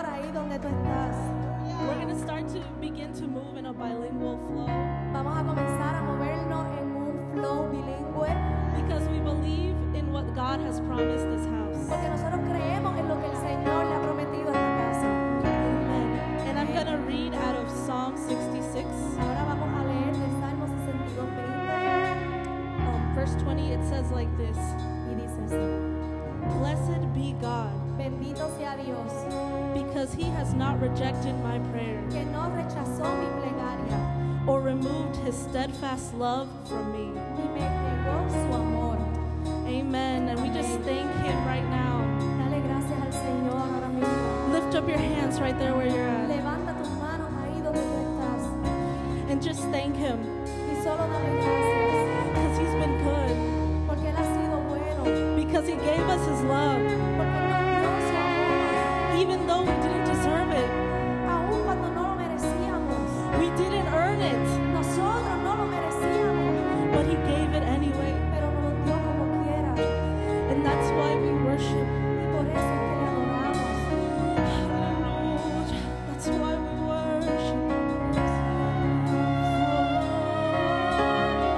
ahí donde tú estás. We're going to start to begin to move in a bilingual flow Vamos a comenzar a movernos en un flow bilingüe because we believe in what God has promised this house. porque nosotros creemos en lo que el Señor le ha prometido a esta casa. Amen. And I'm going to read out of Psalm 66. Ahora vamos a leer del Salmo 62, 20, Verse 20, it says like this. y dice así: Blessed be God, Bendito sea Dios, because he has not rejected my prayer que no rechazó mi plegaria or removed his steadfast love from me. y me negó su amor. Amen. And we just thank him right now. Dale gracias al Señor ahora mismo. Lift up your hands right there where you're at Levanta tus manos ahí donde tú estás and just thank him y solo dale gracias because he's been good, porque Él ha sido bueno, because he gave us his love, porque Él nos dio su amor, even though we didn't deserve it. aun cuando no lo merecíamos. We didn't earn it, Nosotros no lo merecíamos, but he gave it anyway. pero nos lo dio como quiera. And that's why we worship. Y por eso es que le adoramos. Hallelujah. That's why we worship.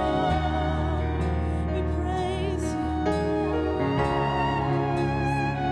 We praise you.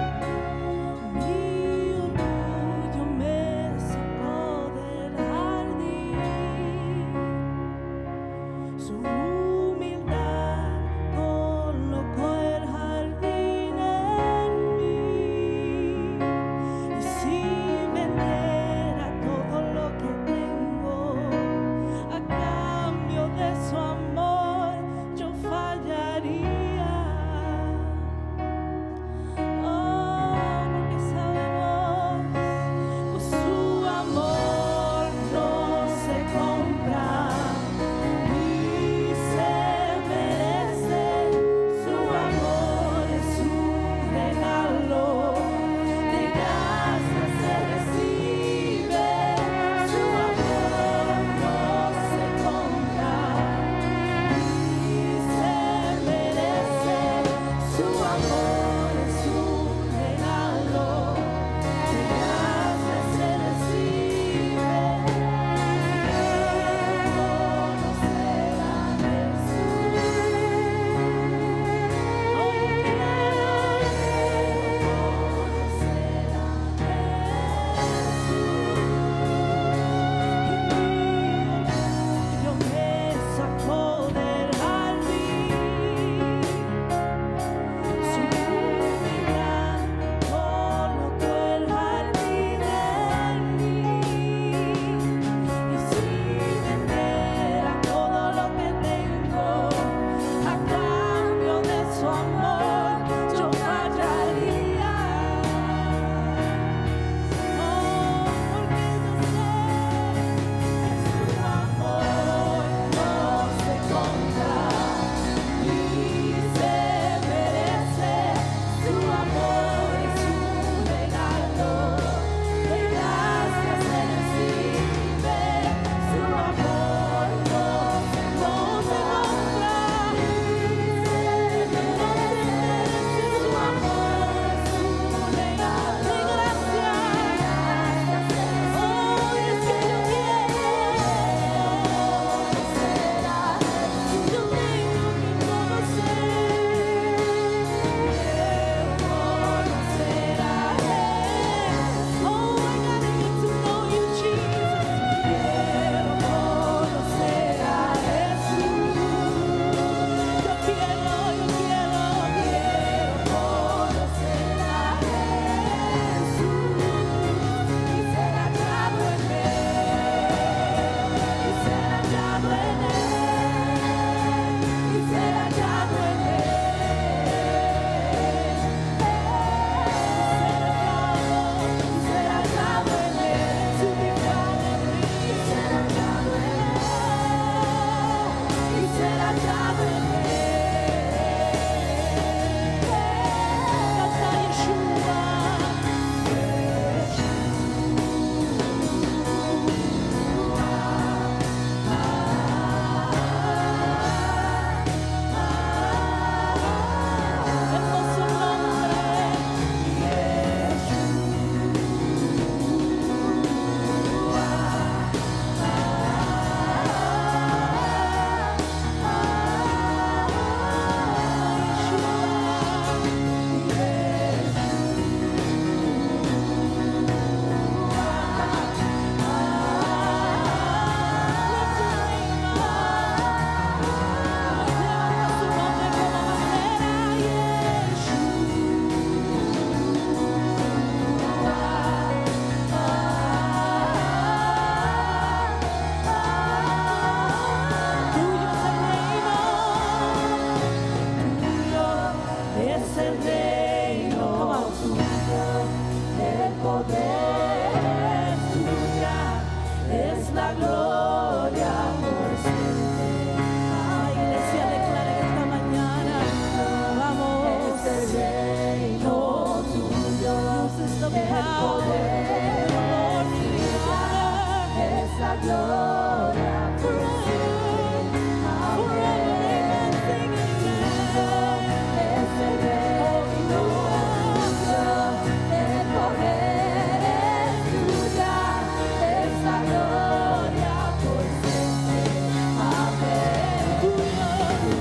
esa gloria por siempre. La iglesia declara esta mañana, vamos, Ese reino tuyo, this is the el power, poder, the glory, the honor, esa gloria por siempre. forever, amen, sing amen. Ese reino tuyo, el poder es tuya, esa gloria por siempre. Amén. Tuyo,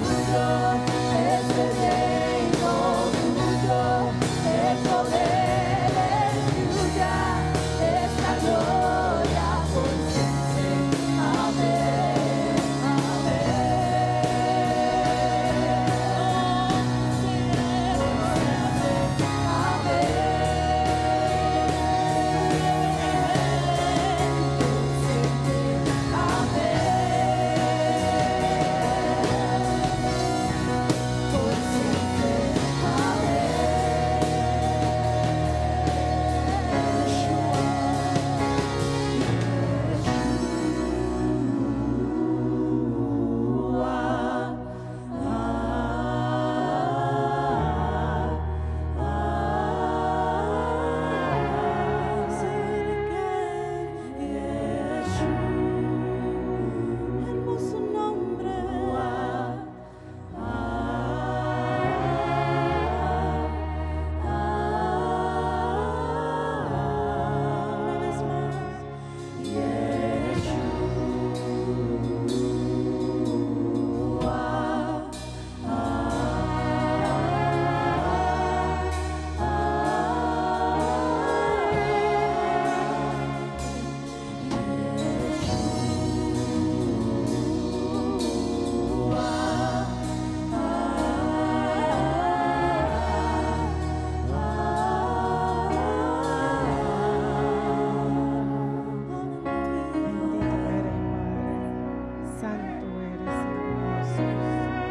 ese reino tuyo, el poder es tuya, esa gloria por siempre. Amén. Hermoso nombre. Una vez más. Bendito eres, Padre. Santo eres, Señor Jesús.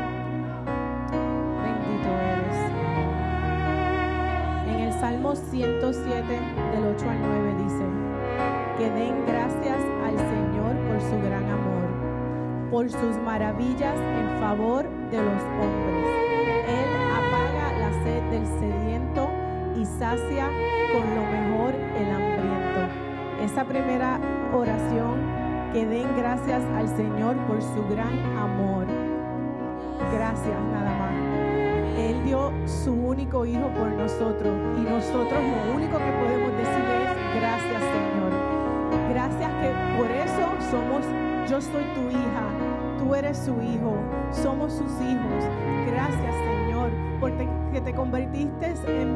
Bendito eres, Señor. En el Salmo 107, del 8 al 9 dice: que den gracias al Señor por su gran amor, por sus maravillas en favor de los hombres. Él apaga la sed del sediento y sacia con lo mejor el hambriento. Esa primera oración, que den gracias al Señor por su gran amor. Gracias nada más. Él dio su único hijo por nosotros y nosotros lo único que podemos decir es gracias, Señor. Gracias que por eso somos, yo soy tu hija, tú eres su hijo, somos sus hijos. Gracias, Señor, porque te convertiste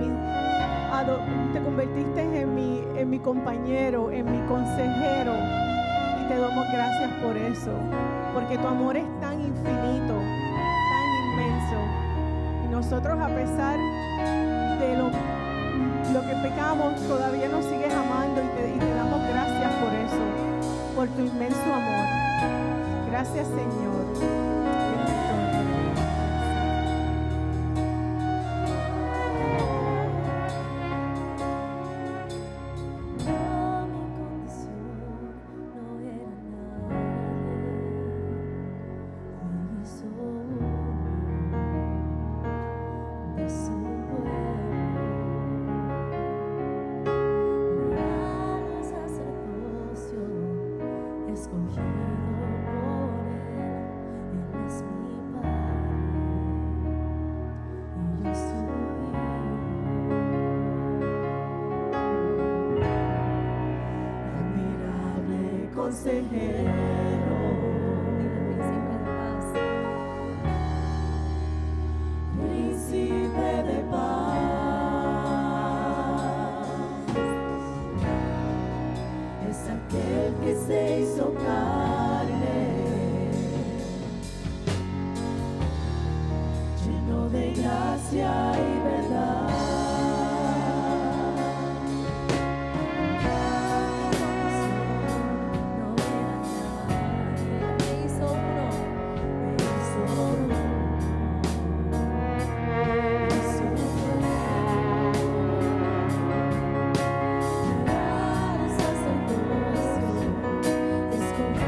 en mi compañero, en mi consejero, y te damos gracias por eso, porque tu amor es tan infinito, tan inmenso, y nosotros, a pesar de lo que pecamos, todavía nos sigues amando, y te damos gracias por eso, por tu inmenso amor. Gracias, Señor. Bendito eres. Mi condición no era nadie, me hizo uno de su pueblo, real sacerdocio, escogido por él es mi Padre, y yo soy admirable consejero, príncipe de paz, es aquel que se hizo carne, lleno de gracia y verdad. No era nadie, me hizo uno, me hizo uno, hizo real sacerdocio, escogido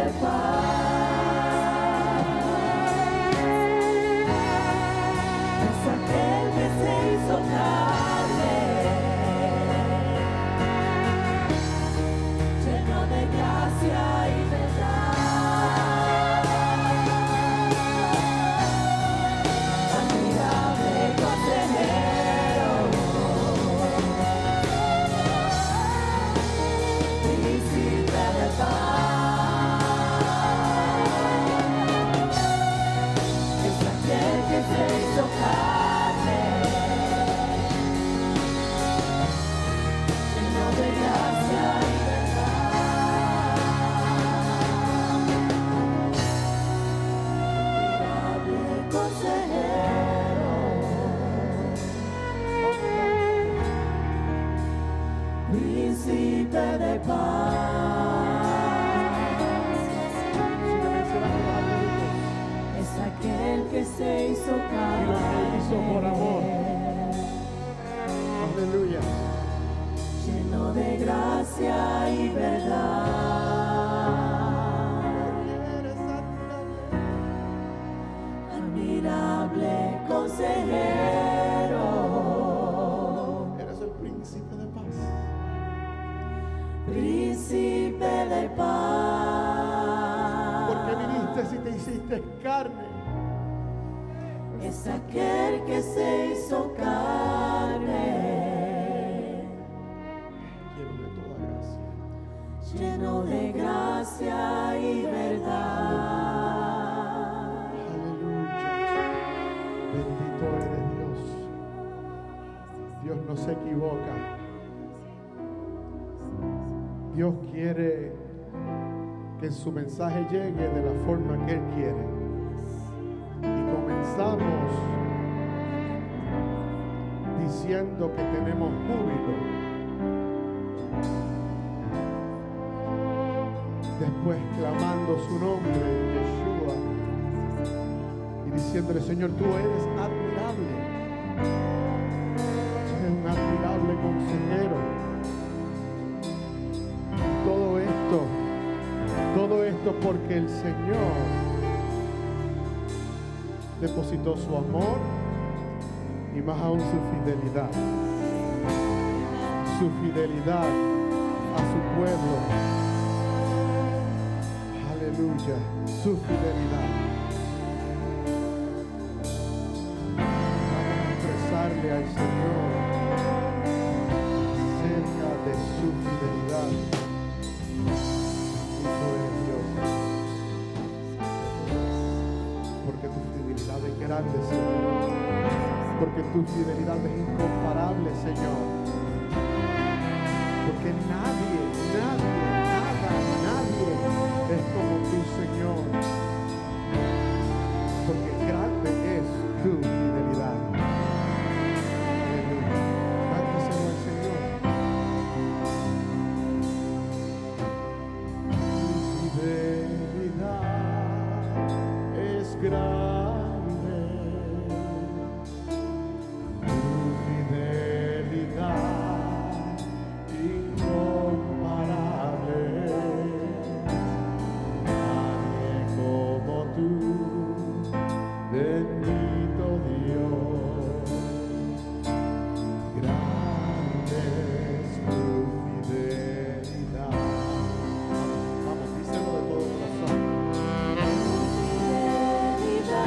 de paz. Es aquel que se hizo carne, lleno de gracia y verdad. Admirable consejero, príncipe de paz. Es aquel que se hizo carne, lleno de gracia y verdad. Admirable consejero, príncipe de paz. Es aquel que se hizo carne, Y lo que hizo por amor. Aleluya. lleno de gracia y verdad. Admirable consejero, Eres el príncipe de paz. príncipe de paz. Porque viniste si te hiciste carne. Es aquel que se hizo carne, Lleno de toda gracia. lleno de gracia y verdad. Aleluya. Bendito eres Dios. Dios no se equivoca. Dios quiere que su mensaje llegue de la forma que Él quiere. Y comenzamos diciendo que tenemos júbilo. Después clamando su nombre, Yeshua, y diciéndole: Señor, tú eres admirable. Eres un admirable consejero. Todo esto porque el Señor depositó su amor y más aún su fidelidad. Su fidelidad a su pueblo. Aleluya. Su fidelidad. Vamos a expresarle al Señor acerca de su fidelidad. Bendito eres Dios. Porque tu fidelidad es grande, Señor. Porque tu fidelidad es incomparable, Señor. Porque nadie es como tú, Señor. Porque grande es tu fidelidad. Aleluya. Cánteselo al Señor. Tu fidelidad es grande. Tu fidelidad incomparable. Nadie como tú, bendito Dios. Grande es tu fidelidad. Vamos, díselo de todo corazón. Fidelidad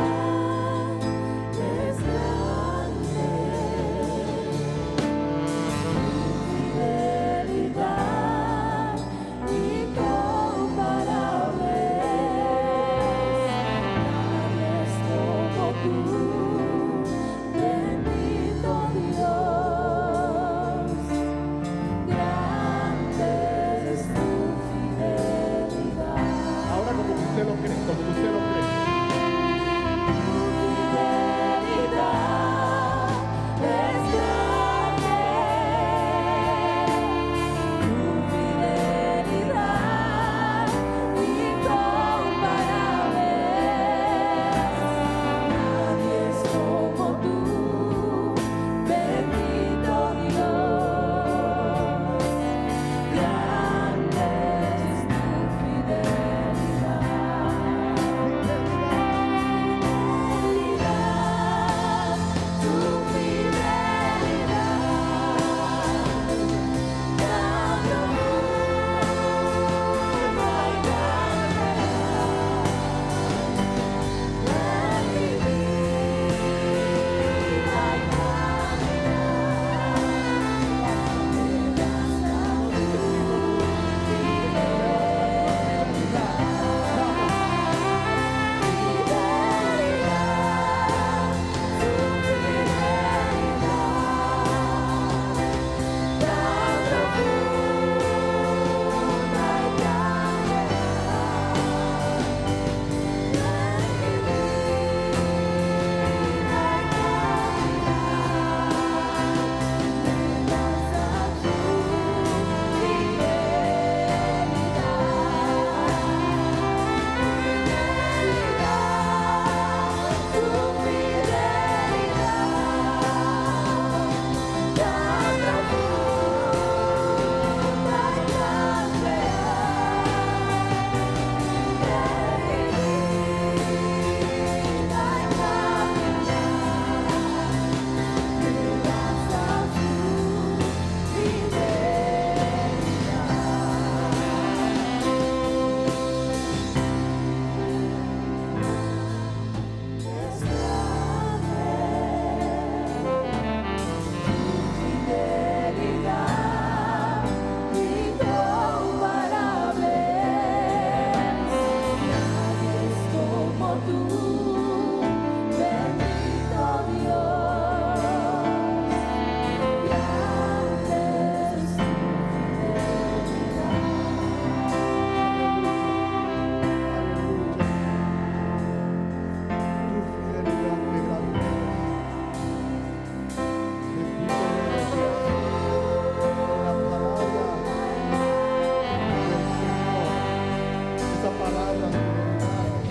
palabra fidelidad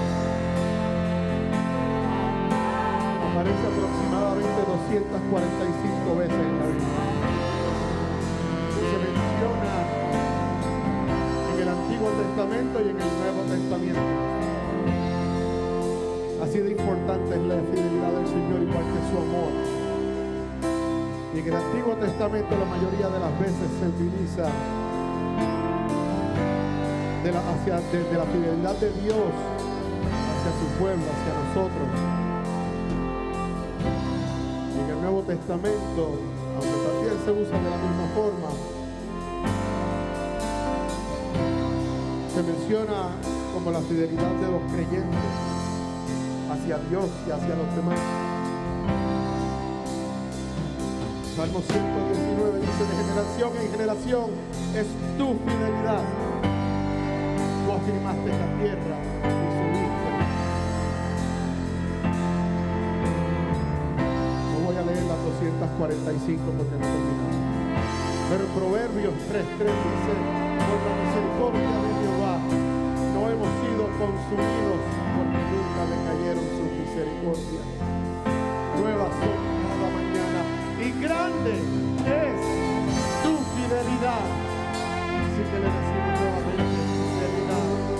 aparece aproximadamente 245 veces en la Biblia. Se menciona en el Antiguo Testamento y en el Nuevo Testamento. Así de importante es la fidelidad del Señor, igual que su amor. Y en el Antiguo Testamento la mayoría de las veces se utiliza de la fidelidad de Dios hacia su pueblo, hacia nosotros. Y en el Nuevo Testamento, aunque también se usa de la misma forma, se menciona como la fidelidad de los creyentes hacia Dios y hacia los demás. Salmo 119 dice: de generación en generación es tu fidelidad. Tú afirmaste la tierra y subiste. No voy a leer las 245 porque no terminamos. Pero en Proverbios 3:3 dice: por la misericordia de Jehová no hemos sido consumidos, porque nunca decayeron sus misericordias. Nuevas son cada mañana, y grande es tu fidelidad. Así que le decimos nuevamente: fidelidad.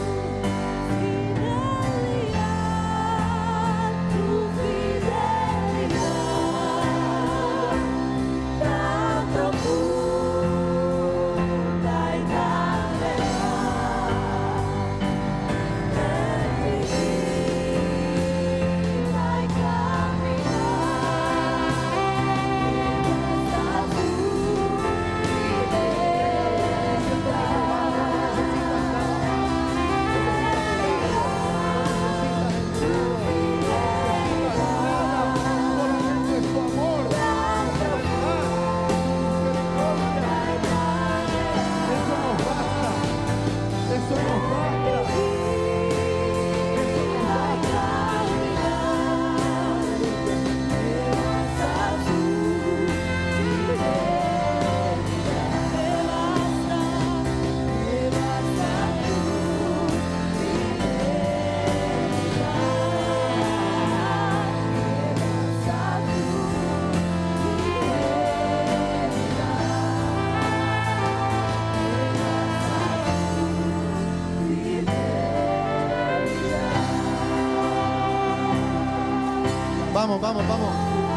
Vamos, vamos, vamos.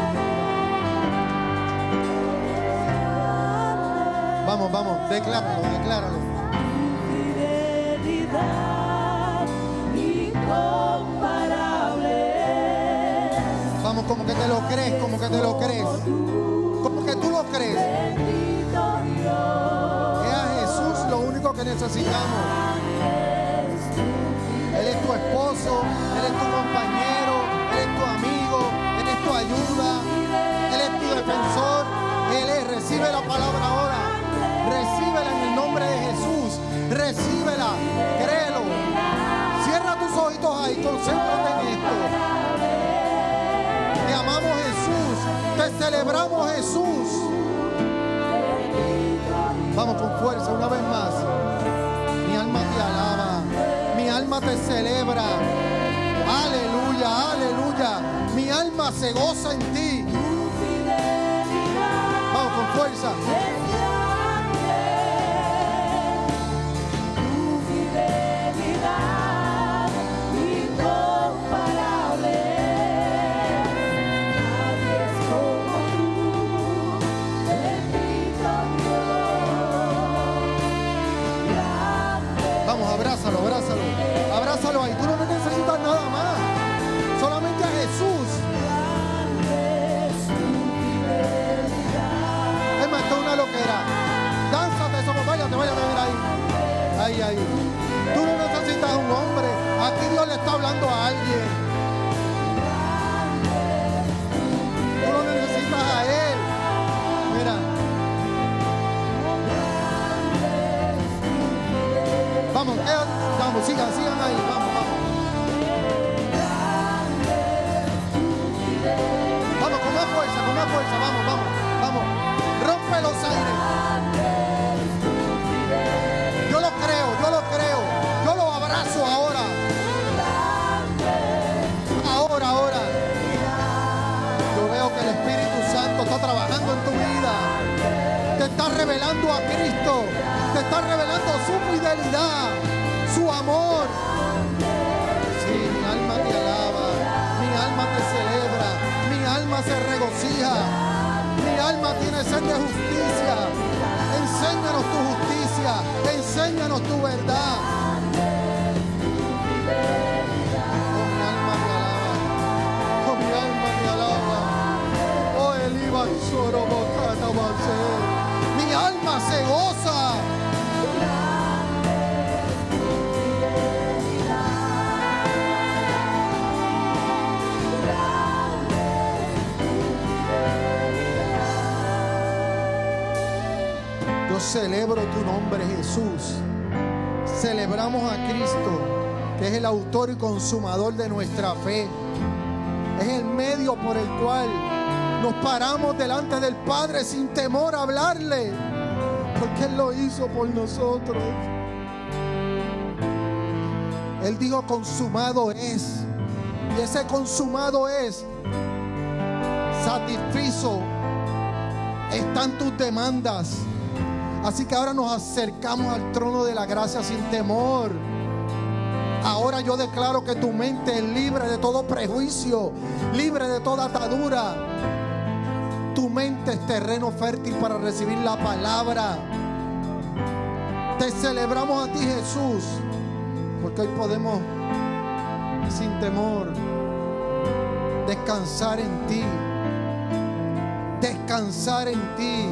Vamos, vamos, decláralo, decláralo. Fidelidad incomparable. Vamos, como que te lo crees, como que te lo crees. Como que tú lo crees. Bendito Dios. Es a Jesús lo único que necesitamos. Él es tu esposo, Él es tu compañero, Él es tu amigo, Él es tu ayuda, Él es tu defensor. Él es, recibe la palabra ahora. Recíbela en el nombre de Jesús. Recíbela, créelo. Cierra tus ojitos ahí, concéntrate en esto. Te amamos, Jesús. Te celebramos, Jesús. Vamos con fuerza una vez más. Mi alma te alaba. Mi alma te celebra. Aleluya, aleluya. Mi alma se goza en ti. Vamos con fuerza. Abrázalo, abrázalo, abrázalo ahí. Tú no necesitas nada más, solamente a Jesús. Es más, esto es una loquera. Dánzate eso, vaya, te vaya a ver ahí. Ahí, ahí. Tú no necesitas un hombre. Aquí Dios le está hablando a alguien. Tú no necesitas a Él. Mira. Vamos, vamos, sigan ahí, vamos, vamos. Vamos, con más fuerza, vamos, vamos, vamos. Rompe los aires. Yo lo creo, yo lo abrazo está revelando a Cristo, te está revelando su fidelidad, su amor. Sí, mi alma te alaba, mi alma te celebra, mi alma se regocija, mi alma tiene sed de justicia. Enséñanos tu justicia, enséñanos tu verdad. Oh, mi alma te alaba, oh, mi alma te alaba. Oh, el Iba Sorobocata Base. Mi alma se goza. Yo celebro tu nombre, Jesús. Celebramos a Cristo, que es el autor y consumador de nuestra fe. Es el medio por el cual nos paramos delante del Padre sin temor a hablarle, porque Él lo hizo por nosotros. Él dijo: consumado es. Y ese consumado es, satisfizo, están tus demandas. Así que ahora nos acercamos al trono de la gracia sin temor. Ahora yo declaro que tu mente es libre de todo prejuicio, libre de toda atadura. Tu mente es terreno fértil para recibir la palabra. Te celebramos a ti, Jesús, porque hoy podemos sin temor descansar en ti. Descansar en ti.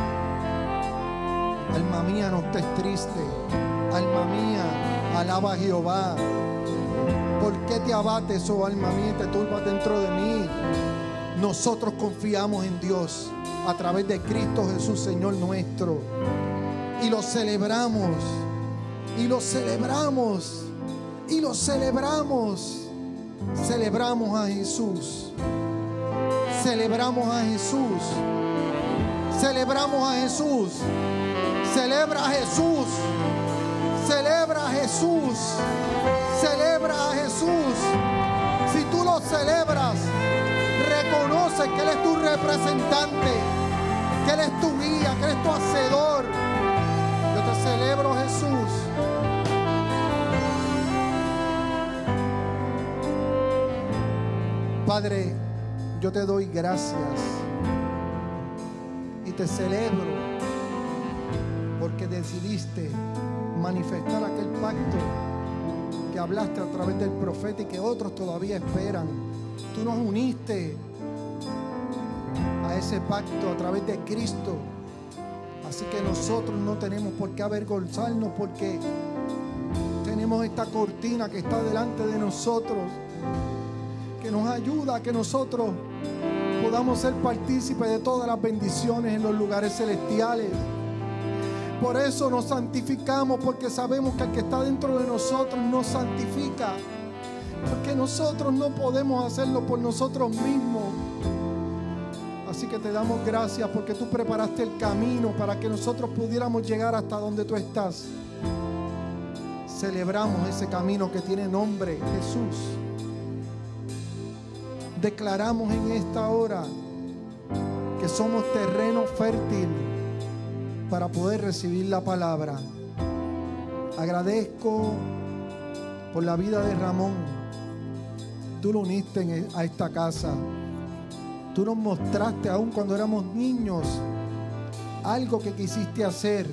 Alma mía, no estés triste. Alma mía, alaba a Jehová. ¿Por qué te abates, oh alma mía, y te turbas dentro de mí? Nosotros confiamos en Dios a través de Cristo Jesús, Señor nuestro. Y lo celebramos. Y lo celebramos. Y lo celebramos. Celebramos a Jesús. Celebramos a Jesús. Celebramos a Jesús. Celebra a Jesús. Celebra a Jesús. Celebra a Jesús. Si tú lo celebras, reconoce que Él es tu representante, que Él es tu guía, que Él es tu hacedor. Yo te celebro, Jesús. Padre, yo te doy gracias y te celebro porque decidiste manifestar aquel pacto que hablaste a través del profeta y que otros todavía esperan. Tú nos uniste a ese pacto a través de Cristo. Así que nosotros no tenemos por qué avergonzarnos, porque tenemos esta cortina que está delante de nosotros, que nos ayuda a que nosotros podamos ser partícipes de todas las bendiciones en los lugares celestiales. Por eso nos santificamos, porque sabemos que el que está dentro de nosotros nos santifica, porque nosotros no podemos hacerlo por nosotros mismos. Así que te damos gracias porque tú preparaste el camino para que nosotros pudiéramos llegar hasta donde tú estás. Celebramos ese camino que tiene nombre, Jesús. Declaramos en esta hora que somos terreno fértil para poder recibir la palabra. Agradezco por la vida de Ramón. Tú lo uniste a esta casa. Tú nos mostraste aún cuando éramos niños algo que quisiste hacer,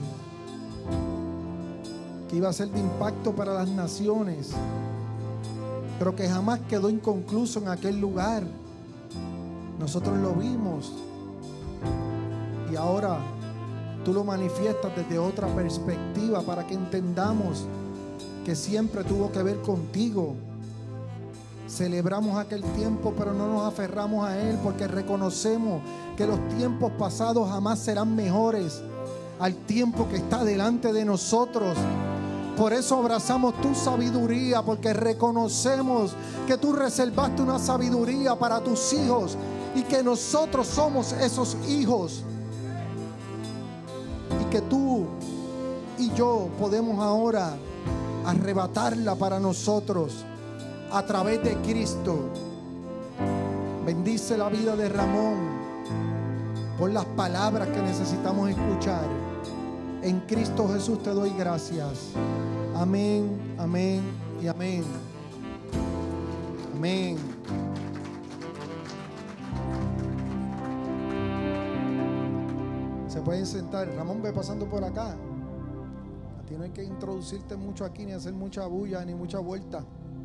que iba a ser de impacto para las naciones, pero que jamás quedó inconcluso en aquel lugar. Nosotros lo vimos y ahora tú lo manifiestas desde otra perspectiva para que entendamos que siempre tuvo que ver contigo. Celebramos aquel tiempo, pero no nos aferramos a él, porque reconocemos que los tiempos pasados jamás serán mejores al tiempo que está delante de nosotros. Por eso abrazamos tu sabiduría, porque reconocemos que tú reservaste una sabiduría para tus hijos y que nosotros somos esos hijos. Y que tú y yo podemos ahora arrebatarla para nosotros a través de Cristo. Bendice la vida de Ramón, por las palabras que necesitamos escuchar. En Cristo Jesús te doy gracias. Amén, amén y amén. Amén. Se pueden sentar. Ramón, ve pasando por acá. A ti no hay que introducirte mucho aquí, ni hacer mucha bulla, ni mucha vuelta.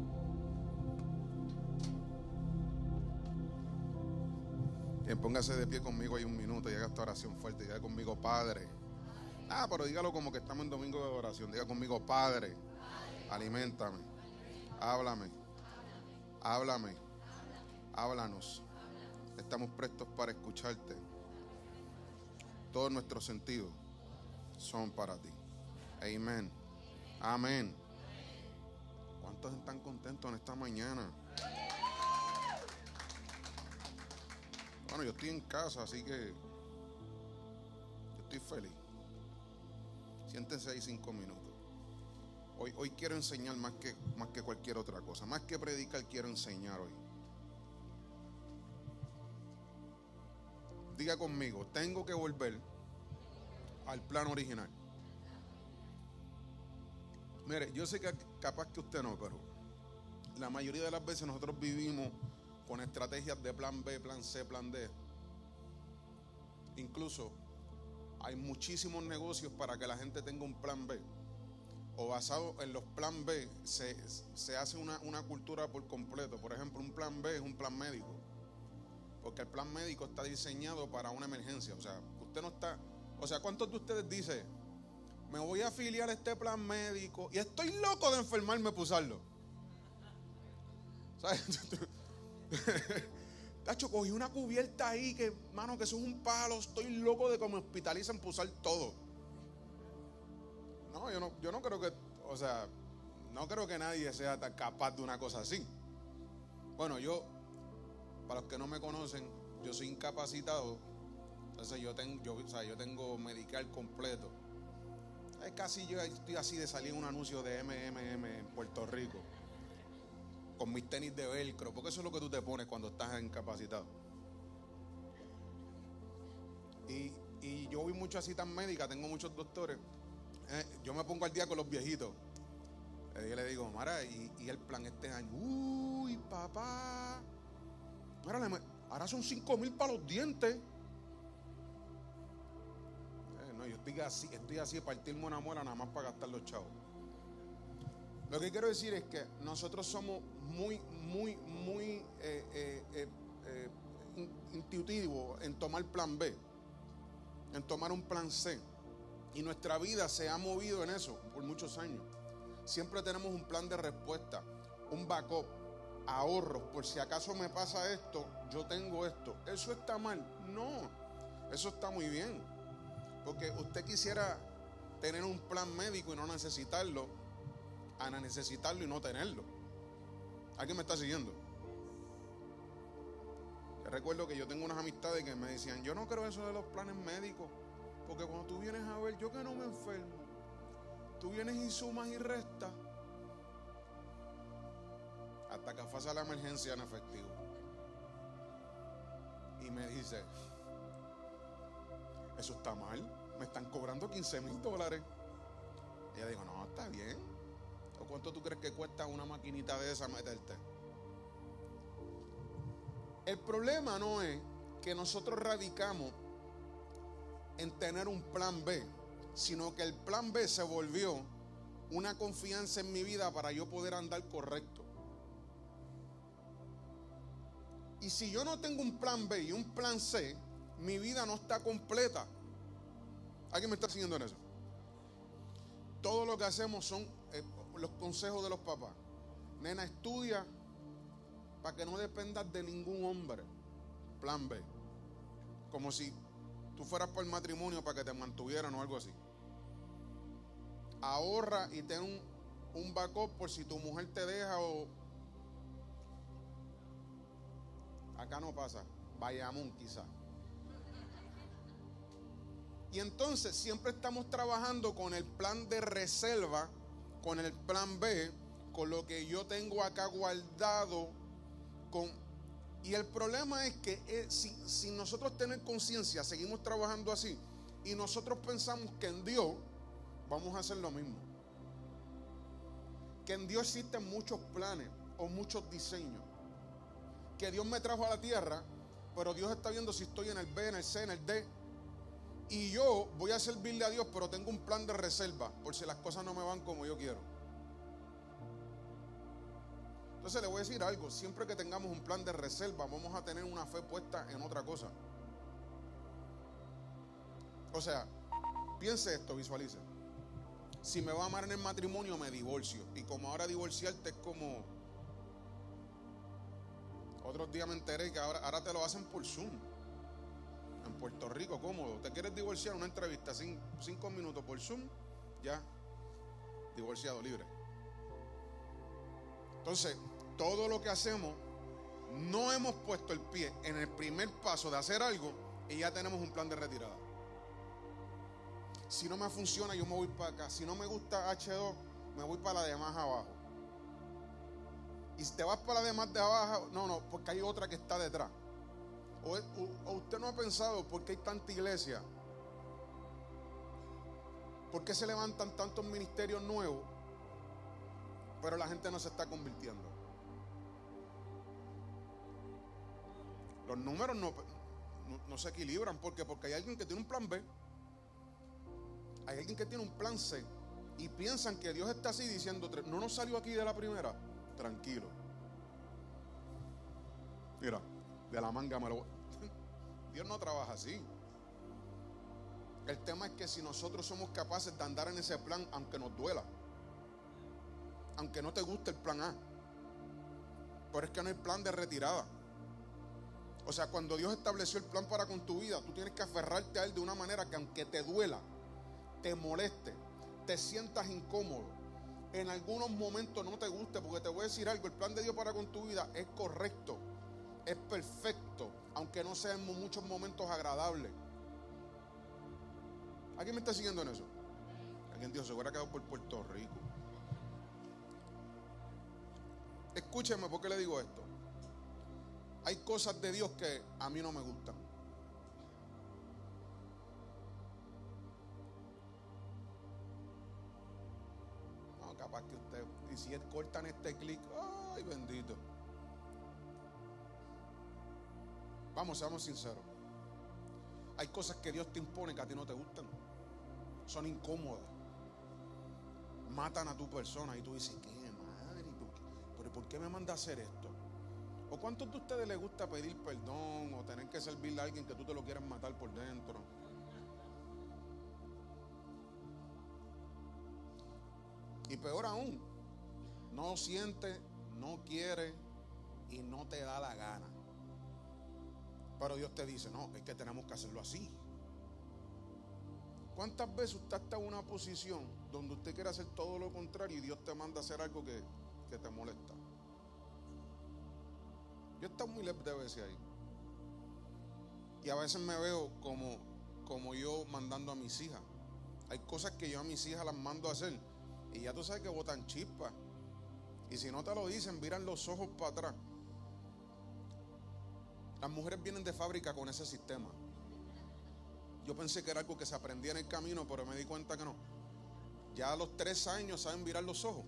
Bien, póngase de pie conmigo ahí un minuto y haga esta oración fuerte. Diga conmigo, Padre. Pero dígalo como que estamos en domingo de oración. Diga conmigo, Padre, aliméntame, háblame, háblame, háblanos. Estamos prestos para escucharte. Todos nuestros sentidos son para ti. Amén. Amén. ¿Cuántos están contentos en esta mañana? Bueno, yo estoy en casa, así que yo estoy feliz. Siéntense ahí 5 minutos. Hoy quiero enseñar más que cualquier otra cosa. Más que predicar, quiero enseñar hoy. Diga conmigo, tengo que volver al plan original. Mire, yo sé que capaz que usted no, pero la mayoría de las veces nosotros vivimos con estrategias de plan B, plan C, plan D. Incluso hay muchísimos negocios para que la gente tenga un plan B. O basado en los plan B se hace una cultura por completo. Por ejemplo, un plan B es un plan médico. Porque el plan médico está diseñado para una emergencia. O sea, usted no está... O sea, ¿cuántos de ustedes dicen, me voy a afiliar a este plan médico y estoy loco de enfermarme por usarlo? ¿Sabes? Tacho, cogí una cubierta ahí que, mano, que eso es un palo. Estoy loco de que me hospitalicen por usar todo. No, yo no creo que, o sea, no creo que nadie sea tan capaz de una cosa así. Bueno, para los que no me conocen, yo soy incapacitado. Entonces yo tengo medical completo. Es casi yo estoy así de salir en un anuncio de MMM en Puerto Rico. Con mis tenis de velcro, porque eso es lo que tú te pones cuando estás incapacitado. Y yo voy mucho a citas médicas, tengo muchos doctores. Yo me pongo al día con los viejitos. Yo le digo, Mara, y el plan este año. Uy, papá. Mira, ahora son 5,000 para los dientes. No, yo estoy así de partirme una muela nada más para gastar los chavos. Lo que quiero decir es que nosotros somos muy intuitivos en tomar plan B, en tomar un plan C. Y nuestra vida se ha movido en eso por muchos años. Siempre tenemos un plan de respuesta, un backup, ahorros. Por si acaso me pasa esto, yo tengo esto. ¿Eso está mal? No, eso está muy bien. Porque usted quisiera tener un plan médico y no necesitarlo, a necesitarlo y no tenerlo. ¿Alguien me está siguiendo? Yo recuerdo que yo tengo unas amistades que me decían, yo no creo eso de los planes médicos, porque cuando tú vienes a ver, yo que no me enfermo, tú vienes y sumas y restas hasta que pasa la emergencia en efectivo. Y me dice, eso está mal, me están cobrando $15,000. Y ella dijo, no, está bien. ¿O cuánto tú crees que cuesta una maquinita de esa meterte? El problema no es que nosotros radicamos en tener un plan B, sino que el plan B se volvió una confianza en mi vida para yo poder andar correcto. Y si yo no tengo un plan B y un plan C, mi vida no está completa. ¿Alguien me está siguiendo en eso? Todo lo que hacemos son los consejos de los papás. Nena, estudia para que no dependas de ningún hombre. Plan B. Como si tú fueras por el matrimonio para que te mantuvieran o algo así. Ahorra y ten un backup por si tu mujer te deja o... Acá no pasa. Bayamón quizá. Y entonces siempre estamos trabajando con el plan de reserva, con el plan B, con lo que yo tengo acá guardado, Y el problema es que si nosotros tenemos conciencia, seguimos trabajando así, y nosotros pensamos que en Dios vamos a hacer lo mismo. Que en Dios existen muchos planes o muchos diseños. Que Dios me trajo a la tierra, pero Dios está viendo si estoy en el B, en el C, en el D. Y yo voy a servirle a Dios, pero tengo un plan de reserva por si las cosas no me van como yo quiero. Entonces le voy a decir algo, siempre que tengamos un plan de reserva, vamos a tener una fe puesta en otra cosa. O sea, piense esto, visualice. Si me va a amar en el matrimonio, me divorcio. Y como ahora divorciarte es como... Otros días me enteré que ahora te lo hacen por Zoom. En Puerto Rico, cómodo. ¿Te quieres divorciar? Una entrevista, 5 minutos por Zoom, ya, divorciado, libre. Entonces, todo lo que hacemos, no hemos puesto el pie en el primer paso de hacer algo y ya tenemos un plan de retirada. Si no me funciona, yo me voy para acá. Si no me gusta H2, me voy para la de más abajo. Y si te vas para la de más de abajo, no, porque hay otra que está detrás. O usted no ha pensado por qué hay tanta iglesia, por qué se levantan tantos ministerios nuevos, pero la gente no se está convirtiendo. Los números no se equilibran. ¿Por qué? Porque hay alguien que tiene un plan B, hay alguien que tiene un plan C, y piensan que Dios está así diciendo, no nos salió aquí de la primera, tranquilo. Mira, de la manga me lo... Dios no trabaja así. El tema es que si nosotros somos capaces de andar en ese plan, aunque nos duela, aunque no te guste el plan A, pero es que no hay plan de retirada. O sea, cuando Dios estableció el plan para con tu vida, tú tienes que aferrarte a Él de una manera que aunque te duela, te moleste, te sientas incómodo, en algunos momentos no te guste, porque te voy a decir algo, el plan de Dios para con tu vida es correcto, es perfecto, aunque no sea en muchos momentos agradables. ¿Alguien me está siguiendo en eso? Alguien dijo, se hubiera quedado por Puerto Rico. Escúcheme, ¿por qué le digo esto? Hay cosas de Dios que a mí no me gustan. No, capaz que usted, y si cortan este clic, ay bendito. Vamos, seamos sinceros. Hay cosas que Dios te impone que a ti no te gustan. Son incómodas. Matan a tu persona y tú dices, ¿qué madre? ¿Pero por qué me manda a hacer esto? ¿O cuántos de ustedes les gusta pedir perdón o tener que servirle a alguien que tú te lo quieras matar por dentro? Y peor aún, no siente, no quiere y no te da la gana. Pero Dios te dice, no, es que tenemos que hacerlo así. ¿Cuántas veces usted está en una posición donde usted quiere hacer todo lo contrario y Dios te manda a hacer algo que te molesta? Yo he estado muy lejos de veces ahí. Y a veces me veo como yo mandando a mis hijas. Hay cosas que yo a mis hijas las mando a hacer y ya tú sabes que botan chispas. Y si no te lo dicen, miran los ojos para atrás. Las mujeres vienen de fábrica con ese sistema. Yo pensé que era algo que se aprendía en el camino, pero me di cuenta que no. Ya a los 3 años saben mirar los ojos.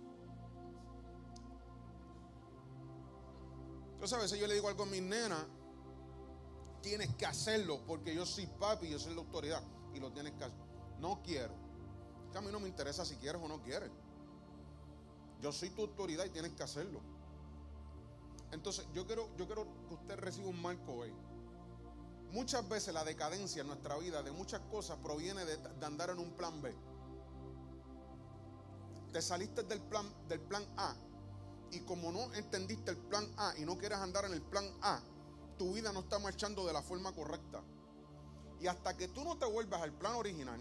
Entonces a veces yo le digo algo a mis nenas, tienes que hacerlo porque yo soy papi, yo soy la autoridad y lo tienes que hacer. No quiero. Es que a mí no me interesa si quieres o no quieres. Yo soy tu autoridad y tienes que hacerlo. Entonces yo quiero que usted reciba un marco hoy. Muchas veces la decadencia en nuestra vida de muchas cosas proviene de andar en un plan B. Te saliste del plan A y como no entendiste el plan A y no quieres andar en el plan A, tu vida no está marchando de la forma correcta. Y hasta que tú no te vuelvas al plan original,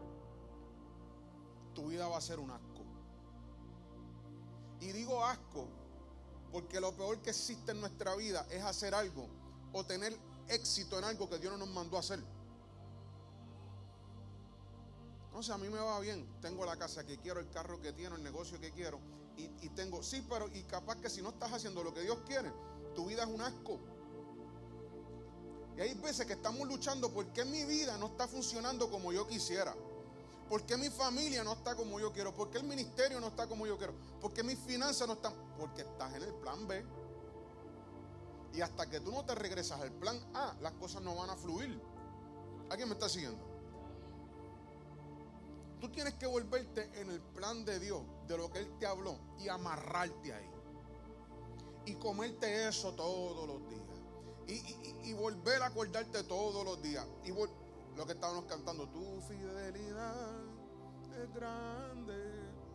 tu vida va a ser un asco. Y digo asco porque lo peor que existe en nuestra vida es hacer algo o tener éxito en algo que Dios no nos mandó a hacer. Entonces a mí me va bien, tengo la casa que quiero, el carro que quiero, el negocio que quiero y tengo, sí, pero y capaz que si no estás haciendo lo que Dios quiere, tu vida es un asco. Y hay veces que estamos luchando porque mi vida no está funcionando como yo quisiera. ¿Por qué mi familia no está como yo quiero? ¿Por qué el ministerio no está como yo quiero? ¿Por qué mis finanzas no están? Porque estás en el plan B. Y hasta que tú no te regresas al plan A, las cosas no van a fluir. ¿Alguien me está siguiendo? Tú tienes que volverte en el plan de Dios, de lo que Él te habló, y amarrarte ahí. Y comerte eso todos los días. Y volver a acordarte todos los días. Y lo que estábamos cantando, tu fidelidad es grande.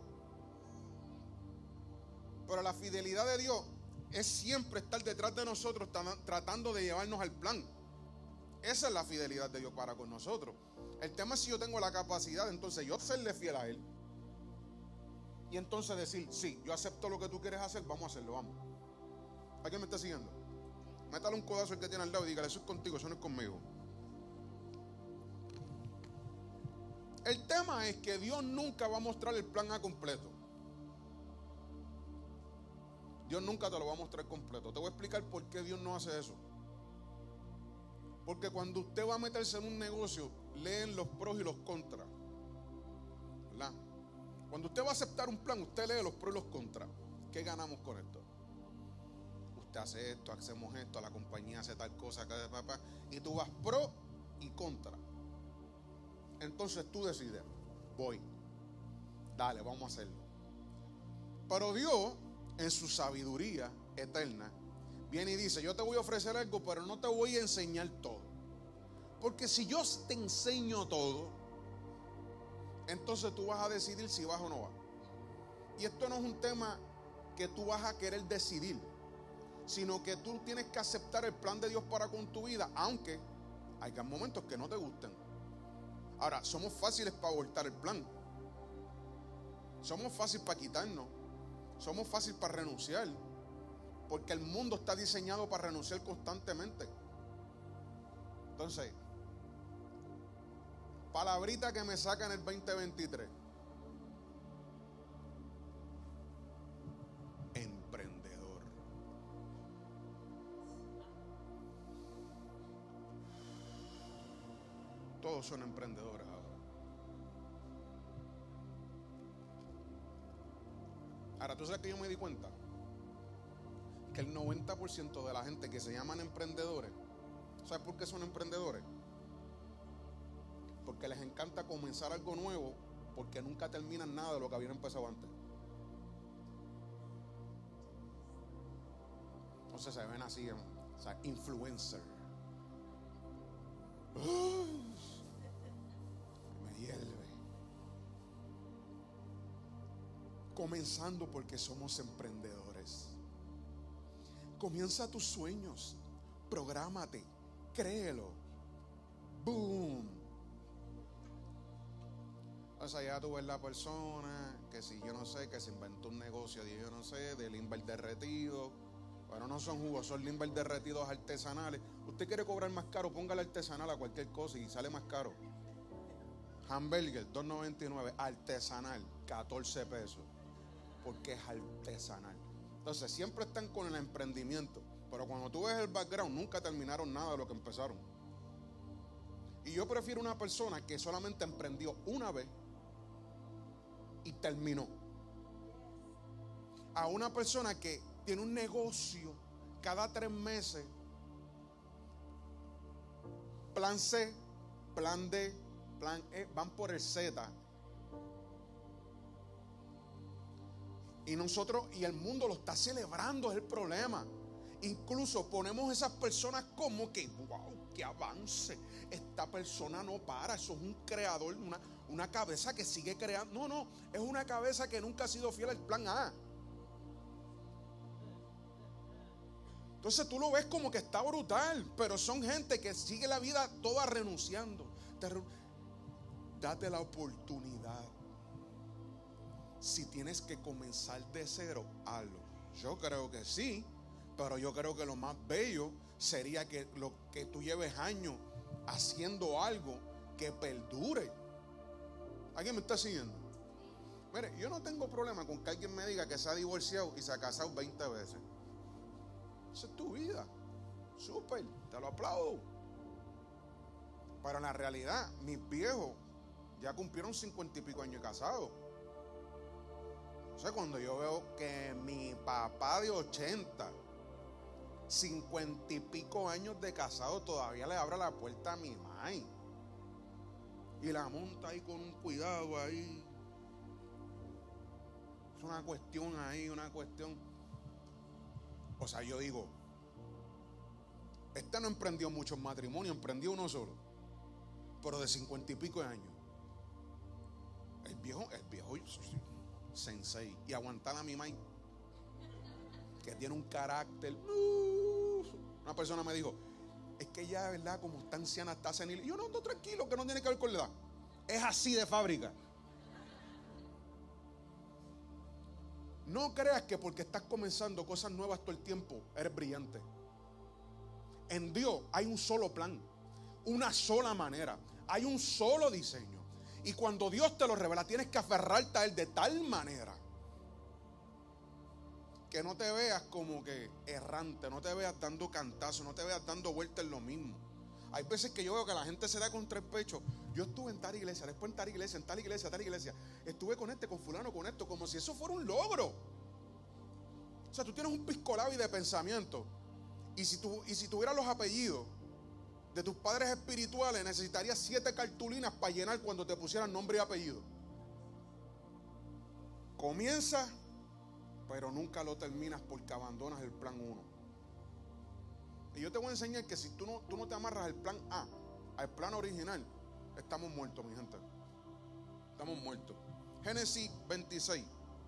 Pero la fidelidad de Dios es siempre estar detrás de nosotros, tratando de llevarnos al plan. Esa es la fidelidad de Dios para con nosotros. El tema es si yo tengo la capacidad, entonces yo serle fiel a Él. Y entonces decir, sí, yo acepto lo que tú quieres hacer, vamos a hacerlo, vamos. ¿Alguien me está siguiendo? Métale un codazo al que tiene al lado y dígale, eso es contigo, eso no es conmigo. El tema es que Dios nunca va a mostrar el plan A completo. Dios nunca te lo va a mostrar completo. Te voy a explicar por qué Dios no hace eso. Porque cuando usted va a meterse en un negocio, leen los pros y los contras, ¿verdad? Cuando usted va a aceptar un plan, usted lee los pros y los contras. ¿Qué ganamos con esto? Usted hace esto, hacemos esto, la compañía hace tal cosa, y tú vas pro y contra. Entonces tú decides, voy, dale, vamos a hacerlo. Pero Dios, en su sabiduría eterna, viene y dice, yo te voy a ofrecer algo, pero no te voy a enseñar todo. Porque si yo te enseño todo, entonces tú vas a decidir si vas o no vas. Y esto no es un tema que tú vas a querer decidir, sino que tú tienes que aceptar el plan de Dios para con tu vida, aunque haya momentos que no te gusten. Ahora, somos fáciles para abortar el plan. Somos fáciles para quitarnos. Somos fáciles para renunciar. Porque el mundo está diseñado para renunciar constantemente. Entonces, palabrita que me saca en el 2023. Emprendedor. Todos son emprendedores ahora. Ahora, ¿tú sabes que yo me di cuenta? Que el 90% de la gente que se llaman emprendedores, ¿sabes por qué son emprendedores? Porque les encanta comenzar algo nuevo, porque nunca terminan nada de lo que habían empezado antes. Entonces se ven así, o sea, influencer. Me hierve. Comenzando porque somos emprendedores. Comienza tus sueños, prográmate, créelo. Boom. O sea, ya tú ves la persona que si yo no sé, que se inventó un negocio de yo no sé, de limber derretido. Bueno, no son jugos, son limber derretidos artesanales. Usted quiere cobrar más caro, póngale artesanal a cualquier cosa y sale más caro. Hamburger, $2.99, artesanal, 14 pesos. Porque es artesanal. Entonces siempre están con el emprendimiento, pero cuando tú ves el background nunca terminaron nada de lo que empezaron. Y yo prefiero una persona que solamente emprendió una vez y terminó, a una persona que tiene un negocio cada 3 meses, plan C, plan D, plan E, van por el Z. Y nosotros, y el mundo lo está celebrando, es el problema. Incluso ponemos esas personas como que, wow, qué avance. Esta persona no para, eso es un creador, una cabeza que sigue creando. No, es una cabeza que nunca ha sido fiel al plan A. Entonces tú lo ves como que está brutal, pero son gente que sigue la vida toda renunciando. Date la oportunidad. Si tienes que comenzar de cero, hazlo. Yo creo que sí, pero yo creo que lo más bello sería que tú lleves años haciendo algo que perdure. ¿Alguien me está siguiendo? Mire, yo no tengo problema con que alguien me diga que se ha divorciado y se ha casado 20 veces. Esa es tu vida. Súper, te lo aplaudo. Pero en la realidad, mis viejos ya cumplieron 50 y pico años de casados. O sea, cuando yo veo que mi papá de 80, 50 y pico años de casado, todavía le abre la puerta a mi mamá y la monta ahí con un cuidado ahí. Es una cuestión ahí, una cuestión. O sea, yo digo, esta no emprendió muchos matrimonios, emprendió uno solo, pero de 50 y pico de años. El viejo sensei, y aguantar a mi mamá, que tiene un carácter. Una persona me dijo, es que ella, de verdad, como está anciana, está senil. Y yo no ando tranquilo, que no tiene que ver con la edad. Es así de fábrica. No creas que porque estás comenzando cosas nuevas todo el tiempo, eres brillante. En Dios hay un solo plan, una sola manera, hay un solo diseño. Y cuando Dios te lo revela, tienes que aferrarte a Él de tal manera que no te veas como que errante, no te veas dando cantazos, no te veas dando vueltas en lo mismo. Hay veces que yo veo que la gente se da contra el pecho. Yo estuve en tal iglesia, después en tal iglesia, en tal iglesia, tal iglesia. Estuve con con fulano, con esto, como si eso fuera un logro. O sea, tú tienes un piscolabis de pensamiento. Y si tuvieras los apellidos de tus padres espirituales, necesitarías 7 cartulinas para llenar cuando te pusieran nombre y apellido. Comienza, pero nunca lo terminas porque abandonas el plan 1. Y yo te voy a enseñar que si tú no te amarras al plan A, al plan original, estamos muertos, mi gente. Estamos muertos. Génesis 26,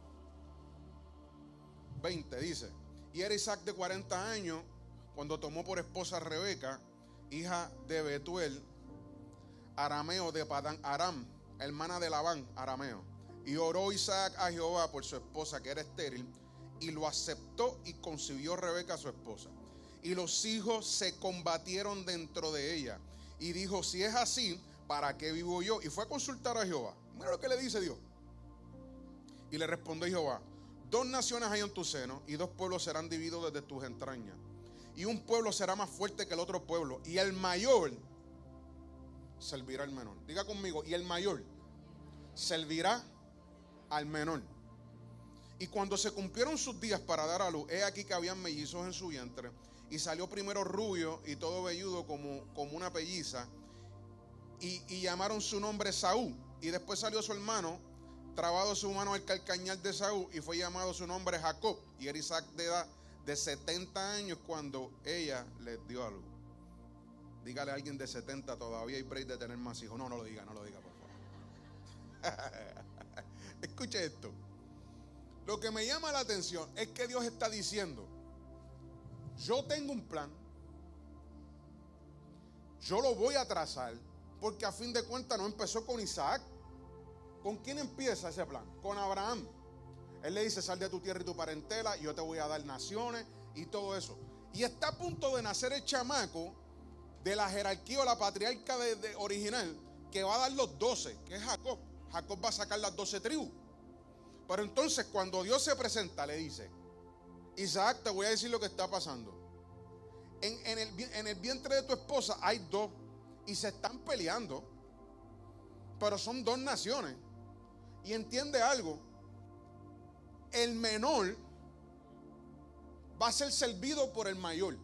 20 dice: y era Isaac de 40 años cuando tomó por esposa a Rebeca, hija de Betuel, arameo de Padán Aram, hermana de Labán, arameo. Y oró Isaac a Jehová por su esposa, que era estéril, y lo aceptó y concibió Rebeca su esposa. Y los hijos se combatieron dentro de ella. Y dijo, si es así, ¿para qué vivo yo? Y fue a consultar a Jehová. Mira lo que le dice Dios. Y le respondió Jehová, 2 naciones hay en tu seno, y 2 pueblos serán divididos desde tus entrañas. Y un pueblo será más fuerte que el otro pueblo, y el mayor servirá al menor. Diga conmigo, y el mayor servirá al menor. Y cuando se cumplieron sus días para dar a luz, he aquí que habían mellizos en su vientre. Y salió primero rubio y todo velludo como una pelliza. Y llamaron su nombre Saúl. Y después salió su hermano, trabado su mano al calcañar de Saúl, y fue llamado su nombre Jacob. Y era Isaac de edad de 70 años cuando ella le dio a luz. Dígale a alguien de 70, todavía hay break de tener más hijos. No lo diga, por favor. Escuche esto. Lo que me llama la atención es que Dios está diciendo, yo tengo un plan, yo lo voy a trazar, porque a fin de cuentas no empezó con Isaac. ¿Con quién empieza ese plan? Con Abraham. Él le dice, sal de tu tierra y tu parentela, y yo te voy a dar naciones y todo eso. Y está a punto de nacer el chamaco de la jerarquía o la patriarca original, que va a dar los 12, que es Jacob. Jacob va a sacar las 12 tribus. Pero entonces cuando Dios se presenta, le dice, Isaac, te voy a decir lo que está pasando. En el vientre de tu esposa hay 2 y se están peleando, pero son 2 naciones. Y entiende algo, el menor va a ser servido por el mayor.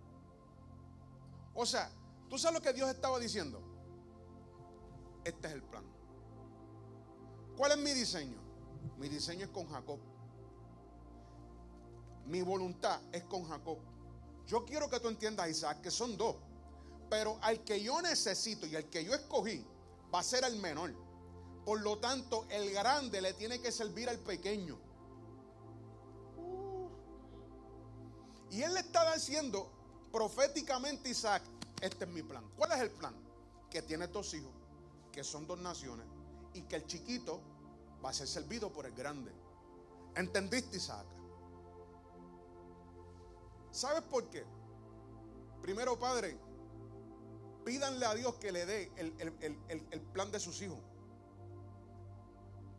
O sea, ¿tú sabes lo que Dios estaba diciendo? Este es el plan. ¿Cuál es mi diseño? Mi diseño es con Jacob. Mi voluntad es con Jacob. Yo quiero que tú entiendas, Isaac, que son 2. Pero al que yo necesito y al que yo escogí va a ser el menor. Por lo tanto, el grande le tiene que servir al pequeño. Y él le está diciendo proféticamente a Isaac, este es mi plan. ¿Cuál es el plan? Que tiene 2 hijos, que son 2 naciones, y que el chiquito va a ser servido por el grande. ¿Entendiste, Isaac? ¿Sabes por qué? Primero, padre, pídanle a Dios que le dé el plan de sus hijos.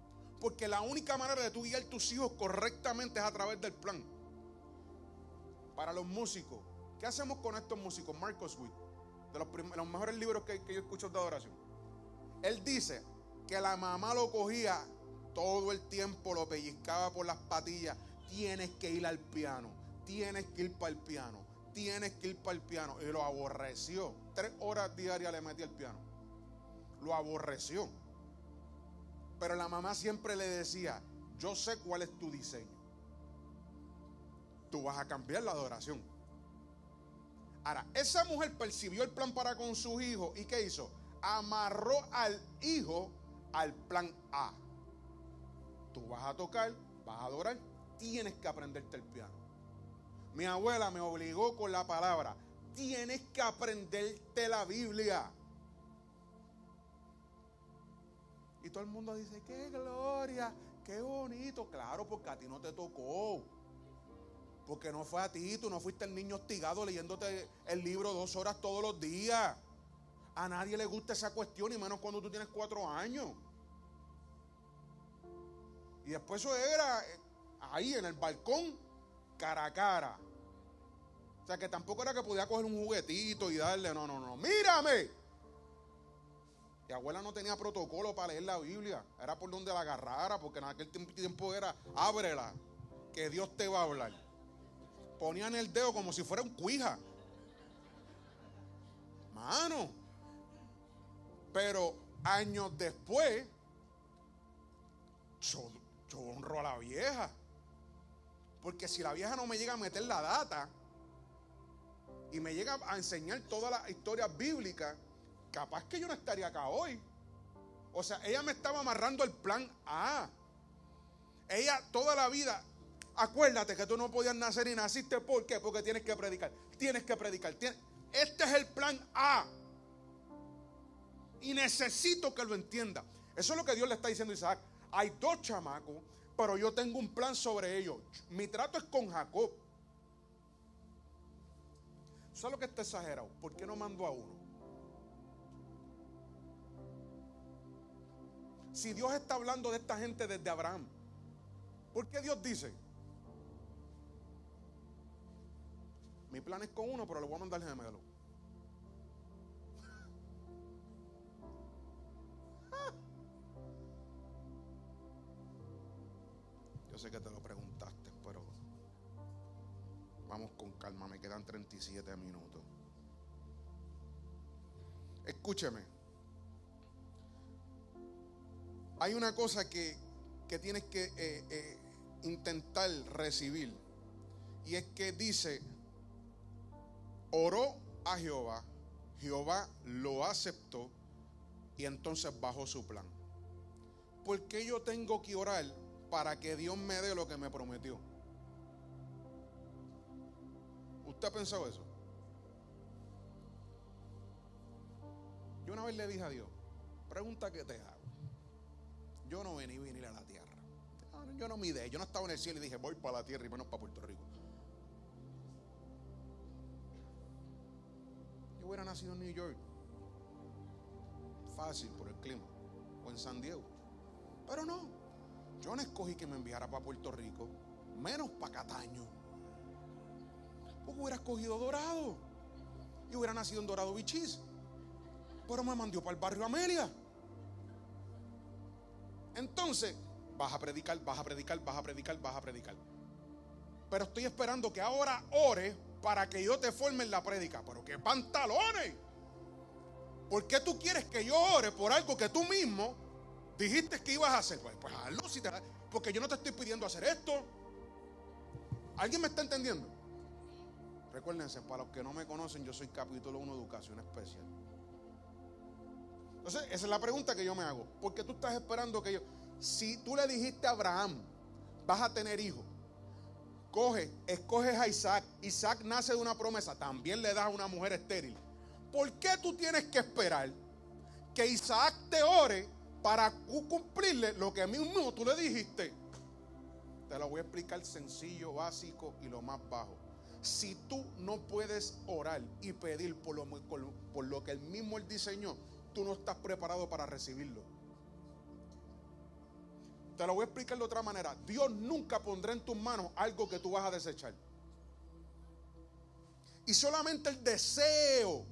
Porque la única manera de tú guiar tus hijos correctamente es a través del plan. para los músicos. ¿Qué hacemos con estos músicos? Marcos Witt, de los mejores libros que yo escucho de adoración. Él dice que la mamá lo cogía todo el tiempo, lo pellizcaba por las patillas. Tienes que ir al piano, tienes que ir para el piano, tienes que ir para el piano. Y lo aborreció. 3 horas diarias le metía al piano. Lo aborreció. Pero la mamá siempre le decía, yo sé cuál es tu diseño. Tú vas a cambiar la adoración. Ahora, esa mujer percibió el plan para con sus hijos. ¿Y qué hizo? Amarró al hijo al plan A. Tú vas a tocar, vas a adorar, tienes que aprenderte el piano. Mi abuela me obligó con la palabra, tienes que aprenderte la Biblia. Y todo el mundo dice, qué gloria, qué bonito. Claro, porque a ti no te tocó. Porque no fue a ti, tú no fuiste el niño hostigado leyéndote el libro 2 horas todos los días. A nadie le gusta esa cuestión, y menos cuando tú tienes 4 años. Y después eso era ahí en el balcón, cara a cara. O sea que tampoco era que podía coger un juguetito y darle, no, mírame. Mi abuela no tenía protocolo para leer la Biblia, era por donde la agarrara, porque en aquel tiempo era, ábrela, que Dios te va a hablar. Ponían el dedo como si fuera un cuija. Mano. Pero años después, yo honro a la vieja. Porque si la vieja no me llega a meter la data y me llega a enseñar todas las historias bíblicas, capaz que yo no estaría acá hoy. O sea, ella me estaba amarrando el plan A. Ella toda la vida, acuérdate que tú no podías nacer y naciste. ¿Por qué? Porque tienes que predicar. Tienes que predicar. Este es el plan A. Y necesito que lo entienda. Eso es lo que Dios le está diciendo a Isaac. Hay 2 chamacos, pero yo tengo un plan sobre ellos. Mi trato es con Jacob. ¿Sabes lo que está exagerado? ¿Por qué no mandó a uno? Si Dios está hablando de esta gente desde Abraham, ¿por qué Dios dice? Mi plan es con uno, pero le voy a mandar gemelo. Yo sé que te lo preguntaste, pero vamos con calma, me quedan 37 minutos. Escúcheme. Hay una cosa que tienes que intentar recibir, y es que dice, oró a Jehová, Jehová lo aceptó y entonces bajó su plan. ¿Por qué yo tengo que orar para que Dios me dé lo que me prometió? ¿Usted ha pensado eso? Yo una vez le dije a Dios, pregunta que te hago. Yo no venir a la tierra. Yo no me idea. Yo no estaba en el cielo y dije, voy para la tierra y menos para Puerto Rico. Yo hubiera nacido en New York. Fácil por el clima. O en San Diego. Pero no. Yo no escogí que me enviara para Puerto Rico. Menos para Cataño. Porque hubiera escogido Dorado. Y hubiera nacido en Dorado Bichis. Pero me mandó para el barrio Amelia. Entonces, vas a predicar. Pero estoy esperando que ahora ores para que yo te forme en la prédica. Pero qué pantalones. ¿Por qué tú quieres que yo ore por algo que tú mismo dijiste que ibas a hacer? Pues hazlo, porque yo no te estoy pidiendo hacer esto. ¿Alguien me está entendiendo? Recuérdense, para los que no me conocen, yo soy capítulo 1 de Educación Especial. Entonces, esa es la pregunta que yo me hago. ¿Por qué tú estás esperando que yo? Si tú le dijiste a Abraham, vas a tener hijos, escoges a Isaac. Isaac nace de una promesa, también le das a una mujer estéril. ¿Por qué tú tienes que esperar que Isaac te ore para cumplirle lo que mismo tú le dijiste? Te lo voy a explicar sencillo, básico y lo más bajo. Si tú no puedes orar y pedir por lo que él mismo él diseñó, tú no estás preparado para recibirlo. Te lo voy a explicar de otra manera. Dios nunca pondrá en tus manos algo que tú vas a desechar. Y solamente el deseo,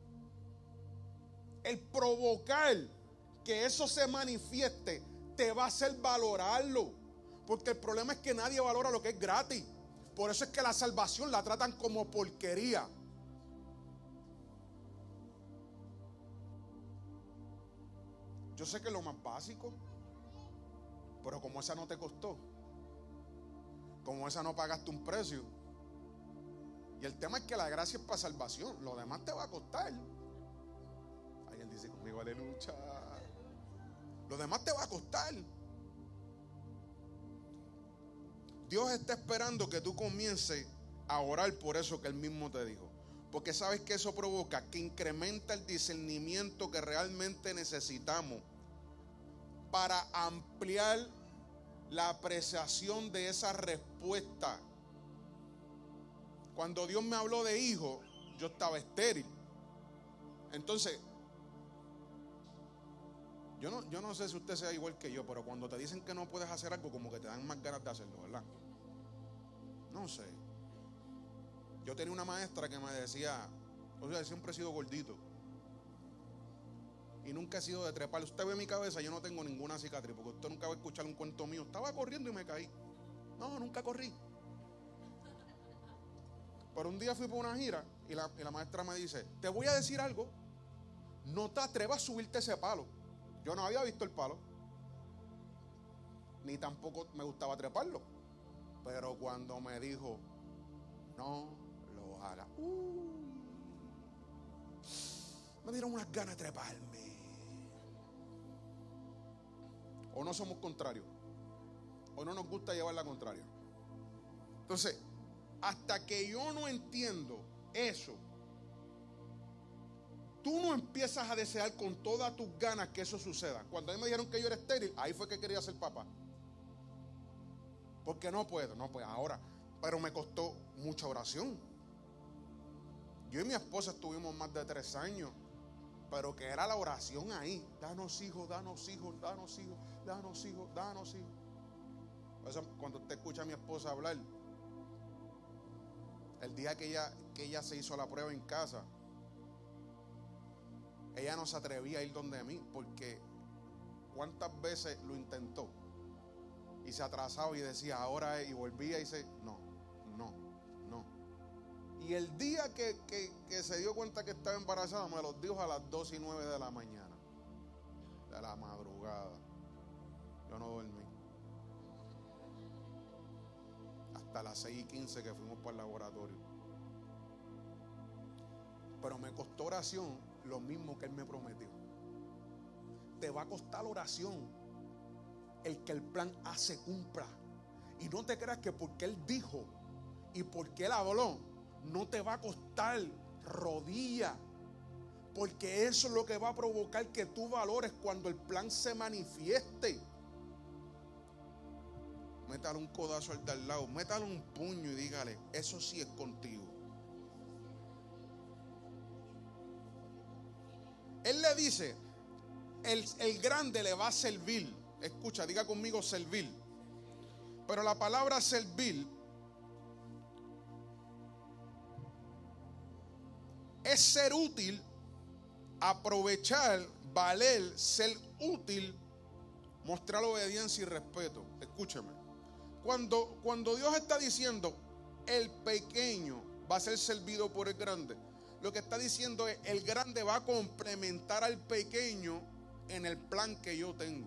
el provocar que eso se manifieste, te va a hacer valorarlo. Porque el problema es que nadie valora lo que es gratis. Por eso es que la salvación la tratan como porquería. Yo sé que es lo más básico, pero como esa no te costó, como esa no pagaste un precio. Y el tema es que la gracia es para salvación, lo demás te va a costar. Ahí él dice conmigo, aleluya. Lo demás te va a costar. Dios está esperando que tú comiences a orar por eso que Él mismo te dijo. Porque sabes que eso provoca, que incrementa el discernimiento que realmente necesitamos para ampliar la apreciación de esa respuesta. Cuando Dios me habló de hijo, yo estaba estéril. Entonces, yo no sé si usted sea igual que yo, pero cuando te dicen que no puedes hacer algo, como que te dan más ganas de hacerlo, ¿verdad? No sé. Yo tenía una maestra que me decía, o sea, siempre he sido gordito y nunca he sido de trepar. Usted ve mi cabeza, yo no tengo ninguna cicatriz, porque usted nunca va a escuchar un cuento mío. Estaba corriendo y me caí. No, nunca corrí. Pero un día fui por una gira y la maestra me dice, te voy a decir algo, no te atrevas a subirte ese palo. Yo no había visto el palo, ni tampoco me gustaba treparlo. Pero cuando me dijo, no lo haga, me dieron unas ganas de treparme. O no somos contrarios, o no nos gusta llevar la contraria. Entonces, hasta que yo no entiendo eso, tú no empiezas a desear con todas tus ganas que eso suceda. Cuando a mí me dijeron que yo era estéril, ahí fue que quería ser papá. Porque no puedo ahora. Pero me costó mucha oración. Yo y mi esposa estuvimos más de 3 años, pero que era la oración ahí. Danos hijos, danos hijos, danos hijos, danos hijos, danos hijos. Por eso, cuando usted escucha a mi esposa hablar, el día que ella se hizo la prueba en casa, ella no se atrevía a ir donde mí, porque cuántas veces lo intentó y se atrasaba y decía ahora es, y volvía y dice no. Y el día que se dio cuenta que estaba embarazada, me lo dijo a las 2:09 de la mañana, de la madrugada. Yo no dormí hasta las 6:15 que fuimos para el laboratorio. Pero me costó oración lo mismo que Él me prometió. Te va a costar oración el que el plan A se cumpla. Y no te creas que porque Él dijo y porque Él habló, no te va a costar rodilla. Porque eso es lo que va a provocar que tú valores cuando el plan se manifieste. Métale un codazo al de al lado, métale un puño y dígale, eso sí es contigo. Él le dice, el grande le va a servir. Escucha, diga conmigo servir. Pero la palabra servir es ser útil, aprovechar, valer, ser útil, mostrar obediencia y respeto. Escúcheme. Cuando Dios está diciendo el pequeño va a ser servido por el grande, lo que está diciendo es el grande va a complementar al pequeño en el plan que yo tengo.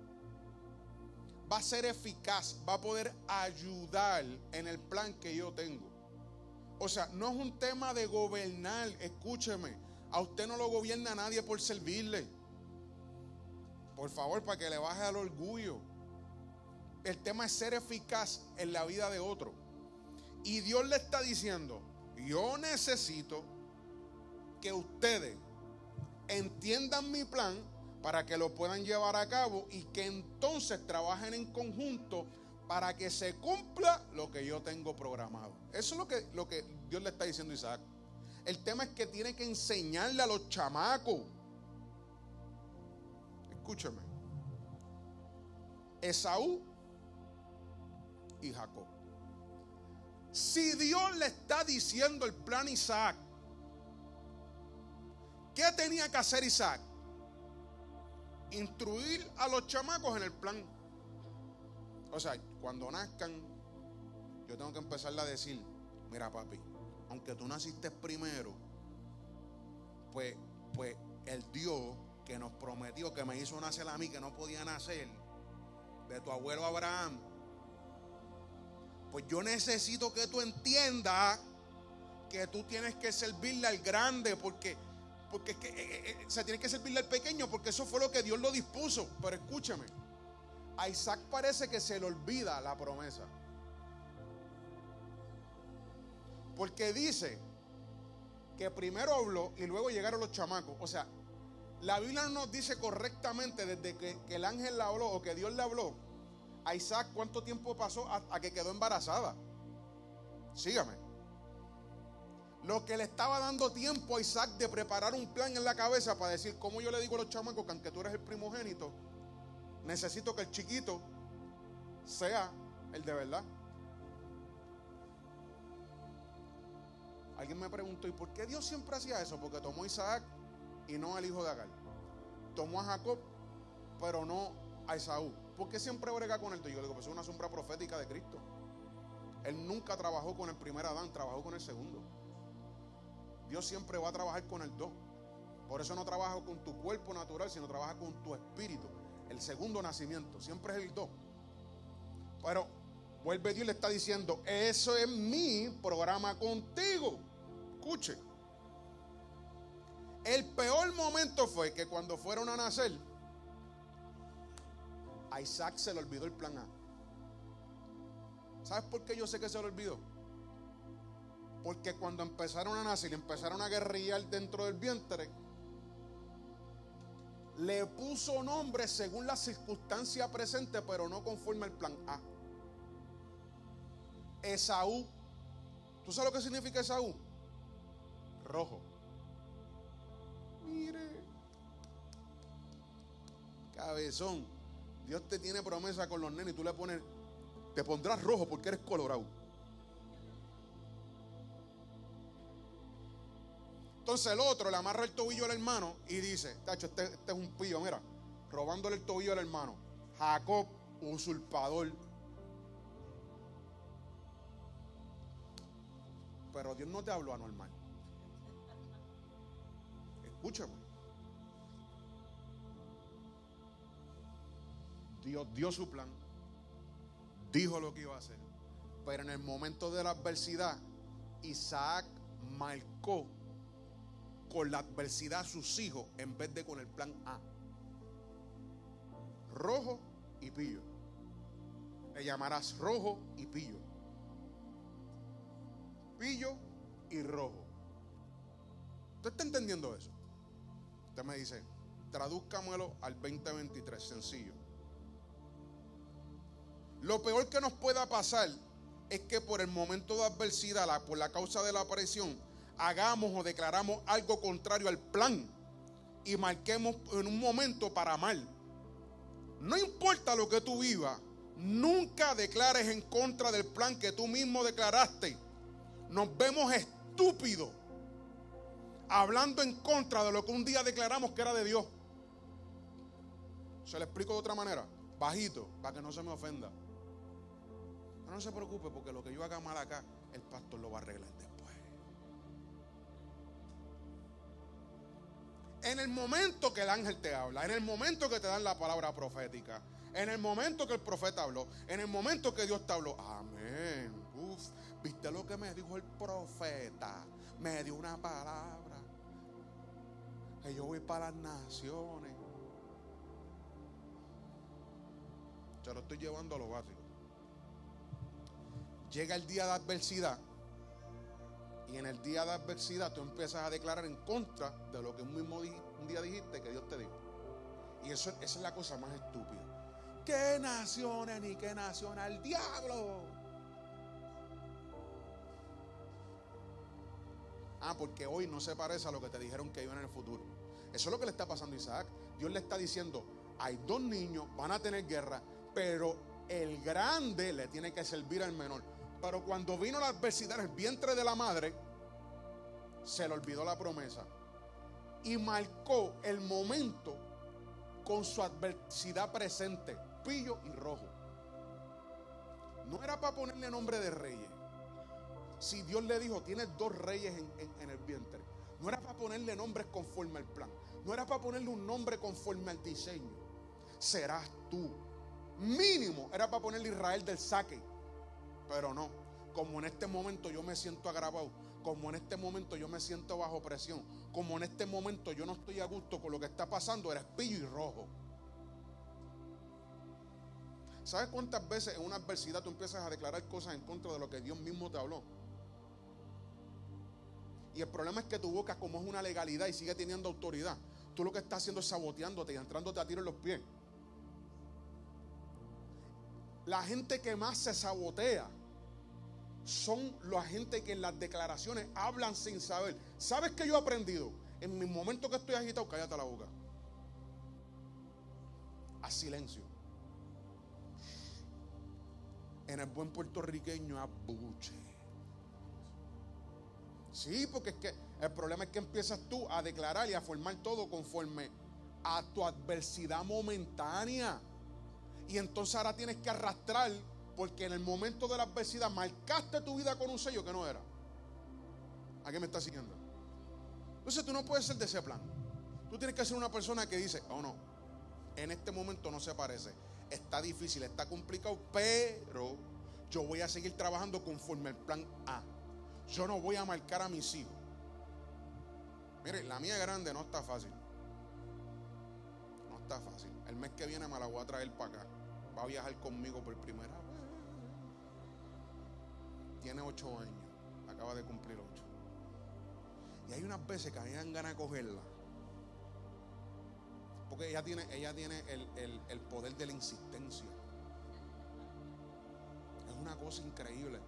Va a ser eficaz, va a poder ayudar en el plan que yo tengo. O sea, no es un tema de gobernar. Escúcheme, a usted no lo gobierna nadie por servirle. Por favor, para que le baje al orgullo. El tema es ser eficaz en la vida de otro. Y Dios le está diciendo, yo necesito que ustedes entiendan mi plan para que lo puedan llevar a cabo y que entonces trabajen en conjunto para que se cumpla lo que yo tengo programado. Eso es lo que Dios le está diciendo a Isaac. El tema es que tiene que enseñarle a los chamacos. Escúcheme. Esaú y Jacob. Si Dios le está diciendo el plan a Isaac, ¿qué tenía que hacer Isaac? Instruir a los chamacos en el plan. O sea, cuando nazcan, yo tengo que empezarle a decir: mira, papi, aunque tú naciste primero, pues el Dios que nos prometió, que me hizo nacer a mí, que no podía nacer, de tu abuelo Abraham, pues yo necesito que tú entiendas que tú tienes que servirle al grande, porque es que se tiene que servirle al pequeño, porque eso fue lo que Dios lo dispuso. Pero escúchame, a Isaac parece que se le olvida la promesa, porque dice que primero habló y luego llegaron los chamacos. O sea, la Biblia no nos dice correctamente desde que el ángel le habló o que Dios le habló a Isaac cuánto tiempo pasó a que quedó embarazada. Sígame. Lo que le estaba dando tiempo a Isaac de preparar un plan en la cabeza para decir: ¿cómo yo le digo a los chamacos que aunque tú eres el primogénito, necesito que el chiquito sea el de verdad? Alguien me preguntó: ¿y por qué Dios siempre hacía eso? Porque tomó a Isaac y no al hijo de Agar. Tomó a Jacob, pero no a Esaú. ¿Por qué siempre brega con él? Y yo le digo: pues es una sombra profética de Cristo. Él nunca trabajó con el primer Adán, trabajó con el segundo. Dios siempre va a trabajar con el dos. Por eso no trabaja con tu cuerpo natural, sino trabaja con tu espíritu. El segundo nacimiento, siempre es el dos. Pero vuelve Dios y le está diciendo: eso es mi programa contigo. Escuche. El peor momento fue que cuando fueron a nacer, a Isaac se le olvidó el plan A. ¿Sabes por qué yo sé que se le olvidó? Porque cuando empezaron a nacer y empezaron a guerrillar dentro del vientre, le puso nombre según la circunstancia presente, pero no conforme al plan A. Esaú. ¿Tú sabes lo que significa Esaú? Rojo. Mire, cabezón, Dios te tiene promesa con los nenes y tú le pones: te pondrás rojo porque eres colorado. Entonces el otro le amarra el tobillo al hermano y dice: tacho, este es un pillo, mira, robándole el tobillo al hermano. Jacob, usurpador. Pero Dios no te habló anormal. Escúchame. Dios dio su plan, dijo lo que iba a hacer, pero en el momento de la adversidad, Isaac marcó con la adversidad a sus hijos en vez de con el plan A. Rojo y pillo. Le llamarás rojo y pillo. Pillo y rojo. ¿Usted está entendiendo eso? Usted me dice: tradúzcamelo al 2023, sencillo. Lo peor que nos pueda pasar es que por el momento de adversidad, por la causa de la presión, hagamos o declaramos algo contrario al plan y marquemos en un momento para mal. No importa lo que tú vivas, nunca declares en contra del plan que tú mismo declaraste. Nos vemos estúpidos hablando en contra de lo que un día declaramos que era de Dios. Se lo explico de otra manera, bajito, para que no se me ofenda. Pero no se preocupe, porque lo que yo haga mal acá, el pastor lo va a arreglar después. En el momento que el ángel te habla, en el momento que te dan la palabra profética, en el momento que el profeta habló, en el momento que Dios te habló, amén. Uf, ¿viste lo que me dijo el profeta? Me dio una palabra. Que yo voy para las naciones. Se lo estoy llevando a lo básico. Llega el día de adversidad. Y en el día de adversidad tú empiezas a declarar en contra de lo que un día dijiste que Dios te dijo. Y esa es la cosa más estúpida. ¿Qué naciones ni qué nación al diablo? Porque hoy no se parece a lo que te dijeron que iba en el futuro. Eso es lo que le está pasando a Isaac. Dios le está diciendo: hay dos niños, van a tener guerra, pero el grande le tiene que servir al menor. Pero cuando vino la adversidad en el vientre de la madre, se le olvidó la promesa. Y marcó el momento con su adversidad presente, pillo y rojo. No era para ponerle nombre de reyes. Si Dios le dijo, tienes 2 reyes en el vientre. No era para ponerle nombres conforme al plan. No era para ponerle un nombre conforme al diseño. Serás tú. Mínimo era para ponerle Israel del saque. Pero no. Como en este momento yo me siento agravado. Como en este momento yo me siento bajo presión. Como en este momento yo no estoy a gusto con lo que está pasando. Eres pillo y rojo. ¿Sabes cuántas veces en una adversidad tú empiezas a declarar cosas en contra de lo que Dios mismo te habló? Y el problema es que tu boca, como es una legalidad y sigue teniendo autoridad, tú lo que estás haciendo es saboteándote y entrándote a tiro en los pies. La gente que más se sabotea son la gente que en las declaraciones hablan sin saber. ¿Sabes qué yo he aprendido? En mi momento que estoy agitado, cállate la boca. Haz silencio. En el buen puertorriqueño, abuche. Sí, porque es que el problema es que empiezas tú a declarar y a formar todo conforme a tu adversidad momentánea. Y entonces ahora tienes que arrastrar, porque en el momento de la adversidad marcaste tu vida con un sello que no era. ¿A qué me estás siguiendo? Entonces tú no puedes ser de ese plan. Tú tienes que ser una persona que dice, oh no, en este momento no se parece. Está difícil, está complicado, pero yo voy a seguir trabajando conforme al plan A. Yo no voy a marcar a mis hijos. Mire, la mía grande no está fácil. No está fácil. El mes que viene me la voy a traer para acá. Va a viajar conmigo por primera vez. Tiene 8 años. Acaba de cumplir 8. Y hay unas veces que a mí me dan ganas de cogerla. Porque ella tiene el poder de la insistencia. Es una cosa increíble.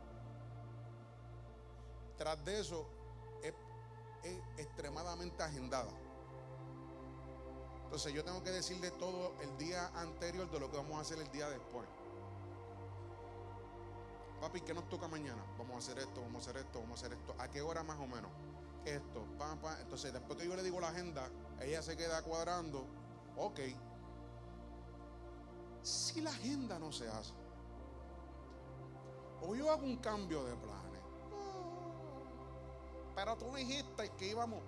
Tras de eso, es extremadamente agendada. Entonces yo tengo que decirle todo el día anterior de lo que vamos a hacer el día después. Papi, ¿qué nos toca mañana? Vamos a hacer esto, vamos a hacer esto, vamos a hacer esto. ¿A qué hora más o menos? Esto, pam, pam. Entonces después que yo le digo la agenda, ella se queda cuadrando. Ok. Si la agenda no se hace, o yo hago un cambio de planes, pero tú dijiste que íbamos.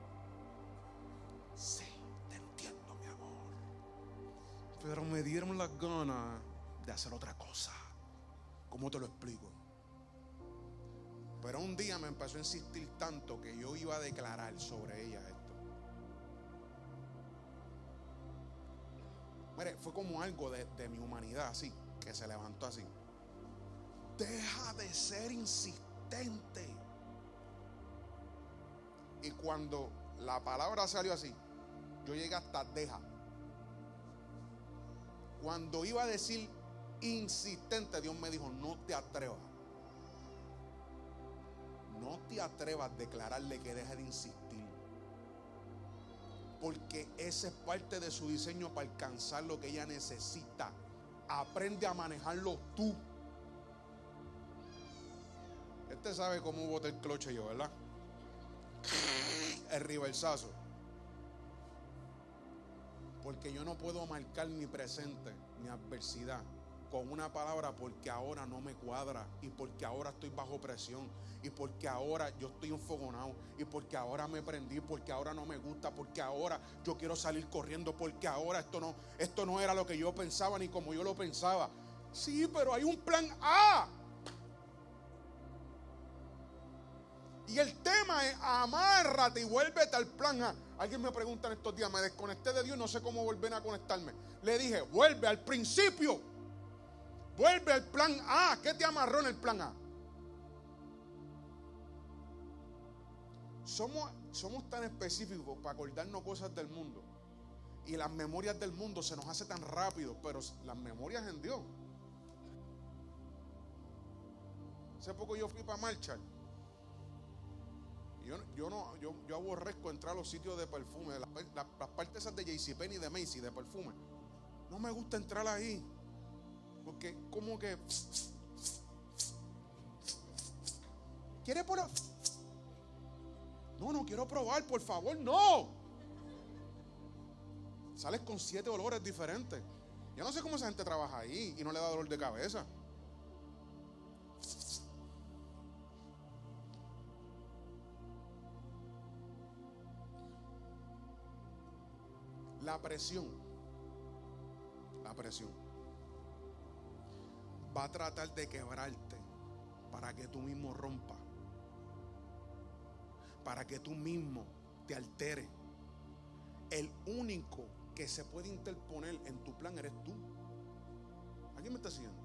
Sí, te entiendo, mi amor. Pero me dieron las ganas de hacer otra cosa. ¿Cómo te lo explico? Pero un día me empezó a insistir tanto que yo iba a declarar sobre ella esto. Mire, fue como algo de mi humanidad así, que se levantó así. Deja de ser insistente. Y cuando la palabra salió así, yo llegué hasta deja. Cuando iba a decir insistente, Dios me dijo, no te atrevas. No te atrevas a declararle que deje de insistir. Porque esa es parte de su diseño para alcanzar lo que ella necesita. Aprende a manejarlo tú. Este sabe cómo boté el cloche yo, ¿verdad? El reversazo. Porque yo no puedo marcar mi presente, mi adversidad con una palabra porque ahora no me cuadra y porque ahora estoy bajo presión y porque ahora yo estoy enfogonado y porque ahora me prendí, porque ahora no me gusta, porque ahora yo quiero salir corriendo, porque ahora esto no era lo que yo pensaba ni como yo lo pensaba. Sí, pero hay un plan A. Y el tema es amárrate y vuélvete al plan A. Alguien me pregunta en estos días, me desconecté de Dios, no sé cómo volver a conectarme. Le dije, vuelve al principio. Vuelve al plan A. ¿Qué te amarró en el plan A? Somos tan específicos para acordarnos cosas del mundo. Y las memorias del mundo se nos hace tan rápido, pero las memorias en Dios. Hace poco yo fui para Marshall. Yo aborrezco entrar a los sitios de perfume, las partes esas de JCPenney y de Macy de perfume. No me gusta entrar ahí, porque como que ¿Quiere probar? No quiero probar, por favor, no. Sales con 7 olores diferentes. Yo no sé cómo esa gente trabaja ahí y no le da dolor de cabeza. La presión va a tratar de quebrarte para que tú mismo rompas, para que tú mismo te alteres. El único que se puede interponer en tu plan eres tú. ¿Alguien me está siguiendo?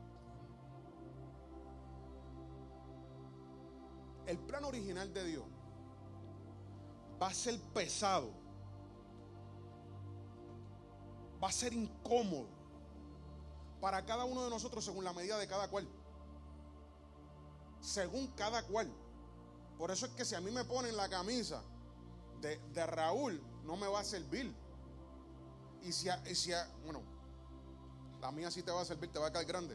El plan original de Dios va a ser pesado, va a ser incómodo para cada uno de nosotros según la medida de cada cual. Según cada cual. Por eso es que si a mí me ponen la camisa de Raúl, no me va a servir. Bueno, la mía sí te va a servir, te va a caer grande.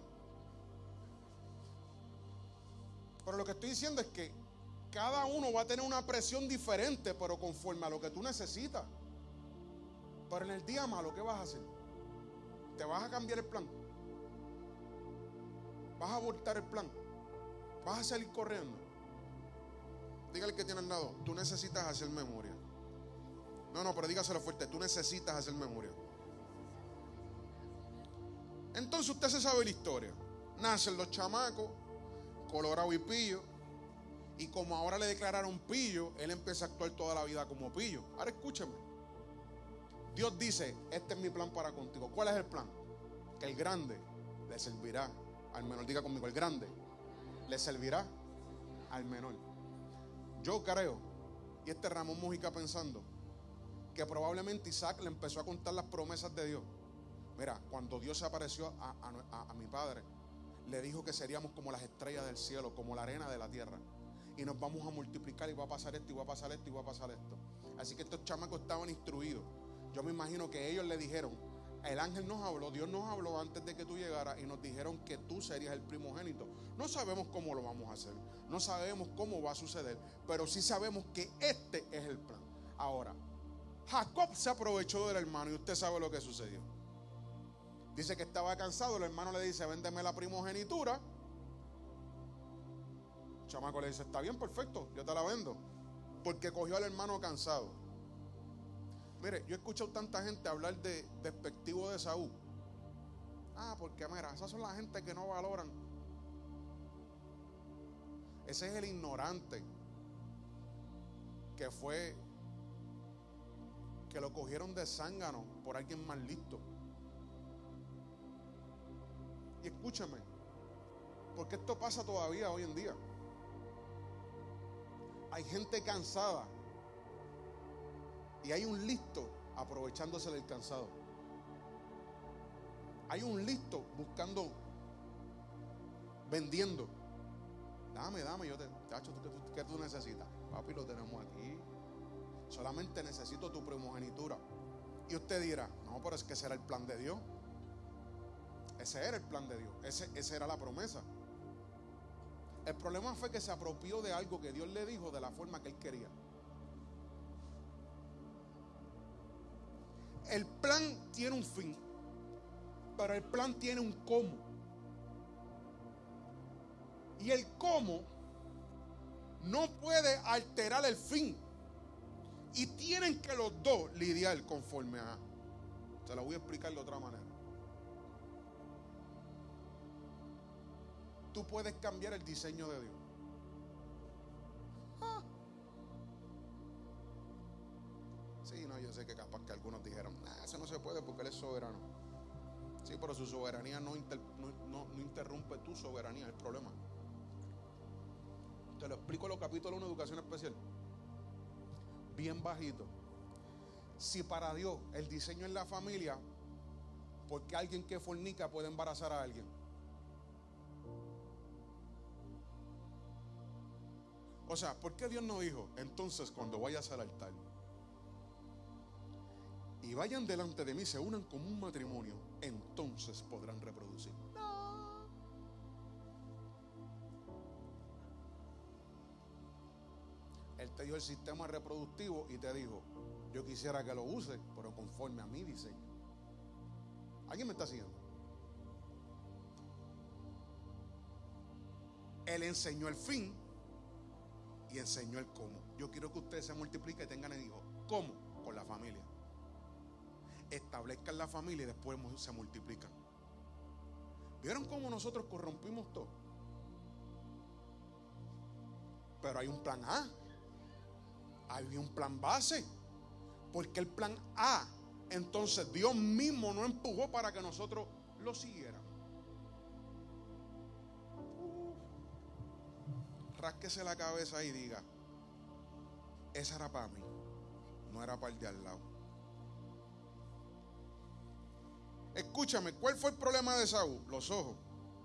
Pero lo que estoy diciendo es que cada uno va a tener una presión diferente, pero conforme a lo que tú necesitas. Pero en el día malo, ¿qué vas a hacer? ¿Te vas a cambiar el plan? ¿Vas a abortar el plan? ¿Vas a salir corriendo? Dígale que tiene al lado, tú necesitas hacer memoria. No, pero dígaselo fuerte, tú necesitas hacer memoria. Entonces usted se sabe la historia. Nacen los chamacos, colorado y pillo. Y como ahora le declararon pillo, él empieza a actuar toda la vida como pillo. Ahora escúcheme. Dios dice, este es mi plan para contigo. ¿Cuál es el plan? Que el grande le servirá al menor. Diga conmigo, el grande le servirá al menor. Yo creo, y este Ramón Mujica pensando, que probablemente Isaac le empezó a contar las promesas de Dios. Mira, cuando Dios se apareció a mi padre, le dijo que seríamos como las estrellas del cielo, como la arena de la tierra. Y nos vamos a multiplicar y va a pasar esto, y va a pasar esto, y va a pasar esto. Así que estos chamacos estaban instruidos. Yo me imagino que ellos le dijeron, el ángel nos habló, Dios nos habló antes de que tú llegaras y nos dijeron que tú serías el primogénito. No sabemos cómo lo vamos a hacer, no sabemos cómo va a suceder, pero sí sabemos que este es el plan. Ahora, Jacob se aprovechó del hermano y usted sabe lo que sucedió. Dice que estaba cansado, el hermano le dice, véndeme la primogenitura. El chamaco le dice, está bien, perfecto, yo te la vendo. Porque cogió al hermano cansado. Mire, yo he escuchado tanta gente hablar despectivo de Saúl. Porque mira, esas son la gente que no valoran. Ese es el ignorante que lo cogieron de zángano por alguien más listo. Y escúchame, porque esto pasa todavía hoy en día. Hay gente cansada y hay un listo aprovechándose del cansado. Hay un listo buscando, vendiendo. Dame, yo te, chacho, ¿qué tú necesitas? Papi, lo tenemos aquí. Solamente necesito tu primogenitura. Y usted dirá, no, pero es que ese era el plan de Dios. Ese era el plan de Dios. Esa era la promesa. El problema fue que se apropió de algo que Dios le dijo de la forma que él quería. El plan tiene un fin, pero el plan tiene un cómo. Y el cómo no puede alterar el fin. Y tienen que los dos lidiar conforme a. Se la voy a explicar de otra manera. Tú puedes cambiar el diseño de Dios. Sí, no, yo sé que capaz que algunos dijeron, eso no se puede porque Él es soberano. Sí, pero su soberanía no interrumpe tu soberanía, es el problema. Te lo explico en los capítulos 1 de Educación Especial. Bien bajito. Si para Dios el diseño es la familia, ¿por qué alguien que fornica puede embarazar a alguien? O sea, ¿por qué Dios no dijo, entonces cuando vayas al altar y vayan delante de mí, se unan como un matrimonio, entonces podrán reproducir? No. Él te dio el sistema reproductivo y te dijo, yo quisiera que lo uses, pero conforme a mi diseño. ¿Alguien me está siguiendo? Él enseñó el fin y enseñó el cómo. Yo quiero que ustedes se multipliquen y tengan el hijo. ¿Cómo? Con la familia. Establezcan la familia y después se multiplican. ¿Vieron cómo nosotros corrompimos todo? Pero hay un plan A. Hay un plan base. Porque el plan A, entonces Dios mismo nos empujó para que nosotros lo siguiéramos. Rásquese la cabeza y diga, esa era para mí, no era para el de al lado. Escúchame, ¿cuál fue el problema de Esaú? Los ojos.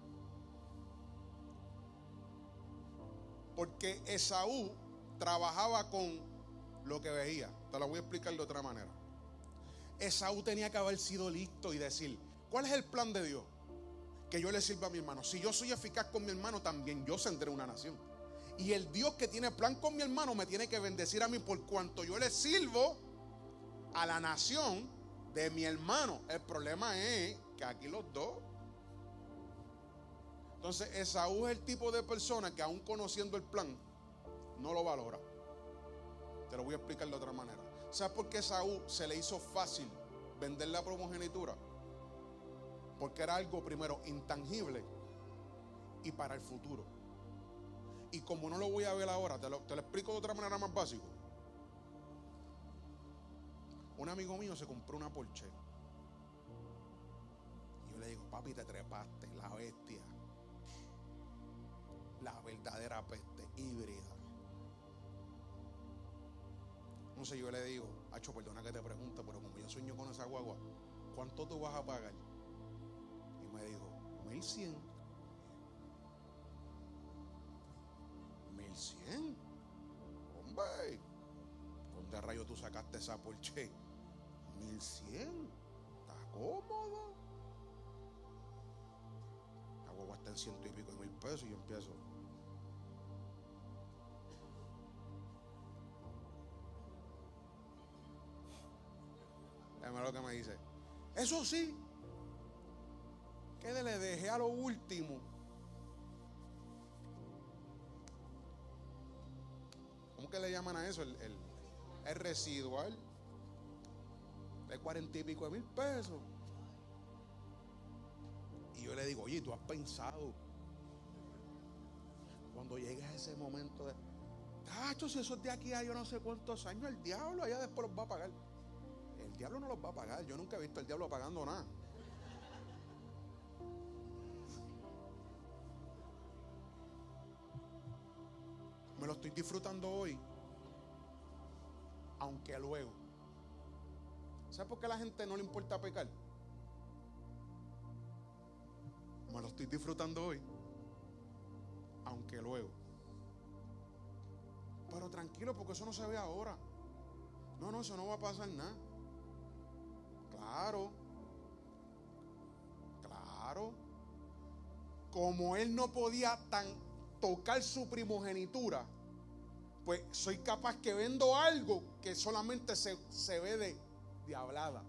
Porque Esaú trabajaba con lo que veía. Te lo voy a explicar de otra manera. Esaú tenía que haber sido listo y decir, ¿cuál es el plan de Dios? Que yo le sirva a mi hermano. Si yo soy eficaz con mi hermano, también yo tendré una nación. Y el Dios que tiene plan con mi hermano me tiene que bendecir a mí por cuanto yo le sirvo a la nación de mi hermano. El problema es que aquí los dos. Entonces Esaú es el tipo de persona que aún conociendo el plan no lo valora. Te lo voy a explicar de otra manera. ¿Sabes por qué Esaú se le hizo fácil vender la primogenitura? Porque era algo primero intangible y para el futuro. Y como no lo voy a ver ahora, te lo explico de otra manera más básica. Un amigo mío se compró una Porsche. Y yo le digo, papi, te trepaste, la bestia. La verdadera peste, híbrida. No sé, yo le digo, Acho, perdona que te pregunte, pero como yo sueño con esa guagua, ¿cuánto tú vas a pagar? Y me dijo, 1,100. 1,100. Hombre, ¿dónde rayos tú sacaste esa Porsche? 1,100. Está cómodo. La guagua está en 100 y pico de 1,000 pesos y yo empiezo. Déjame lo que me dice. Eso sí, que le dejé a lo último. ¿Cómo que le llaman a eso? El residual de 40 y pico de 1,000 pesos. Y yo le digo, oye, ¿tú has pensado cuando llegues a ese momento de, tacho, si eso es de aquí a yo no sé cuántos años, el diablo allá después los va a pagar? El diablo no los va a pagar. Yo nunca he visto al diablo pagando nada. Me lo estoy disfrutando hoy, aunque luego. ¿Sabes por qué a la gente no le importa pecar? Me lo estoy disfrutando hoy, aunque luego. Pero tranquilo, porque eso no se ve ahora. No, eso no va a pasar nada. Claro. Como él no podía tocar su primogenitura, pues soy capaz que vendo algo que solamente se ve de hablada.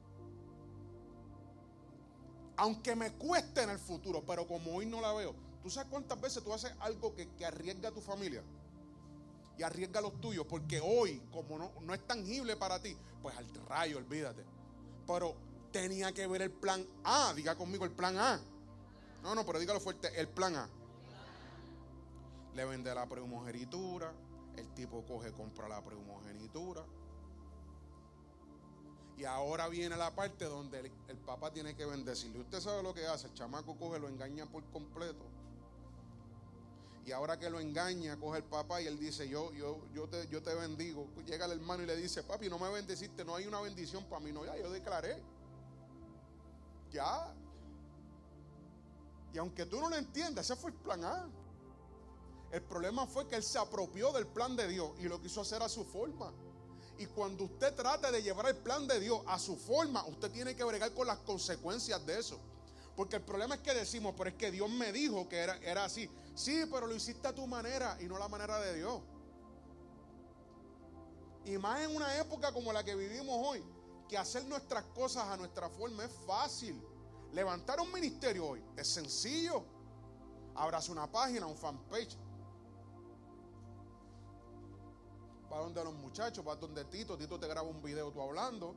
Aunque me cueste en el futuro, pero como hoy no la veo. ¿Tú sabes cuántas veces tú haces algo que arriesga a tu familia? Y arriesga a los tuyos, porque hoy, como no es tangible para ti, pues al rayo, olvídate. Pero tenía que ver el plan A. Diga conmigo el plan A. No, pero dígalo fuerte, el plan A. Le vende la primogenitura. El tipo compra la primogenitura. Y ahora viene la parte donde el papá tiene que bendecirle. Usted sabe lo que hace. El chamaco lo engaña por completo. Y ahora que lo engaña, coge el papá y él dice, yo te bendigo. Llega el hermano y le dice, papi, no me bendeciste, no hay una bendición para mí. No, ya, yo declaré. Ya. Y aunque tú no lo entiendas, ese fue el plan A. El problema fue que él se apropió del plan de Dios y lo quiso hacer a su forma. Y cuando usted trate de llevar el plan de Dios a su forma, usted tiene que bregar con las consecuencias de eso. Porque el problema es que decimos, pero es que Dios me dijo que era así. Sí, pero lo hiciste a tu manera y no a la manera de Dios. Y más en una época como la que vivimos hoy, que hacer nuestras cosas a nuestra forma es fácil. Levantar un ministerio hoy es sencillo. Abras una página, un fanpage. Va donde los muchachos, va donde Tito te graba un video tú hablando.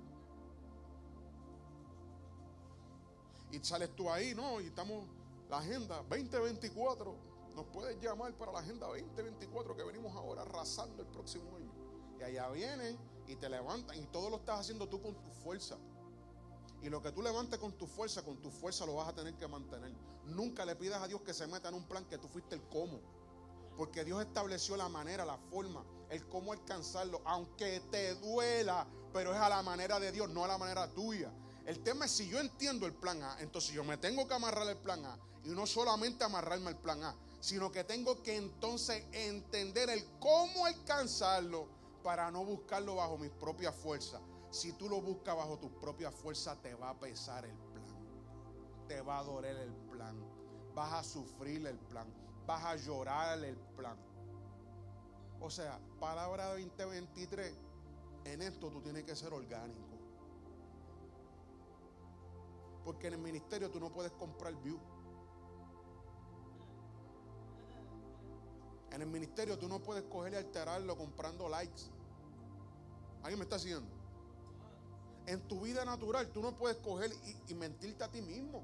Y sales tú ahí, ¿no? Y estamos, la agenda 2024. Nos puedes llamar para la agenda 2024 que venimos ahora arrasando el próximo año. Y allá vienen y te levantan y todo lo estás haciendo tú con tu fuerza. Y lo que tú levantes con tu fuerza lo vas a tener que mantener. Nunca le pidas a Dios que se meta en un plan que tú fuiste el cómo. Porque Dios estableció la manera, la forma, el cómo alcanzarlo. Aunque te duela, pero es a la manera de Dios, no a la manera tuya. El tema es si yo entiendo el plan A, entonces yo me tengo que amarrar al plan A. Y no solamente amarrarme al plan A, sino que tengo que entonces entender el cómo alcanzarlo para no buscarlo bajo mis propias fuerzas. Si tú lo buscas bajo tus propias fuerzas, te va a pesar el plan. Te va a doler el plan. Vas a sufrir el plan. Vas a llorar el plan. O sea, palabra de 2023, en esto tú tienes que ser orgánico. Porque en el ministerio tú no puedes comprar view. En el ministerio tú no puedes coger y alterarlo comprando likes. ¿Alguien me está siguiendo? En tu vida natural tú no puedes coger y mentirte a ti mismo.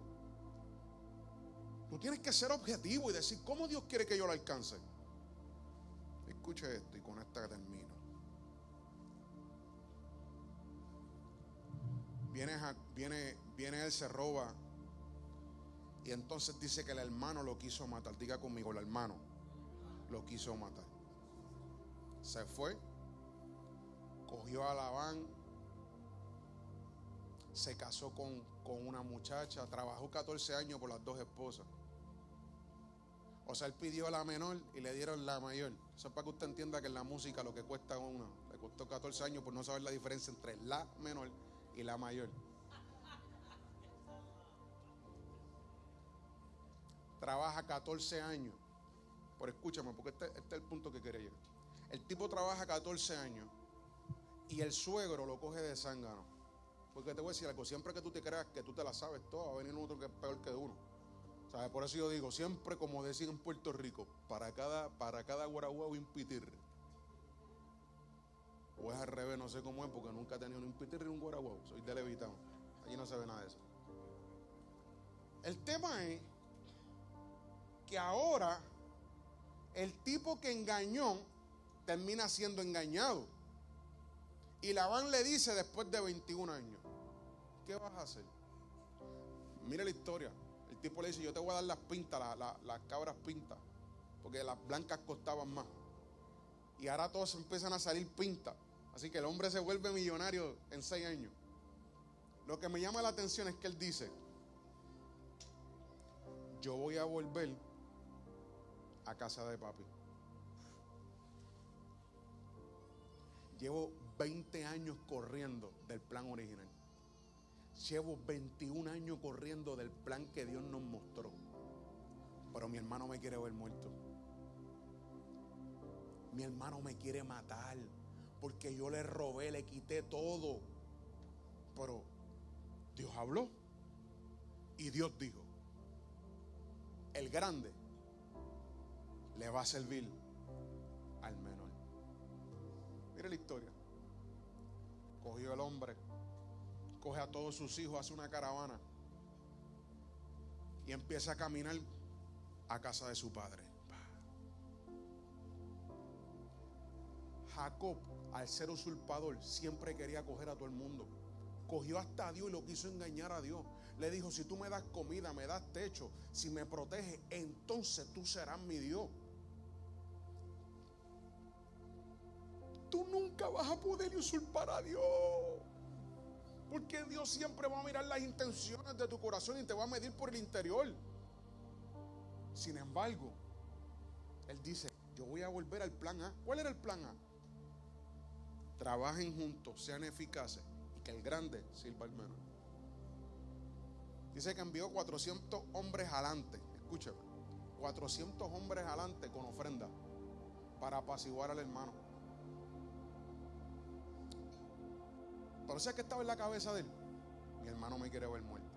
Tú tienes que ser objetivo y decir cómo Dios quiere que yo lo alcance. Escuche esto y con esta termino. Viene él, se roba. Y entonces dice que el hermano lo quiso matar. Diga conmigo, el hermano lo quiso matar. Se fue. Cogió a Labán. Se casó con una muchacha. Trabajó 14 años por las dos esposas. O sea, él pidió la menor y le dieron la mayor. Eso es para que usted entienda que en la música lo que cuesta uno. Le costó 14 años por no saber la diferencia entre la menor y la mayor. Trabaja 14 años. Pero escúchame, porque este es el punto que quería llegar. El tipo trabaja 14 años y el suegro lo coge de zángano. Porque te voy a decir algo, siempre que tú te creas que tú te la sabes todo, va a venir otro que es peor que uno. ¿Sabes? Por eso yo digo, siempre como decían en Puerto Rico, para cada guaraguao un pitirre. O es al revés, no sé cómo es, porque nunca he tenido ni un pitirre ni un guaraguao. Soy de Levitown. Allí no se ve nada de eso. El tema es que ahora el tipo que engañó termina siendo engañado. Y Labán le dice después de 21 años, ¿qué vas a hacer? Mira la historia. El tipo le dice, yo te voy a dar las pintas, las cabras pintas, porque las blancas costaban más. Y ahora todos empiezan a salir pintas. Así que el hombre se vuelve millonario en 6 años. Lo que me llama la atención es que él dice, yo voy a volver a casa de papi. Llevo 20 años corriendo del plan original. Llevo 21 años corriendo del plan que Dios nos mostró. Pero mi hermano me quiere ver muerto. Mi hermano me quiere matar. Porque yo le robé, le quité todo. Pero Dios habló. Y Dios dijo, el grande le va a servir al menor. Mire la historia. Cogió el hombre, coge a todos sus hijos, hace una caravana y empieza a caminar a casa de su padre. Jacob, al ser usurpador, siempre quería coger a todo el mundo. Cogió hasta a Dios y lo quiso engañar a Dios. Le dijo, si tú me das comida, me das techo, si me proteges, entonces tú serás mi Dios. Tú nunca vas a poder usurpar a Dios. Porque Dios siempre va a mirar las intenciones de tu corazón y te va a medir por el interior. Sin embargo, Él dice, yo voy a volver al plan A. ¿Cuál era el plan A? Trabajen juntos, sean eficaces y que el grande sirva al menor. Dice que envió 400 hombres adelante. Escúchame, 400 hombres adelante con ofrenda para apaciguar al hermano. Pero ¿sabes qué estaba en la cabeza de él? Mi hermano me quiere ver muerto.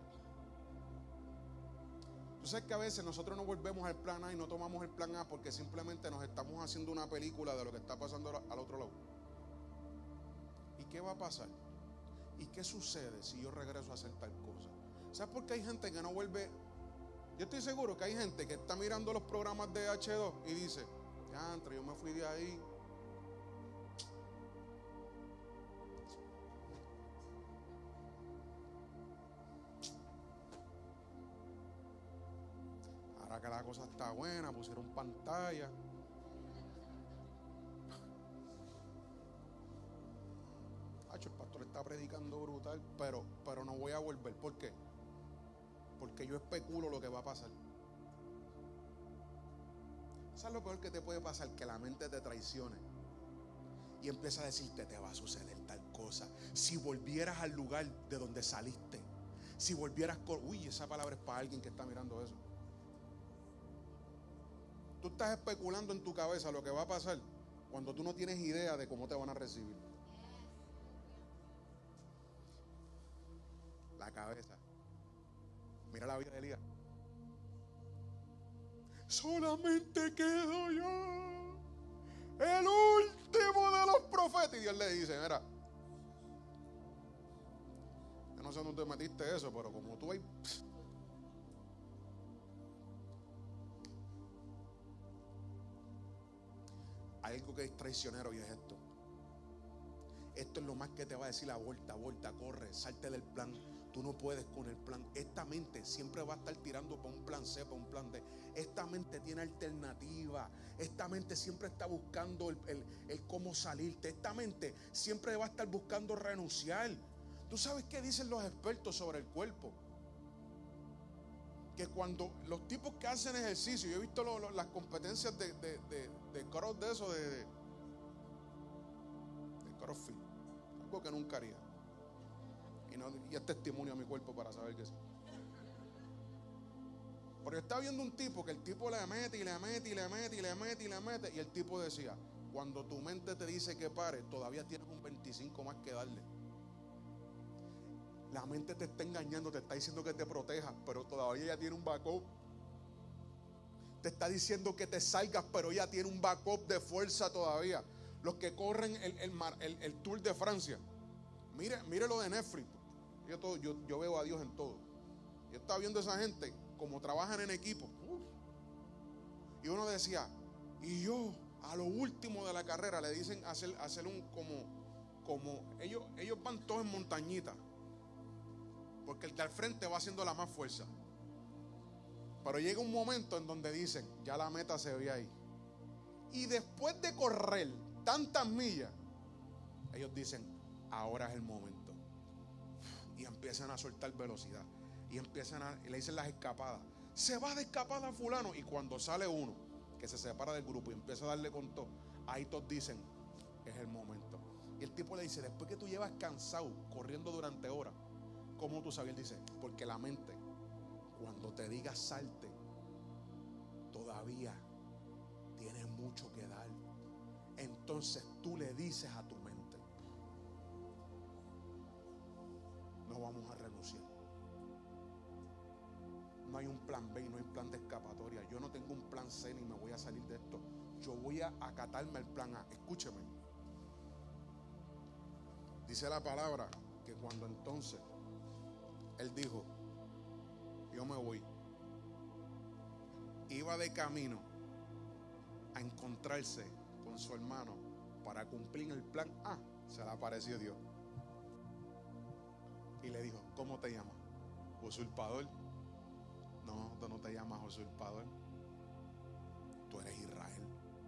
Tú sabes que a veces nosotros no volvemos al plan A y no tomamos el plan A porque simplemente nos estamos haciendo una película de lo que está pasando al otro lado. ¿Y qué va a pasar? ¿Y qué sucede si yo regreso a hacer tal cosa? ¿Sabes por qué hay gente que no vuelve? Yo estoy seguro que hay gente que está mirando los programas de H2 y dice, diantre, yo me fui de ahí. Ahora que la cosa está buena, pusieron pantalla. El pastor está predicando brutal, pero no voy a volver. ¿Por qué? Porque yo especulo lo que va a pasar. ¿Sabes lo peor que te puede pasar? Que la mente te traicione y empieza a decirte, te va a suceder tal cosa. Si volvieras al lugar de donde saliste, si volvieras uy, esa palabra es para alguien que está mirando eso. Tú estás especulando en tu cabeza lo que va a pasar cuando tú no tienes idea de cómo te van a recibir. La cabeza. Mira la vida de Elías. Solamente quedo yo, el último de los profetas. Y Dios le dice, mira, yo no sé dónde te metiste eso, pero como tú hay... Algo que es traicionero y es esto. Esto es lo más que te va a decir: aborta, corre, salte del plan. Tú no puedes con el plan. Esta mente siempre va a estar tirando para un plan C, para un plan D. Esta mente tiene alternativa. Esta mente siempre está buscando el cómo salirte. Esta mente siempre va a estar buscando renunciar. ¿Tú sabes qué dicen los expertos sobre el cuerpo? Que cuando los tipos que hacen ejercicio, yo he visto las competencias de cross de eso, de crossfit, algo que nunca haría. Y es testimonio a mi cuerpo para saber que sí. Pero yo estaba viendo un tipo que el tipo le mete y le mete y le mete y le mete y le mete. Y el tipo decía: cuando tu mente te dice que pare, todavía tienes un 25 más que darle. La mente te está engañando, te está diciendo que te protejas, pero todavía ya tiene un backup. Te está diciendo que te salgas, pero ya tiene un backup de fuerza todavía. Los que corren el Tour de Francia, mire lo de Netflix. Yo veo a Dios en todo. Yo estaba viendo a esa gente como trabajan en equipo. Y uno decía, y yo a lo último de la carrera le dicen hacer un como ellos van todos en montañita, porque el de al frente va haciendo la más fuerza. Pero llega un momento en donde dicen, ya la meta se ve ahí. Y después de correr tantas millas, ellos dicen, ahora es el momento. Y empiezan a soltar velocidad. Y le dicen las escapadas. Se va de escapada fulano. Y cuando sale uno que se separa del grupo y empieza a darle con todo, ahí todos dicen, es el momento. Y el tipo le dice, después que tú llevas cansado, corriendo durante horas, ¿cómo tú sabes? Él dice, porque la mente, cuando te diga salte, todavía tienes mucho que dar. Entonces tú le dices a tu mente, no vamos a renunciar. No hay un plan B y no hay plan de escapatoria. Yo no tengo un plan C ni me voy a salir de esto. Yo voy a acatarme al plan A. Escúcheme. Dice la palabra que cuando entonces él dijo, yo me voy, iba de camino a encontrarse con su hermano para cumplir el plan A, se le apareció Dios y le dijo, ¿cómo te llamas? Usurpador. No, tú no te llamas usurpador, tú eres Israel.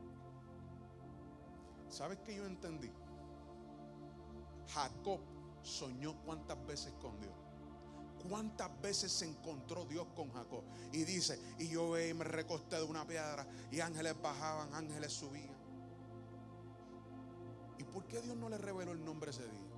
¿Sabes qué yo entendí? Jacob soñó cuántas veces con Dios. ¿Cuántas veces se encontró Dios con Jacob? Y dice, y yo veía y me recosté de una piedra y ángeles bajaban, ángeles subían. ¿Y por qué Dios no le reveló el nombre ese día?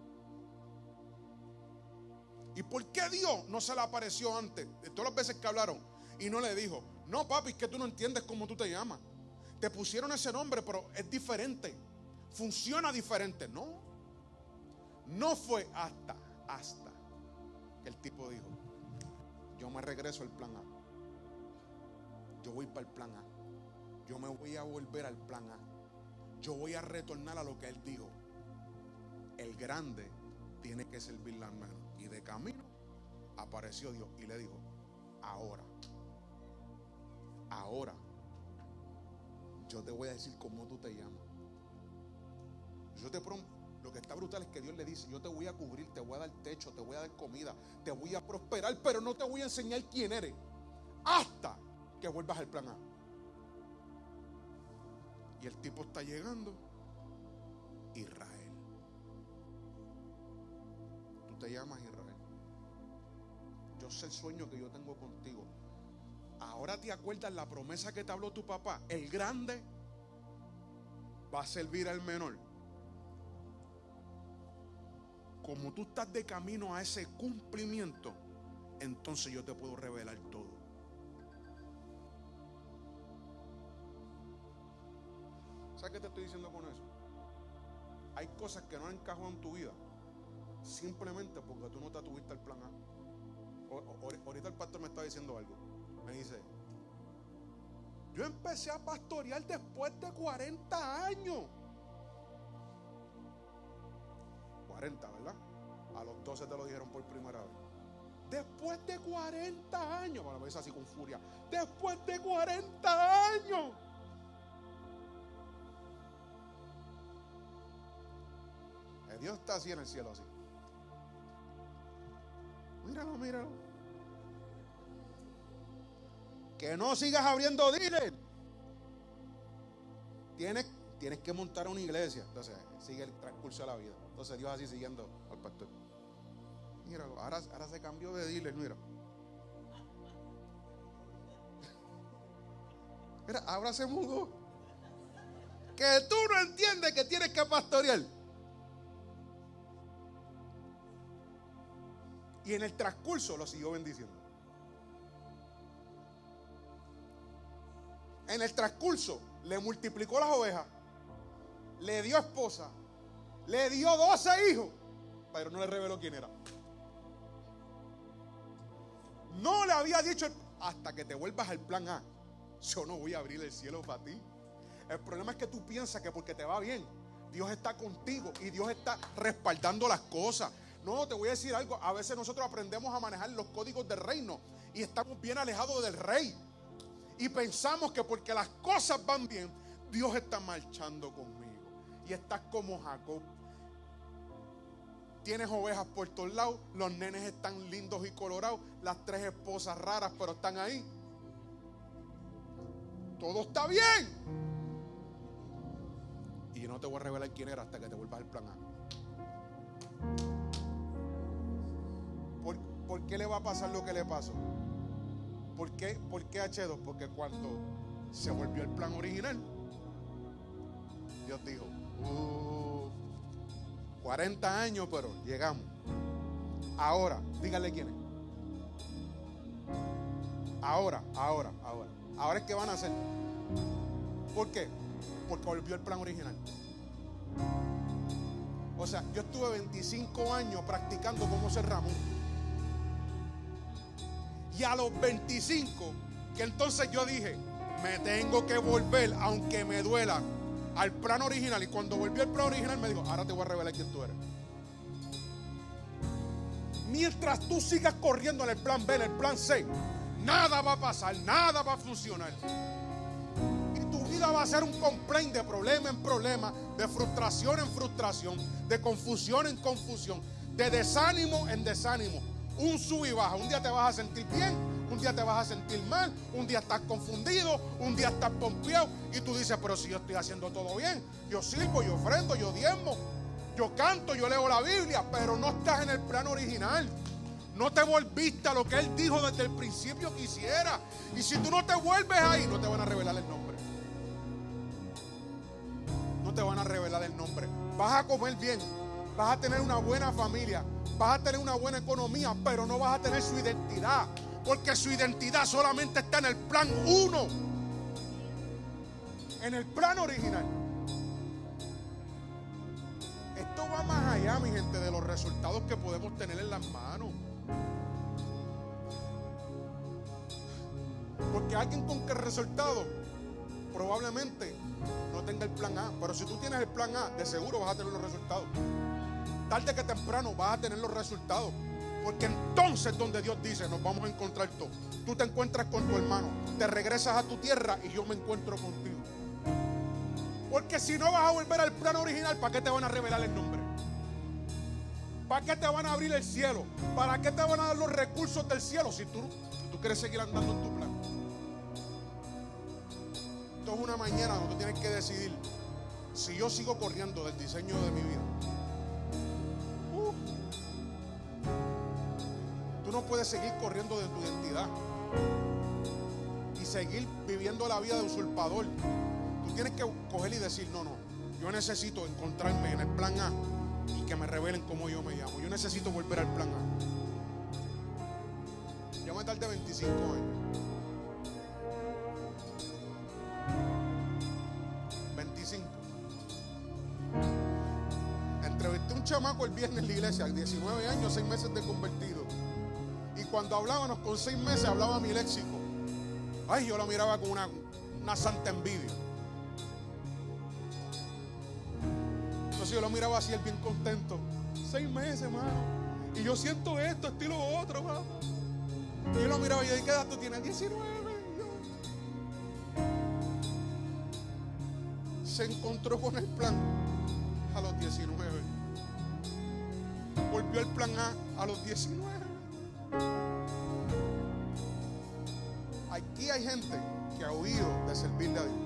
¿Y por qué Dios no se le apareció antes? De todas las veces que hablaron y no le dijo, no papi, es que tú no entiendes cómo tú te llamas. Te pusieron ese nombre, pero es diferente. Funciona diferente. No. No fue hasta que el tipo dijo, yo me regreso al plan A. Yo voy para el plan A. Yo me voy a volver al plan A. Yo voy a retornar a lo que él dijo. El grande tiene que servirle al menor. Y de camino apareció Dios y le dijo, ahora yo te voy a decir cómo tú te llamas. Yo te prometo. Lo que está brutal es que Dios le dice, yo te voy a cubrir, te voy a dar techo, te voy a dar comida, te voy a prosperar, pero no te voy a enseñar quién eres hasta que vuelvas al plan A. Y el tipo está llegando. Israel. Tú te llamas Israel. Yo sé el sueño que yo tengo contigo. Ahora te acuerdas la promesa que te habló tu papá. El grande va a servir al menor. Como tú estás de camino a ese cumplimiento, entonces yo te puedo revelar todo. ¿Sabes qué te estoy diciendo con eso? Hay cosas que no han encajado en tu vida simplemente porque tú no te atuviste al plan A. Ahorita el pastor me está diciendo algo. Me dice, yo empecé a pastorear después de 40 años. 40, ¿verdad? A los 12 te lo dijeron por primera vez. Después de 40 años. Bueno, me dice así con furia. Después de 40 años. Dios está así en el cielo, así. Míralo, míralo. Que no sigas abriendo dealers. Tienes que montar una iglesia. Entonces, sigue el transcurso de la vida. Entonces, Dios así siguiendo al pastor. Míralo, ahora se cambió de dealer, mira. Mira, ahora se mudó. Que tú no entiendes que tienes que pastorear. Y en el transcurso lo siguió bendiciendo. En el transcurso le multiplicó las ovejas, le dio esposa, le dio 12 hijos, pero no le reveló quién era. No le había dicho hasta que te vuelvas al plan A. Yo no voy a abrir el cielo para ti. El problema es que tú piensas que porque te va bien, Dios está contigo y Dios está respaldando las cosas. No, te voy a decir algo. A veces nosotros aprendemos a manejar los códigos del reino y estamos bien alejados del rey. Y pensamos que porque las cosas van bien, Dios está marchando conmigo. Y estás como Jacob. Tienes ovejas por todos lados, los nenes están lindos y colorados, las 3 esposas raras, pero están ahí. Todo está bien. Y yo no te voy a revelar quién era hasta que te vuelvas al plan A. ¿Por qué le va a pasar lo que le pasó? ¿Por qué H2? Porque cuando se volvió el plan original, Dios dijo, 40 años, pero llegamos. Ahora, díganle quién es. Ahora es que van a hacer. ¿Por qué? Porque volvió el plan original. O sea, yo estuve 25 años practicando cómo ser Ramón. Y a los 25, que entonces yo dije, me tengo que volver, aunque me duela, al plan original. Y cuando volvió al plan original me dijo, ahora te voy a revelar quién tú eres. Mientras tú sigas corriendo en el plan B, en el plan C, nada va a pasar, nada va a funcionar. Y tu vida va a ser un complaint de problema en problema, de frustración en frustración, de confusión en confusión, de desánimo en desánimo. Un sub y baja. Un día te vas a sentir bien, un día te vas a sentir mal, un día estás confundido, un día estás pompeado y tú dices, pero si yo estoy haciendo todo bien, yo sirvo, yo ofrendo, yo diezmo, yo canto, yo leo la Biblia, pero no estás en el plan original. No te volviste a lo que Él dijo desde el principio que hiciera. Y si tú no te vuelves ahí, no te van a revelar el nombre. No te van a revelar el nombre. Vas a comer bien, vas a tener una buena familia, vas a tener una buena economía, pero no vas a tener su identidad, porque su identidad solamente está en el plan 1, en el plan original. Esto va más allá. idea, mi gente, de los resultados que podemos tener en las manos. Porque alguien con qué resultado probablemente no tenga el plan A. Pero si tú tienes el plan A, de seguro vas a tener los resultados. Tarde que temprano vas a tener los resultados. Porque entonces es donde Dios dice, nos vamos a encontrar todos. Tú te encuentras con tu hermano, te regresas a tu tierra y yo me encuentro contigo. Porque si no vas a volver al plan original, ¿para qué te van a revelar el nombre? ¿Para qué te van a abrir el cielo? ¿Para qué te van a dar los recursos del cielo si tú quieres seguir andando en tu plan? Esto es una mañana donde tú tienes que decidir si yo sigo corriendo del diseño de mi vida. Tú no puedes seguir corriendo de tu identidad y seguir viviendo la vida de usurpador. Tú tienes que coger y decir, no, yo necesito encontrarme en el plan A y que me revelen cómo yo me llamo. Yo necesito volver al plan A. Yo me tardé 25 años. 25. Entrevisté a un chamaco el viernes en la iglesia, 19 años, 6 meses de convertido. Y cuando hablábamos con 6 meses, hablaba mi léxico. Ay, yo lo miraba con una santa envidia. Entonces yo lo miraba así, él bien contento. 6 meses, hermano. Y yo siento esto, estilo otro, hermano. Y yo lo miraba y yo, ¿qué edad tú tienes? 19. Se encontró con el plan a los 19. Volvió al plan a los 19. Aquí hay gente que ha huido de servirle a Dios,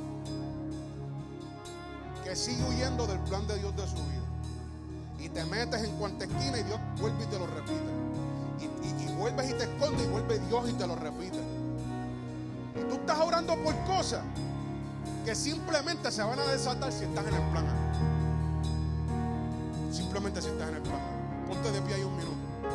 que sigue huyendo del plan de Dios de su vida, y te metes en cuanta esquina y Dios vuelve y te lo repite, y vuelves y te escondes y vuelve Dios y te lo repite, y tú estás orando por cosas que simplemente se van a desatar si estás en el plan A. Simplemente si estás en el plan A. Ponte de pie ahí un minuto.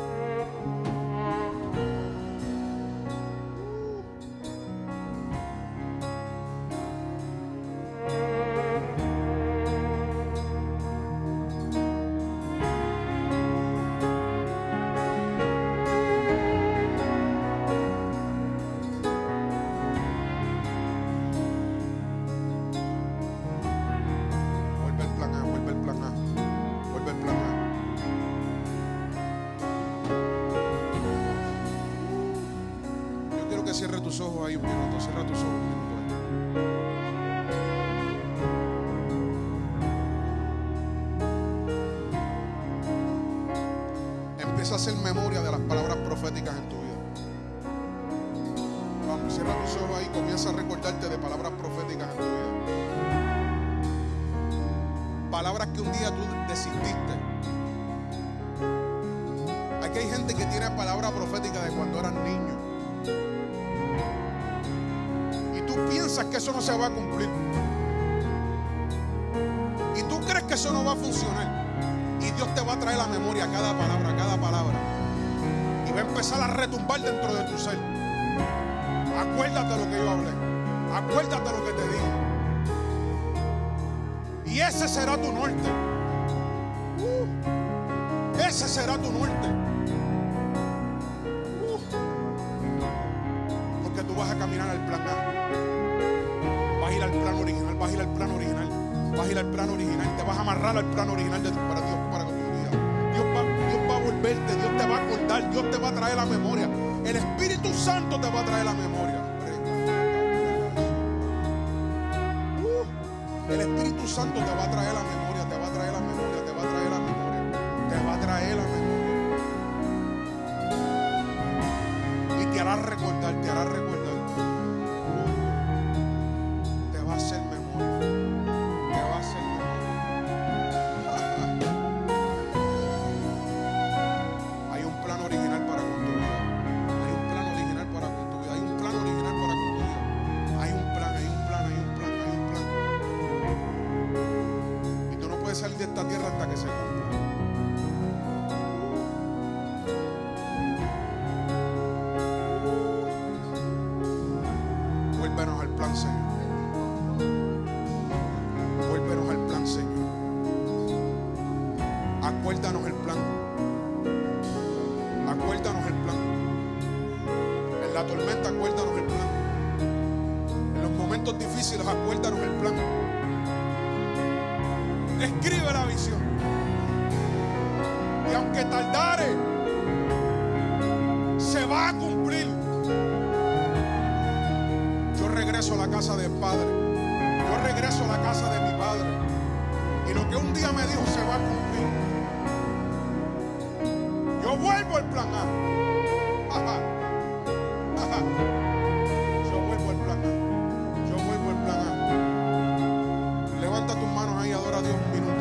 Cierra tus ojos ahí un minuto, cierra tus ojos un minuto ahí. Empieza a hacer memoria de las palabras proféticas en tu vida. Vamos, cierra tus ojos ahí, comienza a recordarte de palabras proféticas en tu vida. Palabras que un día tú desististe. Aquí hay gente que tiene palabras proféticas de cuando eran niños. Piensas que eso no se va a cumplir y tú crees que eso no va a funcionar, y Dios te va a traer a la memoria cada palabra, y va a empezar a retumbar dentro de tu ser. Acuérdate lo que yo hablé, acuérdate lo que te dije, y ese será tu norte. Ese será tu norte, porque tú vas a caminar al plan A. Vas a ir al plan original, vas a ir al plan original, vas a ir al plan original, te vas a amarrar al plan original de para Dios, para tu vida. Dios va a volverte, Dios te va a acordar, Dios te va a traer la memoria. El Espíritu Santo te va a traer la memoria. El Espíritu Santo te va a traer la memoria, te va a traer la memoria, te va a traer la memoria, te va a traer la memoria. Y te hará recordar, te hará recordar. Salir de esta tierra hasta que se cumpla. Vuélvenos al plan, Señor. Vuélvenos al plan, Señor. acuérdanos el plan. Acuérdanos el plan. En la tormenta, acuérdanos el plan. En los momentos difíciles, acuérdanos el plan. Escribe la visión. Y aunque tardare, se va a cumplir. Yo regreso a la casa del Padre. Yo regreso a la casa de mi Padre. Y lo que un día me dijo se va a cumplir. Yo vuelvo al plan A. Ajá. Ajá. Yo vuelvo al plan A. Yo vuelvo al plan A. Levanta tus manos ahí, adora a Dios un minuto.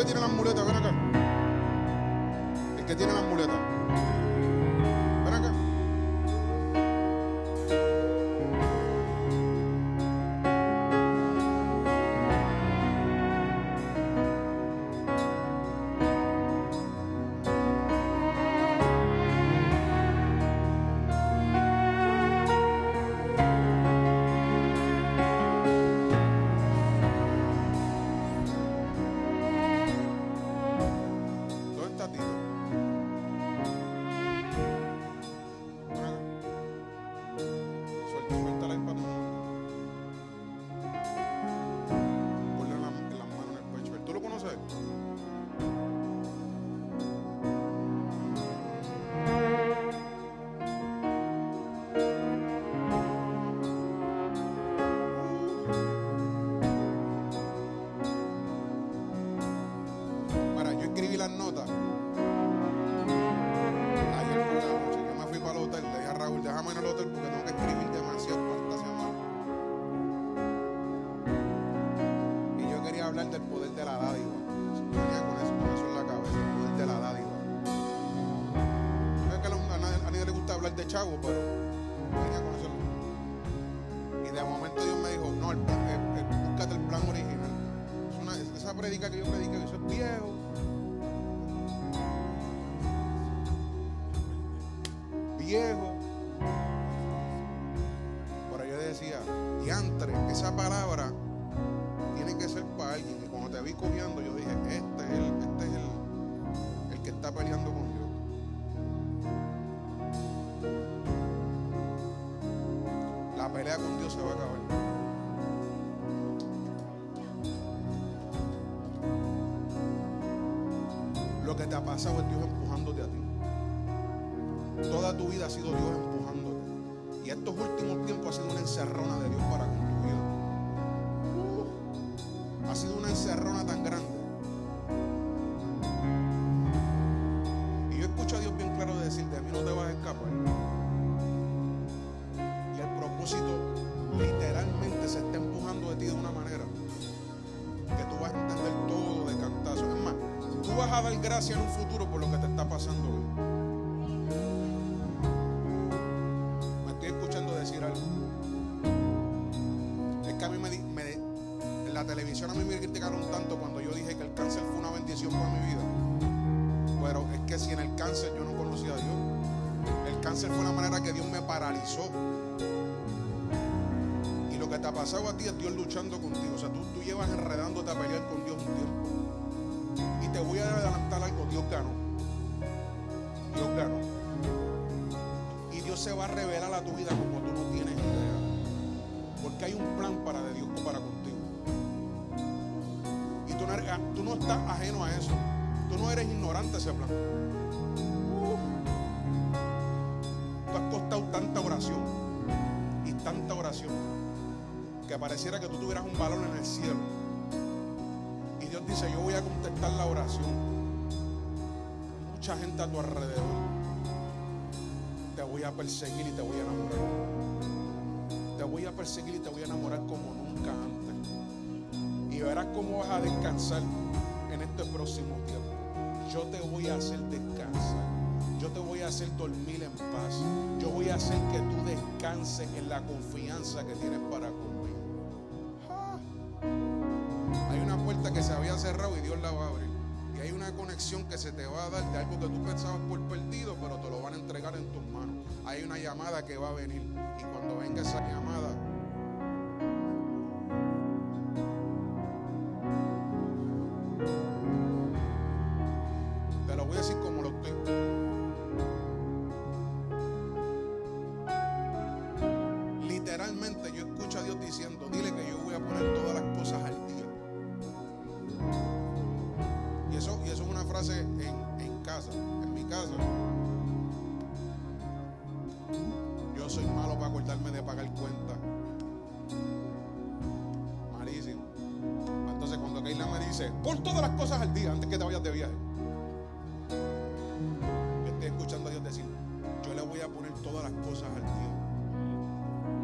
que tiene las muletas, ven acá. El que tiene las muletas. Ven acá. ¿Dónde está Tito? Ven acá. Suéltala ahí para tu mano. Ponle las manos en el pecho. ¿Tú lo conoces? Mira, yo escribí las notas ayer por la noche. Yo me fui para el hotel. Le dije a Raúl, déjame en el hotel porque tengo que escribir demasiado para esta semana. Y yo quería hablar del poder de la dádiva. Yo venía con eso en la cabeza, el poder de la dádiva. Yo sé que a nadie le gusta hablar de chavo, pero venía con eso. Y de momento Dios me dijo, no, búscate el plan original. Esa predica que yo prediqué, eso es viejo. Viejo. Pero yo decía, diantre, esa palabra tiene que ser para alguien. Y cuando te vi cogiendo, yo dije, este es el que está peleando con Dios. La pelea con Dios se va a acabar. Lo que te ha pasado es Dios empujándote a ti. Toda tu vida ha sido Dios empujándote. Y estos últimos tiempos ha sido una encerrona de Dios para con tu vida. Ha sido una encerrona tan grande. Y yo escucho a Dios bien claro de decir, de mí no te vas a escapar. Y el propósito literalmente se está empujando de ti de una manera que tú vas a entender todo de cantazo. Es más, tú vas a dar gracias en un futuro por lo que te está pasando hoy. Me estoy escuchando decir algo. Es que a mí en la televisión a mí me criticaron tanto cuando yo dije que el cáncer fue una bendición para mi vida. Pero es que si en el cáncer yo no conocía a Dios, el cáncer fue la manera que Dios me paralizó. Y lo que te ha pasado a ti es Dios luchando contigo. O sea, tú llevas enredándote a pelear con Dios un tiempo. Y te voy a adelantar algo, Dios ganó. Dios ganó. Y Dios se va a revelar a tu vida como tú no tienes idea. Porque hay un plan para de Dios para contigo. Y tú no estás ajeno a eso. Tú no eres ignorante a ese plan. Tú has costado tanta oración y tanta oración que pareciera que tú tuvieras un balón en el cielo. Y Dios dice, yo voy a contestar la oración. Mucha gente a tu alrededor. Te voy a perseguir y te voy a enamorar. Te voy a perseguir y te voy a enamorar como nunca antes. Y verás cómo vas a descansar en este próximo tiempo. Yo te voy a hacer descansar. Yo te voy a hacer dormir en paz. Yo voy a hacer que tú descanses en la confianza que tienes para conmigo. Hay una puerta que se había cerrado y Dios la va a abrir. Y hay una conexión que se te va a dar de algo que tú pensabas por perdido, pero te lo van a entregar en tus manos. Hay una llamada que va a venir. Y cuando venga esa llamada, te lo voy a decir como lo estoy. Literalmente yo escucho a Dios diciendo, dile que yo voy a poner todas las cosas al día. Y eso es una frase en casa, en mi casa. Yo soy malo para acordarme de pagar cuentas. Malísimo. Entonces cuando Keila me dice, pon todas las cosas al día antes que te vayas de viaje, yo estoy escuchando a Dios decir, yo le voy a poner todas las cosas al día.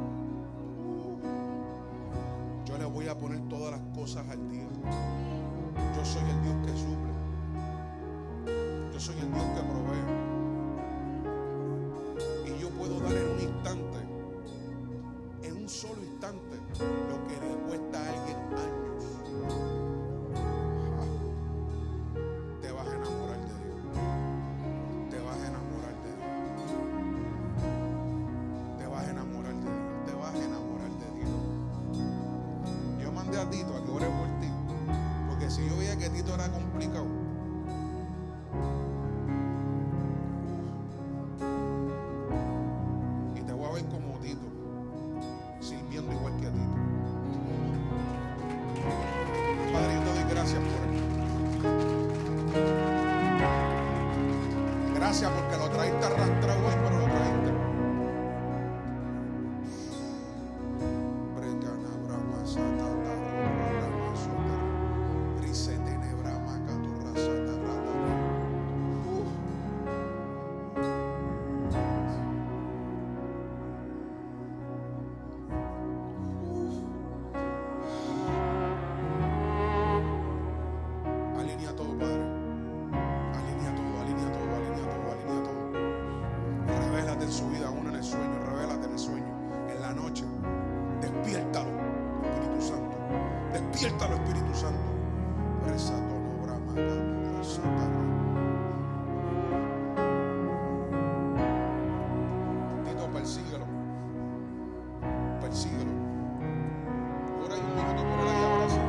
Yo le voy a poner todas las cosas al día. Yo soy el Dios que suple. Yo soy el Dios que provee. Y yo puedo dar en un instante, en un solo instante, lo que le cuesta a alguien años. Te vas a enamorar de Dios. Te vas a enamorar de Dios. Te vas a enamorar de Dios. Te vas a enamorar de Dios. Yo mandé a Tito a que ore por ti. Porque si yo veía que Tito era complicado, y te voy a ver como Tito, sirviendo igual que a Tito. Padre, yo te doy gracias por él. Gracias porque lo traiste arrastrado hoy, pero lo traiste. Alinea todo, Padre. Alinea todo, alinea todo, alinea todo, alinea todo. Revélate en su vida, aún en el sueño. Revélate en el sueño, en la noche. Despiértalo, Espíritu Santo. Despiértalo, Espíritu Santo. Tito, persíguelo. Persíguelo. Ora ahí un minuto por él y abraza.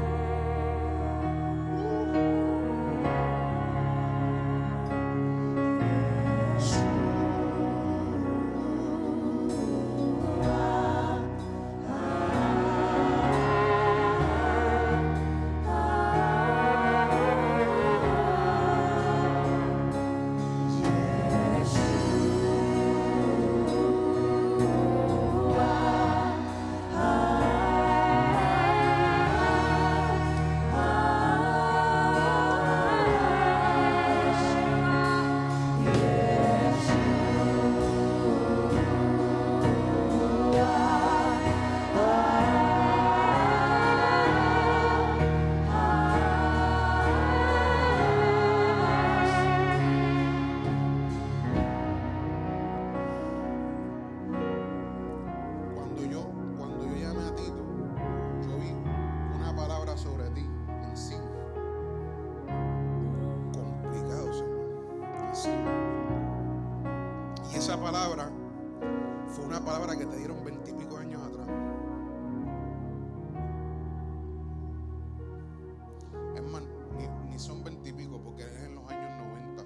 Cuando yo llamé a Tito, yo vi una palabra sobre ti encima. Complicado, Señor. Encima. Y esa palabra fue una palabra que te dieron 20 y pico años atrás. Es más, ni son 20 y pico, porque es en los años 90.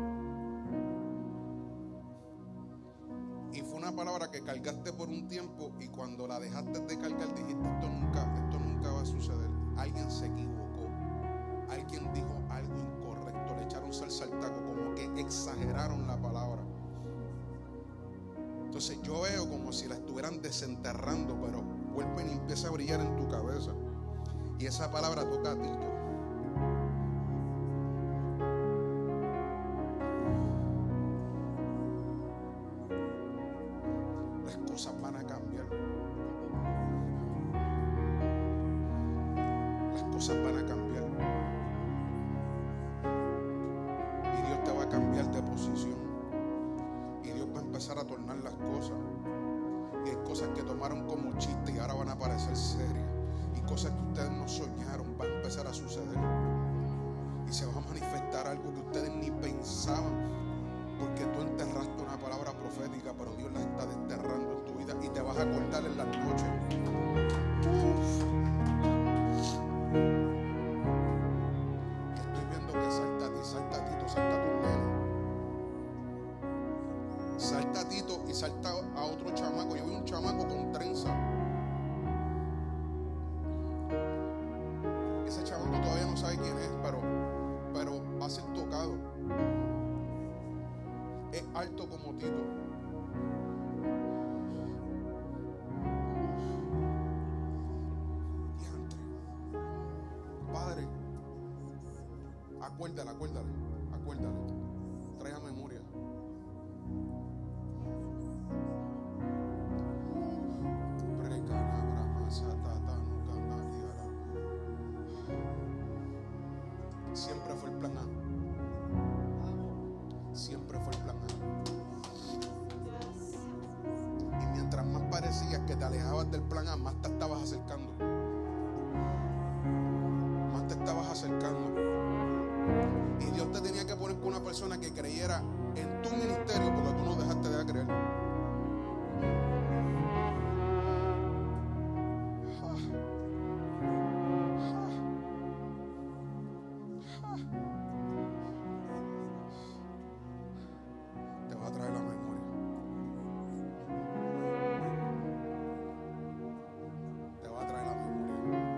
Y fue una palabra que cargaste por un tiempo, y cuando la dejaste de cargar dijiste, esto nunca va a suceder. Alguien se equivocó, alguien dijo algo incorrecto, le echaron salsa al taco, como que exageraron la palabra. Entonces yo veo como si la estuvieran desenterrando, pero vuelven y empieza a brillar en tu cabeza. Y esa palabra toca a Tito. Las cosas van a cambiar. Las cosas van a cambiar. Y Dios te va a cambiar de posición. Y Dios va a empezar a tornar las cosas. Y hay cosas que tomaron como chiste y ahora van a parecer serias. Y cosas que ustedes no soñaron van a empezar a suceder. Y se va a manifestar algo que ustedes ni pensaban. Porque tú enterraste una palabra profética, pero Dios la está desterrando en tu vida y te vas a acordar en las noches. Estoy viendo que salta a ti, salta a Tito, salta a tu nene. Salta a Tito y salta a otro chamaco. Yo vi un chamaco con trenza. Ese chamaco todavía no sabe quién es, pero va a ser tocado. Es alto como Tito. Diantre. Padre, acuérdale. Trae a memoria. siempre fue el plan A. Siempre fue el plan A. Y mientras más parecías que te alejabas del plan A, más te estabas acercando. Más te estabas acercando. Y Dios te tenía que poner con una persona que creyera en tu ministerio, porque tú no dejaste de creer. Te va a traer la memoria. Te va a traer la memoria.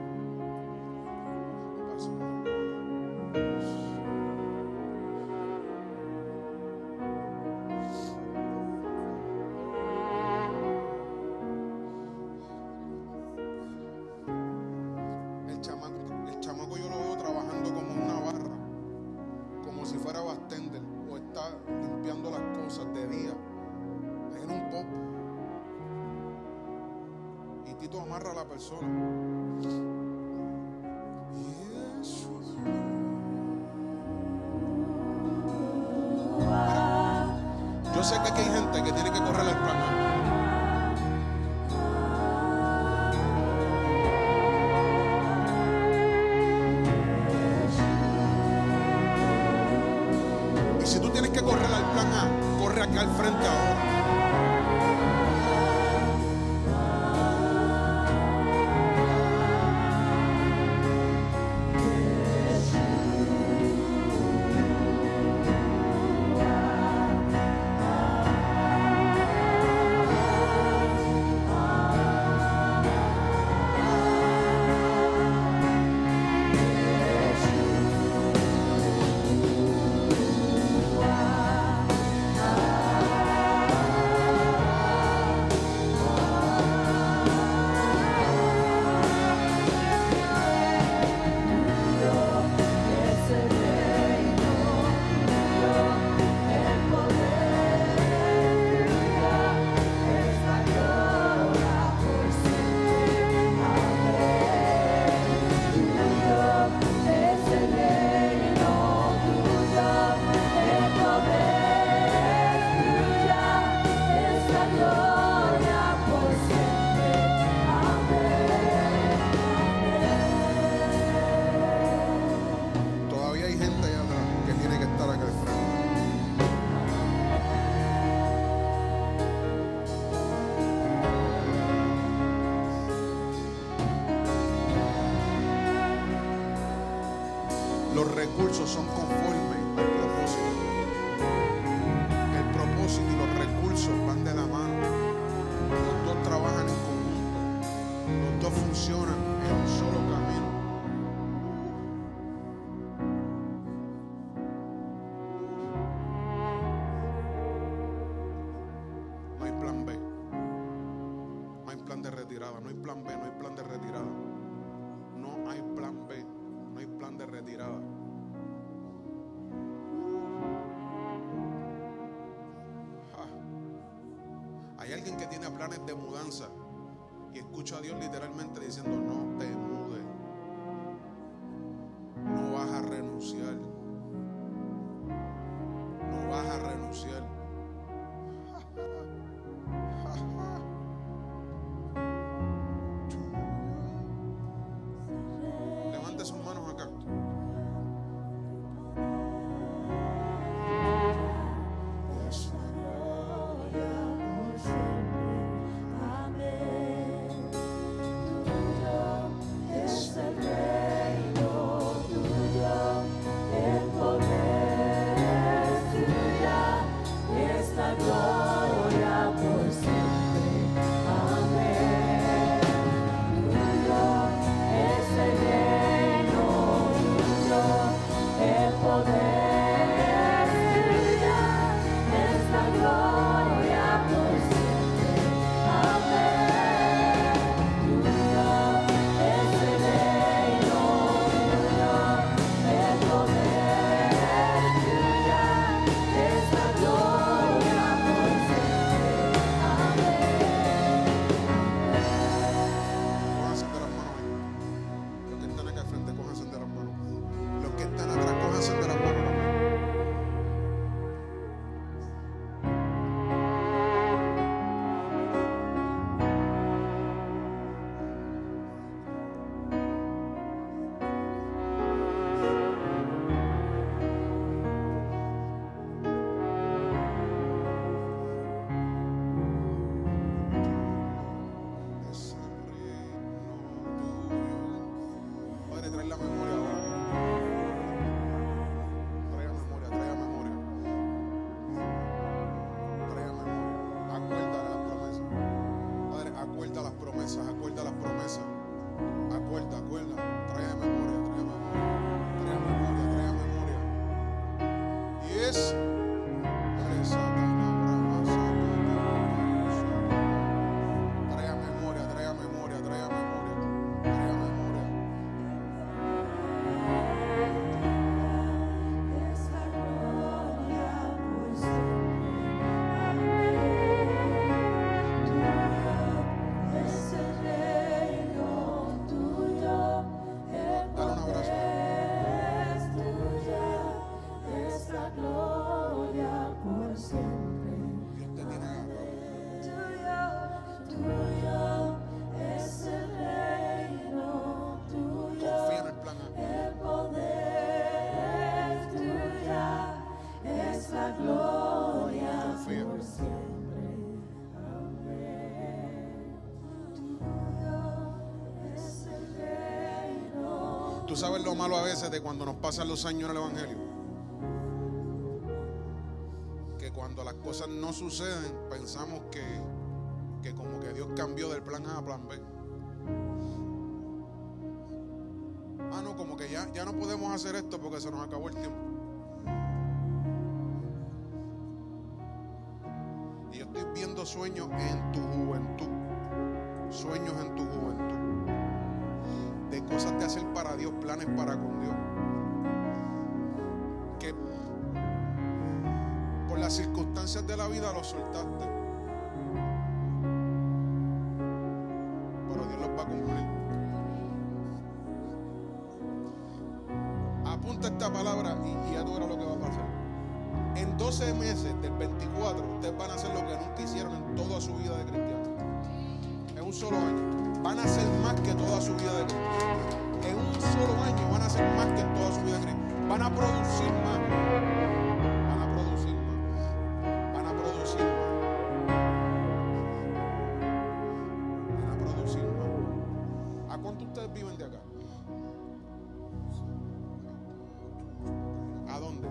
El chamaco yo lo veo trabajando como en una barra, como si fuera bartender, o está limpiando las cosas de día en un pop. Y Tito amarra a la persona. Yo sé que aquí hay gente que tiene que correr el plan A. Y si tú tienes que correr al plan A, corre acá al frente ahora. Todavía hay gente allá atrás que tiene que estar acá al frente. Los recursos son conformes al propósito. El propósito y los recursos van de la mano. Los dos trabajan en conjunto. Los dos funcionan en un solo camino. No hay plan B. No hay plan de retirada. No hay plan B. No hay plan de retirada. No hay plan B. No hay plan de retirada. Hay alguien que tiene planes de mudanza y escucha a Dios literalmente diciendo: no te mudes, no vas a renunciar, no vas a renunciar. Levante sus manos acá. Tú sabes lo malo a veces de cuando nos pasan los años en el Evangelio. Que cuando las cosas no suceden, pensamos que como que Dios cambió del plan A a plan B. Ah, no, como que ya no podemos hacer esto porque se nos acabó el tiempo. Y yo estoy viendo sueños en tu juventud. Sueños en tu juventud. De cosas de hacer para Dios, planes para con Dios. Que por las circunstancias de la vida los soltaste. Pero Dios los va a cumplir. Apunta esta palabra y ya tú verás lo que va a pasar. En 12 meses del 24, ustedes van a hacer lo que nunca hicieron en toda su vida de cristiano. En un solo año. Van a hacer más que toda su vida de cristiano. En un solo año van a hacer más que en toda su vida de cristiano. Van a producir más. Van a producir más. Van a producir más. Van a producir más. ¿A cuánto ustedes viven de acá? ¿A dónde?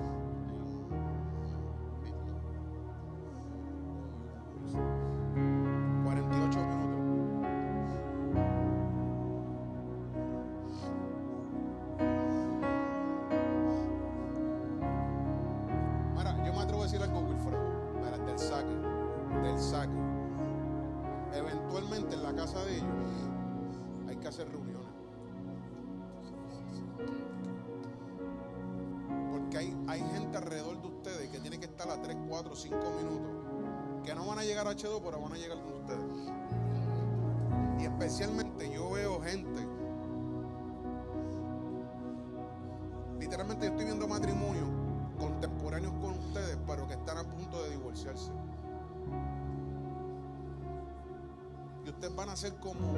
Eventualmente en la casa de ellos hay que hacer reuniones, porque hay gente alrededor de ustedes que tiene que estar a 3, 4, 5 minutos, que no van a llegar a H2 pero van a llegar con ustedes. Y especialmente yo veo gente, literalmente yo estoy viendo matrimonios contemporáneos con ustedes pero que están a punto de divorciarse. Y ustedes van a ser como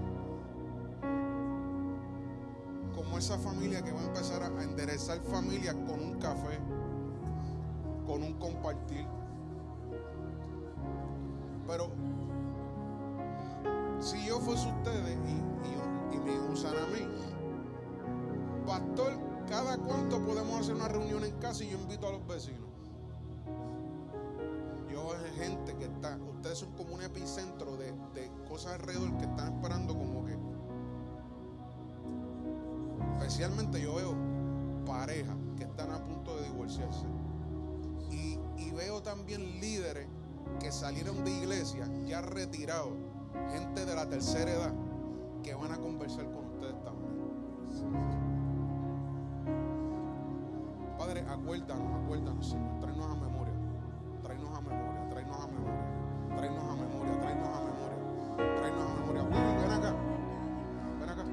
esa familia que va a empezar a enderezar familias con un café, con un compartir. Pero si yo fuese ustedes y me usan a mí, pastor, ¿cada cuánto podemos hacer una reunión en casa y yo invito a los vecinos? Gente que está, ustedes son como un epicentro de cosas alrededor que están esperando como que, especialmente yo veo parejas que están a punto de divorciarse y veo también líderes que salieron de iglesia ya retirados, gente de la tercera edad que van a conversar con ustedes también. Padre, acuérdanos, Señor, tráenos a memoria. Tráenos a memoria, tráenos a memoria, tráenos a memoria, tráenos a memoria, tráenos a memoria. Ven acá, ven acá.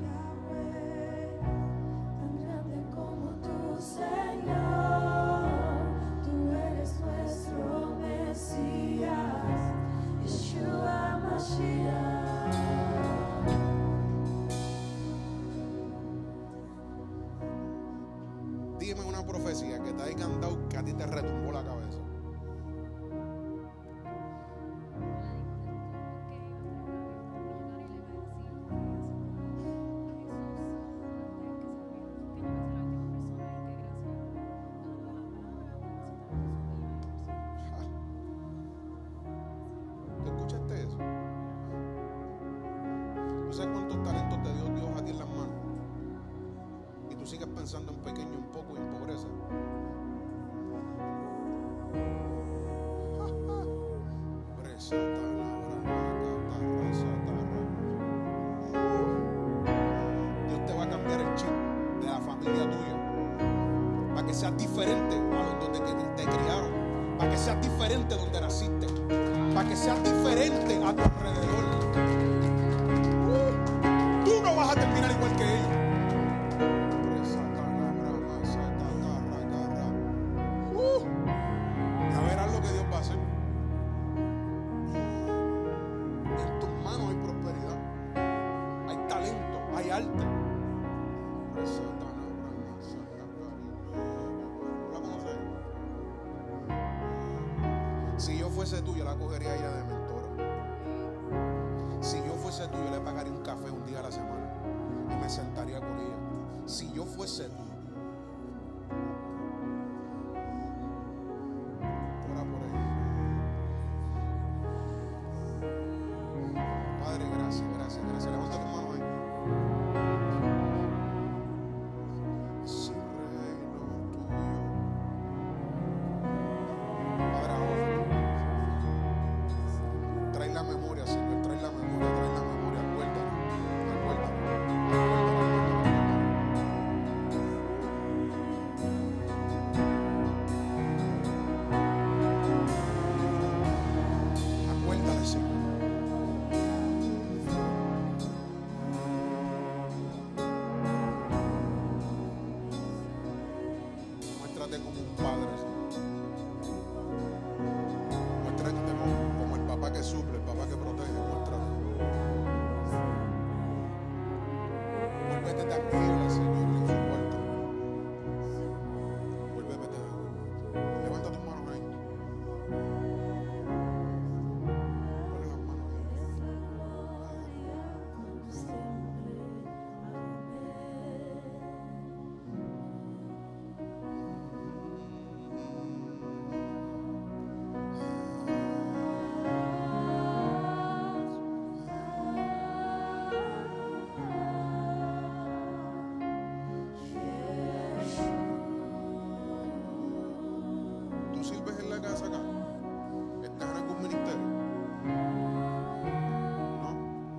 Tan grande como tú, Señor, tú eres nuestro Mesías, Yeshua Mashiach. Dime una profecía que te haya dado que a ti te retumbó la cabeza. ¿Tú sabes cuántos talentos te dio Dios a ti en las manos? Y tú sigues pensando en pequeño, en poco y en pobreza. Dios te va a cambiar el chip de la familia tuya para que seas diferente a donde te criaron, para que seas diferente donde naciste, para que seas diferente a tu alrededor. Tú no vas a terminar igual que ellos. Ya verás lo que Dios va a hacer. En tus manos hay prosperidad, hay talento, hay arte. ¿La conoces? Si yo fuese tú, yo la cogería ella de mentora. Si yo fuese tú, yo le pagaría un café un día a la semana y me sentaría con ella. si yo fuese tú, ora por ella. Padre, gracias, gracias, gracias. Levanta tu mano ahí. Sin reino tuyo. Padre, ahora trae la memoria, Señor, trae la memoria, acuérdate, acuérdate, acuérdate, Señor. Muéstrate como un padre, Señor. Muéstrate como el papá que suple, el papá que protege. Muéstrate. Vuélvete tangible, Señor, en su cuarto. Vuélvete tangible. Levanta tus manos ahí. Pon las manos ahí. ¿Tú sirves en la casa acá? ¿Estás en algún ministerio? ¿No?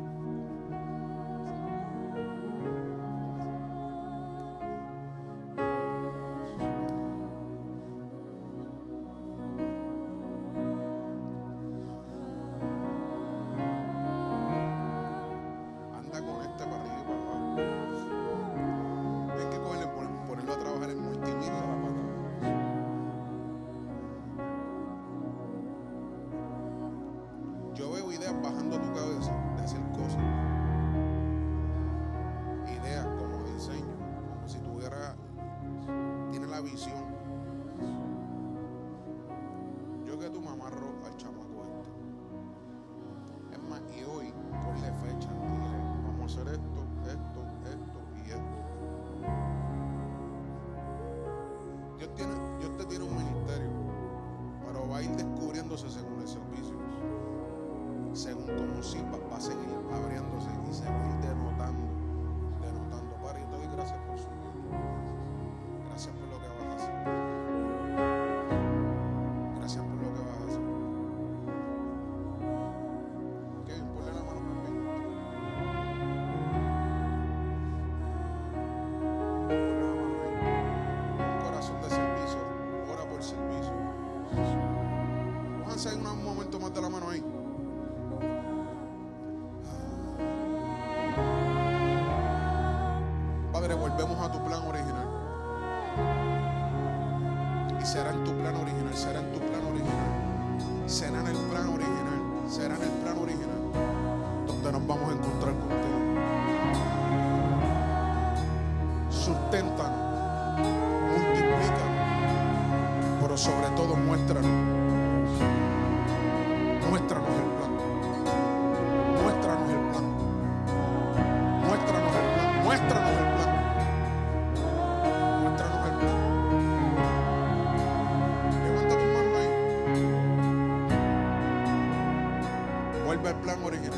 Anda con este para arriba y para abajo. Hay que cogerle, ponerlo a trabajar en multimedia de la pata. Yo veo ideas bajando a tu cabeza de hacer cosas. Ideas como diseño, como si tiene la visión. Yo que tú me amarro al chamaco este. Es más, y hoy ponle fecha, dile, vamos a hacer esto y esto. Dios te tiene un ministerio, pero va a ir descubriéndose según el servicio. Según como sirvas, va a seguir abriéndose y se va a ir denotando. Padre, yo te doy gracias por su vida. Gracias por lo que vas a hacer. Gracias por lo que vas a hacer. Kevin, ponle la mano por mí. Ponle la mano ahí. Un corazón de servicio. Ora por servicio. Vamos a hacer un momento más de la mano ahí. Padre, volvemos a tu plan original. Y será en tu plan original, será en tu plan original. Será en el plan original, será en el plan original donde nos vamos a encontrar contigo. Susténtanos, multiplícanos, pero sobre todo muéstranos el plan. Muéstranos el plan. Muéstranos el plan. Muéstranos el plan. Muéstranos el plan. Levanta tus manos ahí. Vuelve al plan original.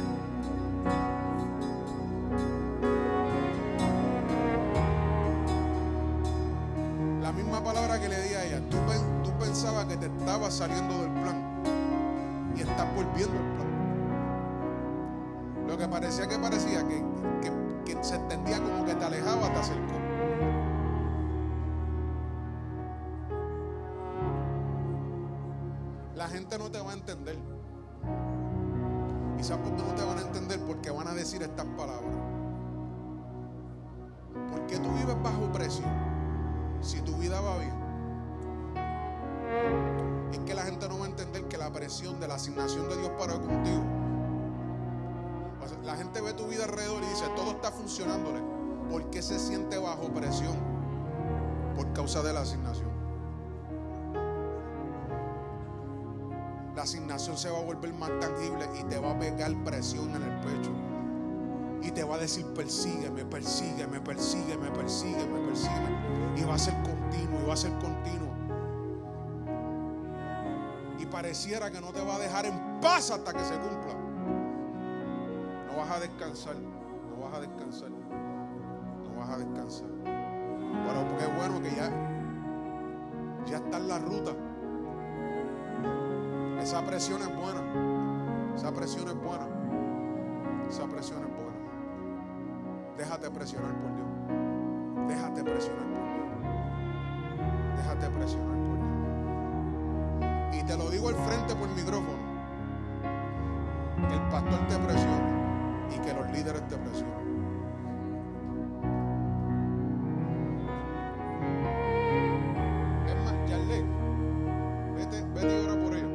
La misma palabra que le di a ella. Tú pensabas que te estabas saliendo del plan y estás volviendo al plan. Lo que parecía que se entendía como que te alejaba, te acercó. La gente no te va a entender. ¿Y sabes por qué no te van a entender? Porque van a decir estas palabras. ¿Por qué tú vives bajo presión si tu vida va bien? Es que la gente no va a entender que la presión de la asignación de Dios para contigo. O sea, la gente ve tu vida alrededor y dice, todo está funcionándole. ¿Por qué se siente bajo presión? Por causa de la asignación. La asignación se va a volver más tangible y te va a pegar presión en el pecho. Y te va a decir: persígueme, persígueme, persígueme, persígueme, persígueme. Y va a ser continuo, y va a ser continuo. Y pareciera que no te va a dejar en paz hasta que se cumpla. No vas a descansar, no vas a descansar, no vas a descansar. Pero qué bueno que ya está en la ruta. Esa presión es buena. Esa presión es buena. Esa presión es buena. Déjate presionar por Dios. Déjate presionar por Dios. Déjate presionar por Dios. Y te lo digo al frente por el micrófono. Que el pastor te presione y que los líderes te presionen. Es más, Yarle, vete y ora por ellos.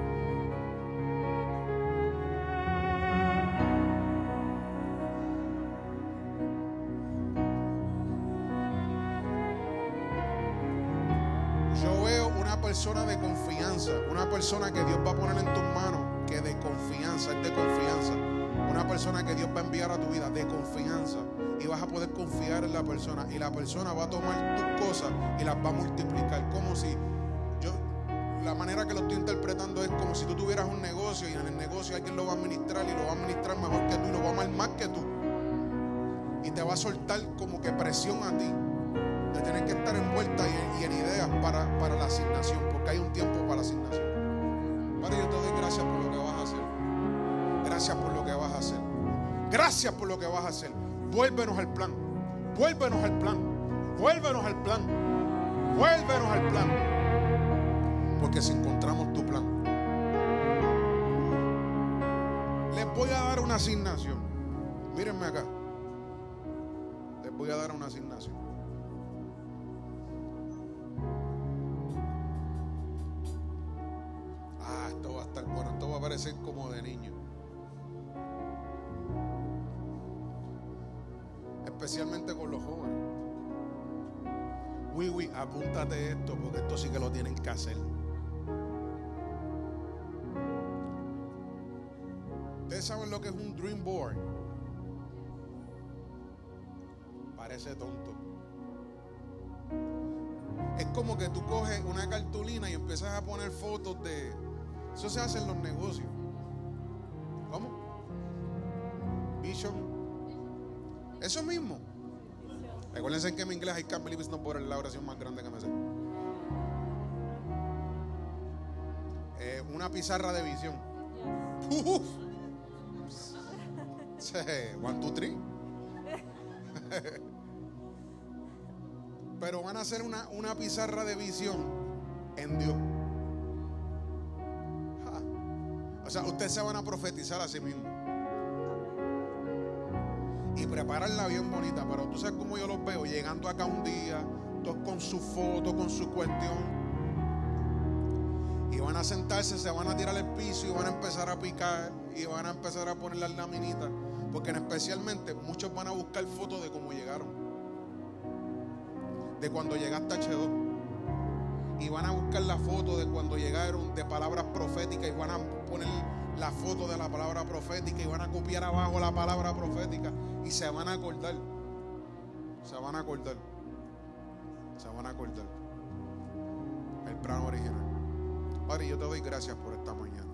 Yo veo una persona de confianza, una persona que Dios va a poner en tus manos, que de confianza, es de confianza. Una persona que Dios va a enviar a tu vida de confianza, y vas a poder confiar en la persona, y la persona va a tomar tus cosas y las va a multiplicar. Como si la manera que lo estoy interpretando es como si tú tuvieras un negocio y en el negocio alguien lo va a administrar y lo va a administrar mejor que tú y lo va a amar más que tú, y te va a soltar como que presión a ti de tener que estar envuelta y en ideas para la asignación, porque hay un tiempo para la asignación. Padre, yo te doy gracias por lo que vas a hacer. Gracias por lo que vas a hacer. Gracias por lo que vas a hacer. Vuélvenos al plan. Vuélvenos al plan. Vuélvenos al plan. Vuélvenos al plan. Porque si encontramos tu plan, les voy a dar una asignación. Mírenme acá. Les voy a dar una asignación. Esto va a estar bueno. Esto va a parecer como de niño. Especialmente con los jóvenes. Apúntate esto, porque esto sí que lo tienen que hacer. Ustedes saben lo que es un dream board. Parece tonto. Es como que tú coges una cartulina y empiezas a poner fotos de... Eso se hace en los negocios. ¿Cómo? Vision. Eso mismo. Recuérdense que en mi inglés I can't believe it's not por la oración más grande que me sé. Una pizarra de visión. One, two, three. Pero van a hacer una pizarra de visión en Dios. O sea, ustedes se van a profetizar a sí mismos y prepararla bien bonita. Pero tú sabes cómo yo los veo llegando acá un día, todos con su foto, con su cuestión, y van a sentarse, se van a tirar al piso y van a empezar a picar y van a empezar a poner las laminitas, porque especialmente muchos van a buscar fotos de cómo llegaron, de cuando llegaste a H2, y van a buscar la foto de cuando llegaron, de palabras proféticas, y van a poner la foto de la palabra profética y van a copiar abajo la palabra profética y se van a acordar. Se van a acordar. Se van a acordar. El plan original. Padre, yo te doy gracias por esta mañana.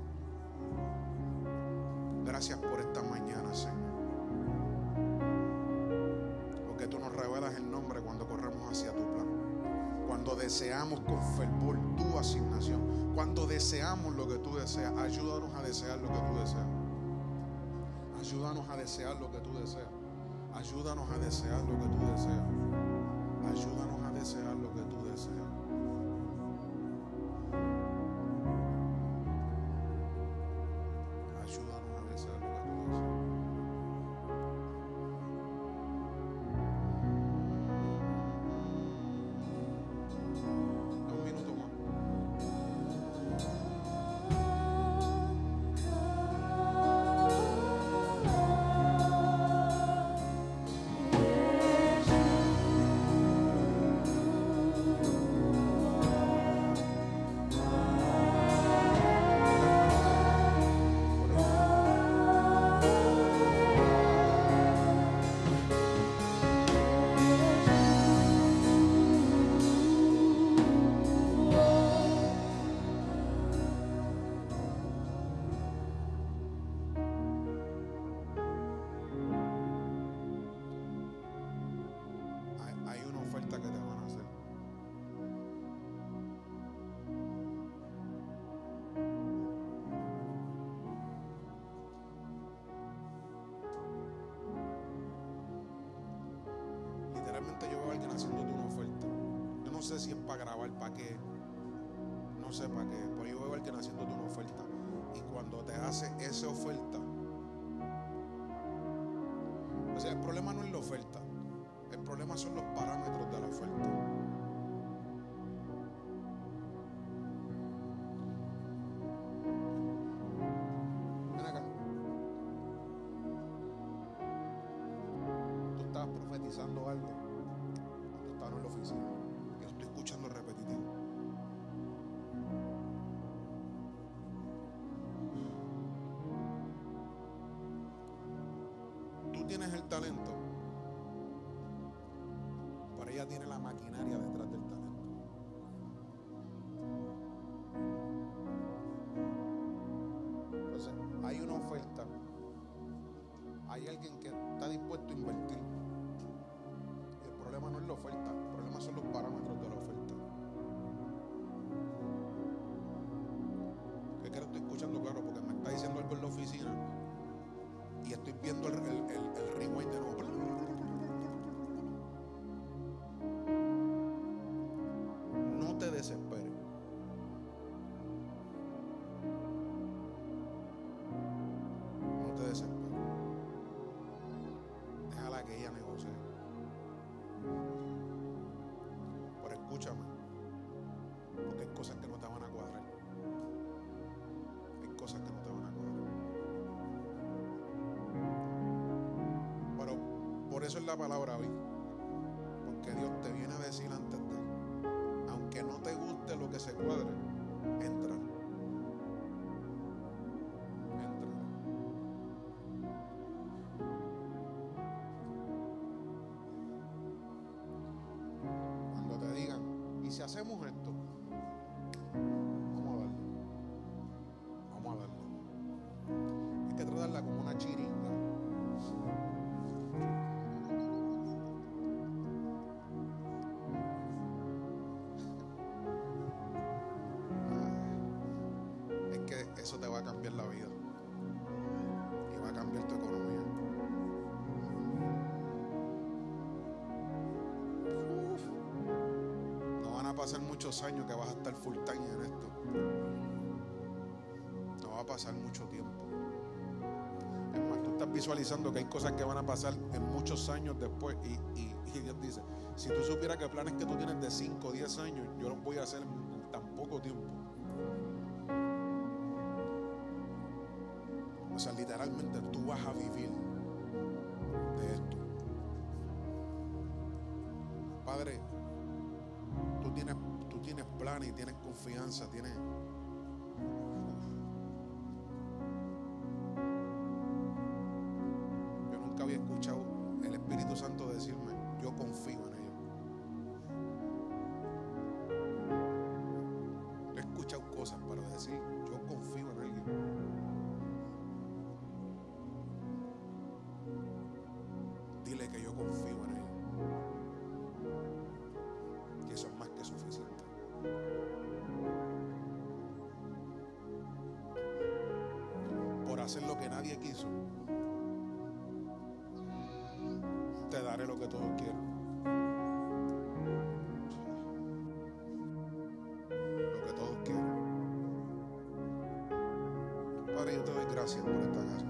Gracias por esta mañana, Señor. Porque tú nos revelas el nombre cuando corremos hacia tu plan. Cuando deseamos con fervor tu asignación, cuando deseamos lo que tú deseas, ayúdanos a desear lo que tú deseas. Ayúdanos a desear lo que tú deseas. Ayúdanos a desear lo que tú deseas. Ayúdanos a desear lo que tú deseas. Ayúdanos a desear lo que tú deseas. Un minuto más. sé si es para grabar, para qué. No sé para qué. Pero yo veo al que haciéndote una oferta. Y cuando te hace esa oferta, o sea, el problema no es la oferta. El problema son los parámetros de la oferta. Ven acá. Tú estabas profetizando algo. Tú estabas en la oficina. Yo estoy escuchando repetitivo. Tú tienes el talento, pero ella tiene la maquinaria detrás del talento. Entonces, hay una oferta, hay alguien que está dispuesto a invertir. Y el problema no es la oferta, el problema son los parámetros de la oferta. ¿Qué quiero? Estoy escuchando claro porque me está diciendo algo en la oficina y estoy viendo el rewind de nuevo. No te desesperes. No te desesperes. Déjala que ella negocie. Pero escúchame, porque hay cosas que no te van a cuadrar. Hay cosas que no te van a cuadrar. Pero por eso es la palabra hoy. Porque Dios te viene a decir antes de, aunque no te guste lo que se cuadre, entra. Entra. Cuando te digan, ¿y si hacemos esto? Vamos a darle. Vamos a darle. Hay que tratarla como una chiringa. Es que eso te va a cambiar la vida. Y va a cambiar tu economía. No van a pasar muchos años que vas a estar full time en esto. No va a pasar mucho tiempo. Es más, tú estás visualizando que hay cosas que van a pasar en muchos años después. Y Dios dice, si tú supieras que planes que tú tienes de 5 o 10 años, yo los voy a hacer en tan poco tiempo. O sea, literalmente tú vas a vivir de esto. Padre, tú tienes planes y tienes confianza, tienes... Yo nunca había escuchado el Espíritu Santo decirme, yo confío en ellos. He escuchado cosas para decir, yo confío en ellos. Dile que yo confío en ellos. Que eso es más que suficiente. Por hacer lo que nadie quiso, te daré lo que todos quieren. Lo que todos quieren. Padre, yo te doy gracias por esta casa.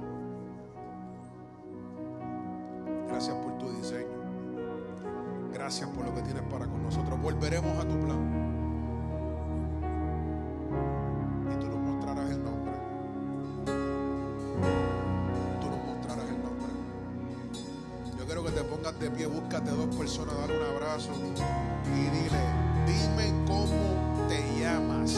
Gracias por tu diseño. Gracias por lo que tienes para con nosotros. Volveremos a tu plan. Y tú nos mostrarás el nombre. Tú nos mostrarás el nombre. Yo quiero que te pongas de pie. Búscate 2 personas, dale un abrazo y dile, dime cómo te llamas.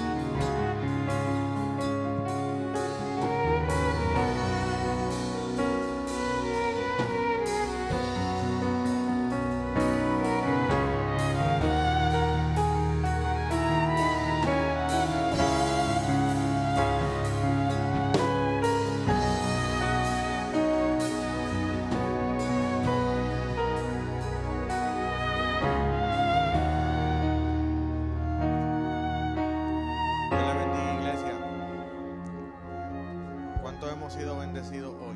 Hemos sido bendecidos hoy.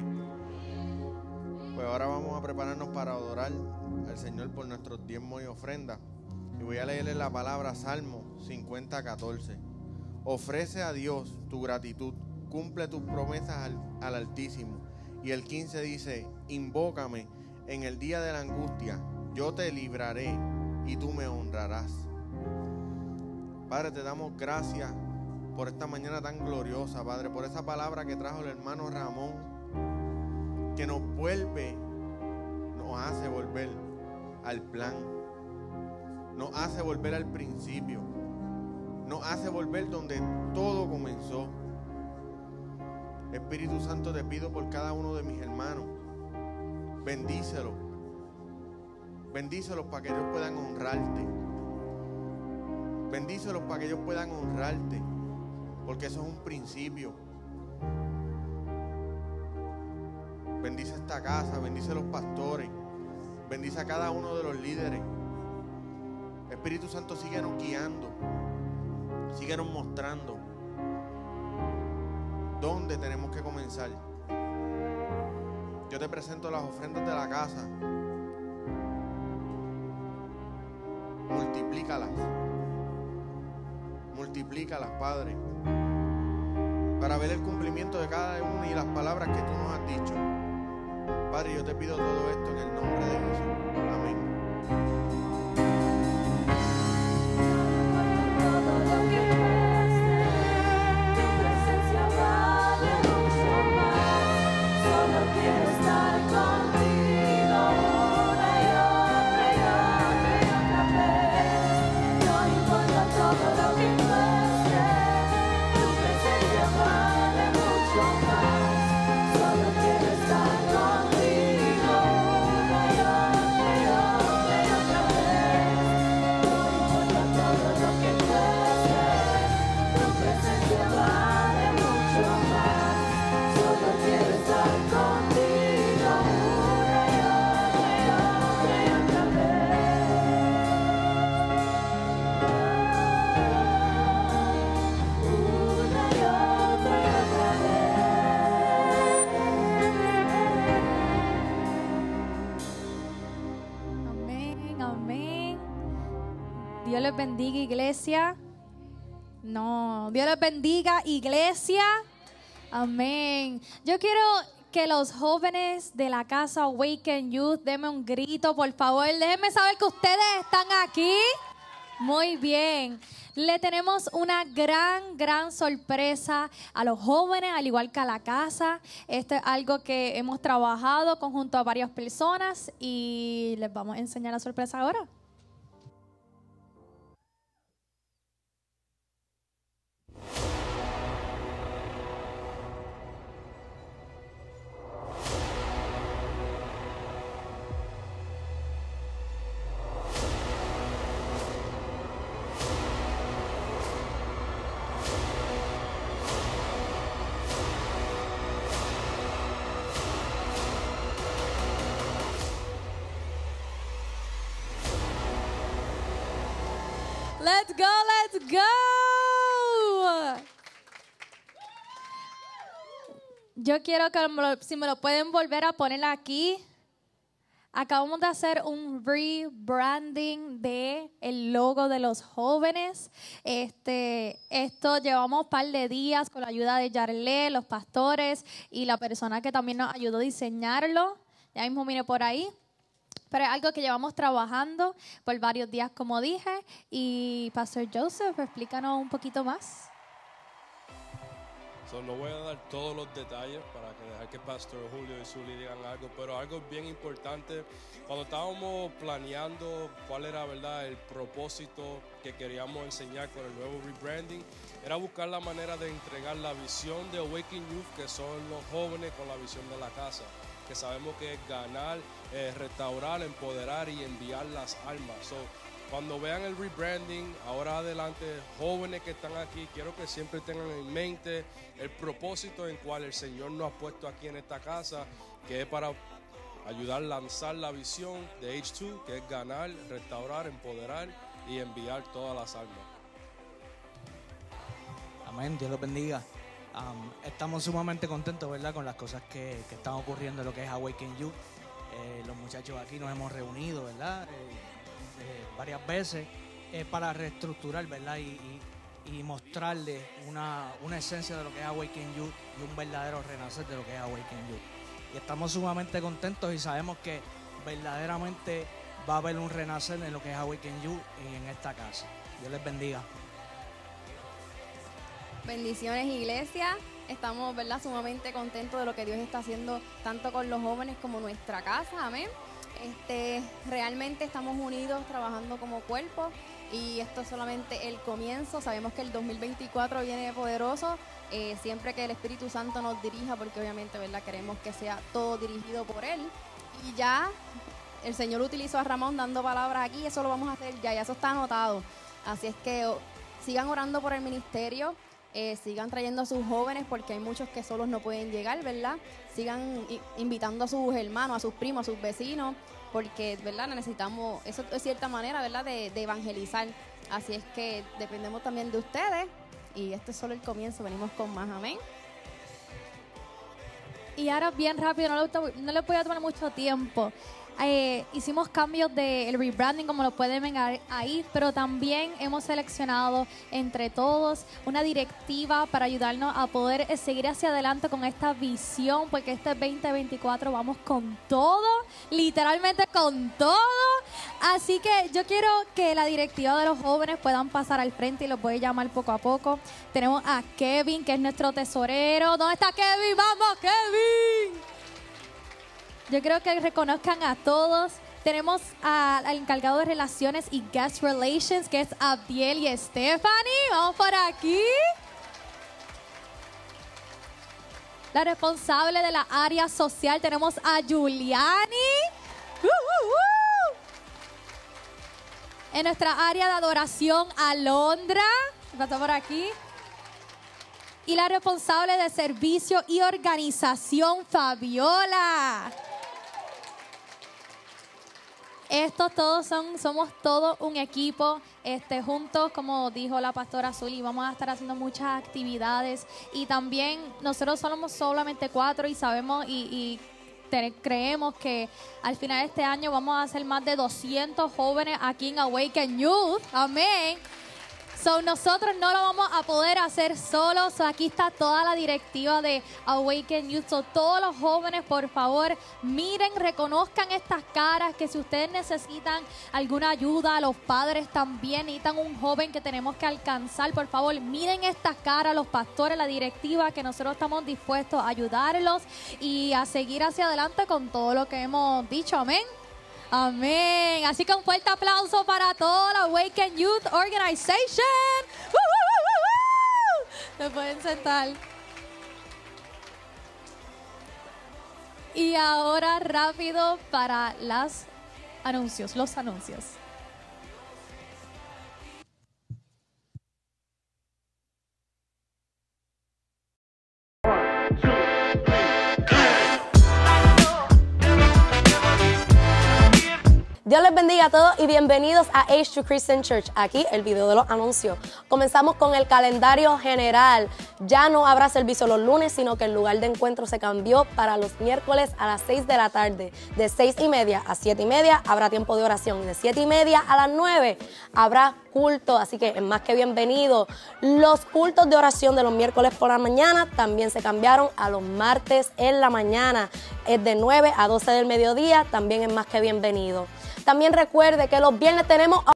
Pues ahora vamos a prepararnos para adorar al Señor por nuestros diezmos y ofrendas. Y voy a leerle la palabra Salmo 50:14. Ofrece a Dios tu gratitud, cumple tus promesas al Altísimo. Y el 15 dice, invócame en el día de la angustia, yo te libraré y tú me honrarás. Padre, te damos gracias por esta mañana tan gloriosa, Padre, por esa palabra que trajo el hermano Ramón, que nos hace volver al plan, nos hace volver al principio, nos hace volver donde todo comenzó. Espíritu Santo, te pido por cada uno de mis hermanos, bendícelos para que ellos puedan honrarte, bendícelos para que ellos puedan honrarte, porque eso es un principio. Bendice esta casa, bendice a los pastores, bendice a cada uno de los líderes. Espíritu Santo, síguenos guiando, síguenos mostrando dónde tenemos que comenzar. Yo te presento las ofrendas de la casa. Multiplícalas, Padre, para ver el cumplimiento de cada una y las palabras que tú nos has dicho. Padre, yo te pido todo esto en el nombre de Jesús. Amén. Dios les bendiga, iglesia. No, Dios les bendiga, iglesia. Amén. Yo quiero que los jóvenes de la casa Awaken Youth denme un grito, por favor. Déjenme saber que ustedes están aquí. Muy bien. Le tenemos una gran sorpresa a los jóvenes, al igual que a la casa. Esto es algo que hemos trabajado conjunto a varias personas y les vamos a enseñar la sorpresa ahora. Let's go, let's go. Yo quiero que si me lo pueden volver a poner aquí. Acabamos de hacer un rebranding de el logo de los jóvenes. Esto llevamos un par de días con la ayuda de Yarlé, los pastores y la persona que también nos ayudó a diseñarlo. Ya mismo mire por ahí. Pero es algo que llevamos trabajando por varios días, como dije. Y Pastor Joseph, explícanos un poquito más. No voy a dar todos los detalles para dejar que Pastor Julio y Zully digan algo, pero algo bien importante. Cuando estábamos planeando cuál era, ¿verdad?, el propósito que queríamos enseñar con el nuevo rebranding, era buscar la manera de entregar la visión de Awaken Youth, que son los jóvenes con la visión de la casa, que sabemos que es ganar, restaurar, empoderar y enviar las almas. Cuando vean el rebranding, ahora adelante, jóvenes que están aquí, quiero que siempre tengan en mente el propósito en cual el Señor nos ha puesto aquí en esta casa, que es para ayudar a lanzar la visión de H2, que es ganar, restaurar, empoderar y enviar todas las almas. Amén, Dios los bendiga. Estamos sumamente contentos, ¿verdad?, con las cosas que están ocurriendo en lo que es Awaken Youth. Los muchachos aquí nos hemos reunido, ¿verdad?, varias veces para reestructurar, ¿verdad? Y mostrarle una esencia de lo que es Awaken Youth y un verdadero renacer de lo que es Awaken Youth. Y estamos sumamente contentos y sabemos que verdaderamente va a haber un renacer en lo que es Awaken Youth y en esta casa. Dios les bendiga. Bendiciones, iglesia. Estamos, ¿verdad?, sumamente contentos de lo que Dios está haciendo tanto con los jóvenes como nuestra casa. Amén. Realmente estamos unidos trabajando como cuerpo y esto es solamente el comienzo. Sabemos que el 2024 viene poderoso, siempre que el Espíritu Santo nos dirija, porque obviamente, ¿verdad?, queremos que sea todo dirigido por Él. Y ya el Señor utilizó a Ramón dando palabras aquí, eso lo vamos a hacer ya eso está anotado. Así es que sigan orando por el ministerio. Sigan trayendo a sus jóvenes porque hay muchos que solos no pueden llegar, ¿verdad? Sigan invitando a sus hermanos, a sus primos, a sus vecinos, porque, ¿verdad? Necesitamos, eso es cierta manera, ¿verdad?, de evangelizar. Así es que dependemos también de ustedes y este es solo el comienzo, venimos con más, amén. Y ahora bien rápido, no le voy a tomar mucho tiempo. Hicimos cambios del rebranding, como lo pueden ver ahí, pero también hemos seleccionado entre todos una directiva para ayudarnos a poder seguir hacia adelante con esta visión, porque este 2024 vamos con todo, literalmente con todo. Así que yo quiero que la directiva de los jóvenes puedan pasar al frente y los voy a llamar poco a poco. Tenemos a Kevin, que es nuestro tesorero. ¿Dónde está Kevin? ¡Vamos, Kevin! Yo creo que reconozcan a todos. Tenemos al encargado de relaciones y guest relations, que es Abdiel y Stephanie. Vamos por aquí. La responsable de la área social, tenemos a Giuliani. En nuestra área de adoración, Alondra. Pasa por aquí. Y la responsable de servicio y organización, Fabiola. Estos todos somos todos un equipo, juntos, como dijo la pastora Azul, y vamos a estar haciendo muchas actividades. Y también nosotros somos solamente 4 y sabemos creemos que al final de este año vamos a ser más de 200 jóvenes aquí en Awaken Youth. Amén. Nosotros no lo vamos a poder hacer solos. Aquí está toda la directiva de Awaken Youth. Todos los jóvenes, por favor, miren, reconozcan estas caras, que si ustedes necesitan alguna ayuda, los padres también necesitan un joven que tenemos que alcanzar. Por favor, miren estas caras, los pastores, la directiva, que nosotros estamos dispuestos a ayudarlos y a seguir hacia adelante con todo lo que hemos dicho. Amén. Amén. Así que un fuerte aplauso para toda la Awaken Youth Organization. Se pueden sentar. Y ahora rápido para los anuncios. Dios les bendiga a todos y bienvenidos a H2 Christian Church. Aquí el video de los anuncios. Comenzamos con el calendario general. Ya no habrá servicio los lunes, sino que el lugar de encuentro se cambió para los miércoles a las 6 de la tarde. De 6:30 a 7:30 habrá tiempo de oración. De 7:30 a las 9 habrá culto, así que es más que bienvenido. Los cultos de oración de los miércoles por la mañana también se cambiaron a los martes en la mañana. Es de 9 a 12 del mediodía, también es más que bienvenido. También recuerde que los viernes tenemos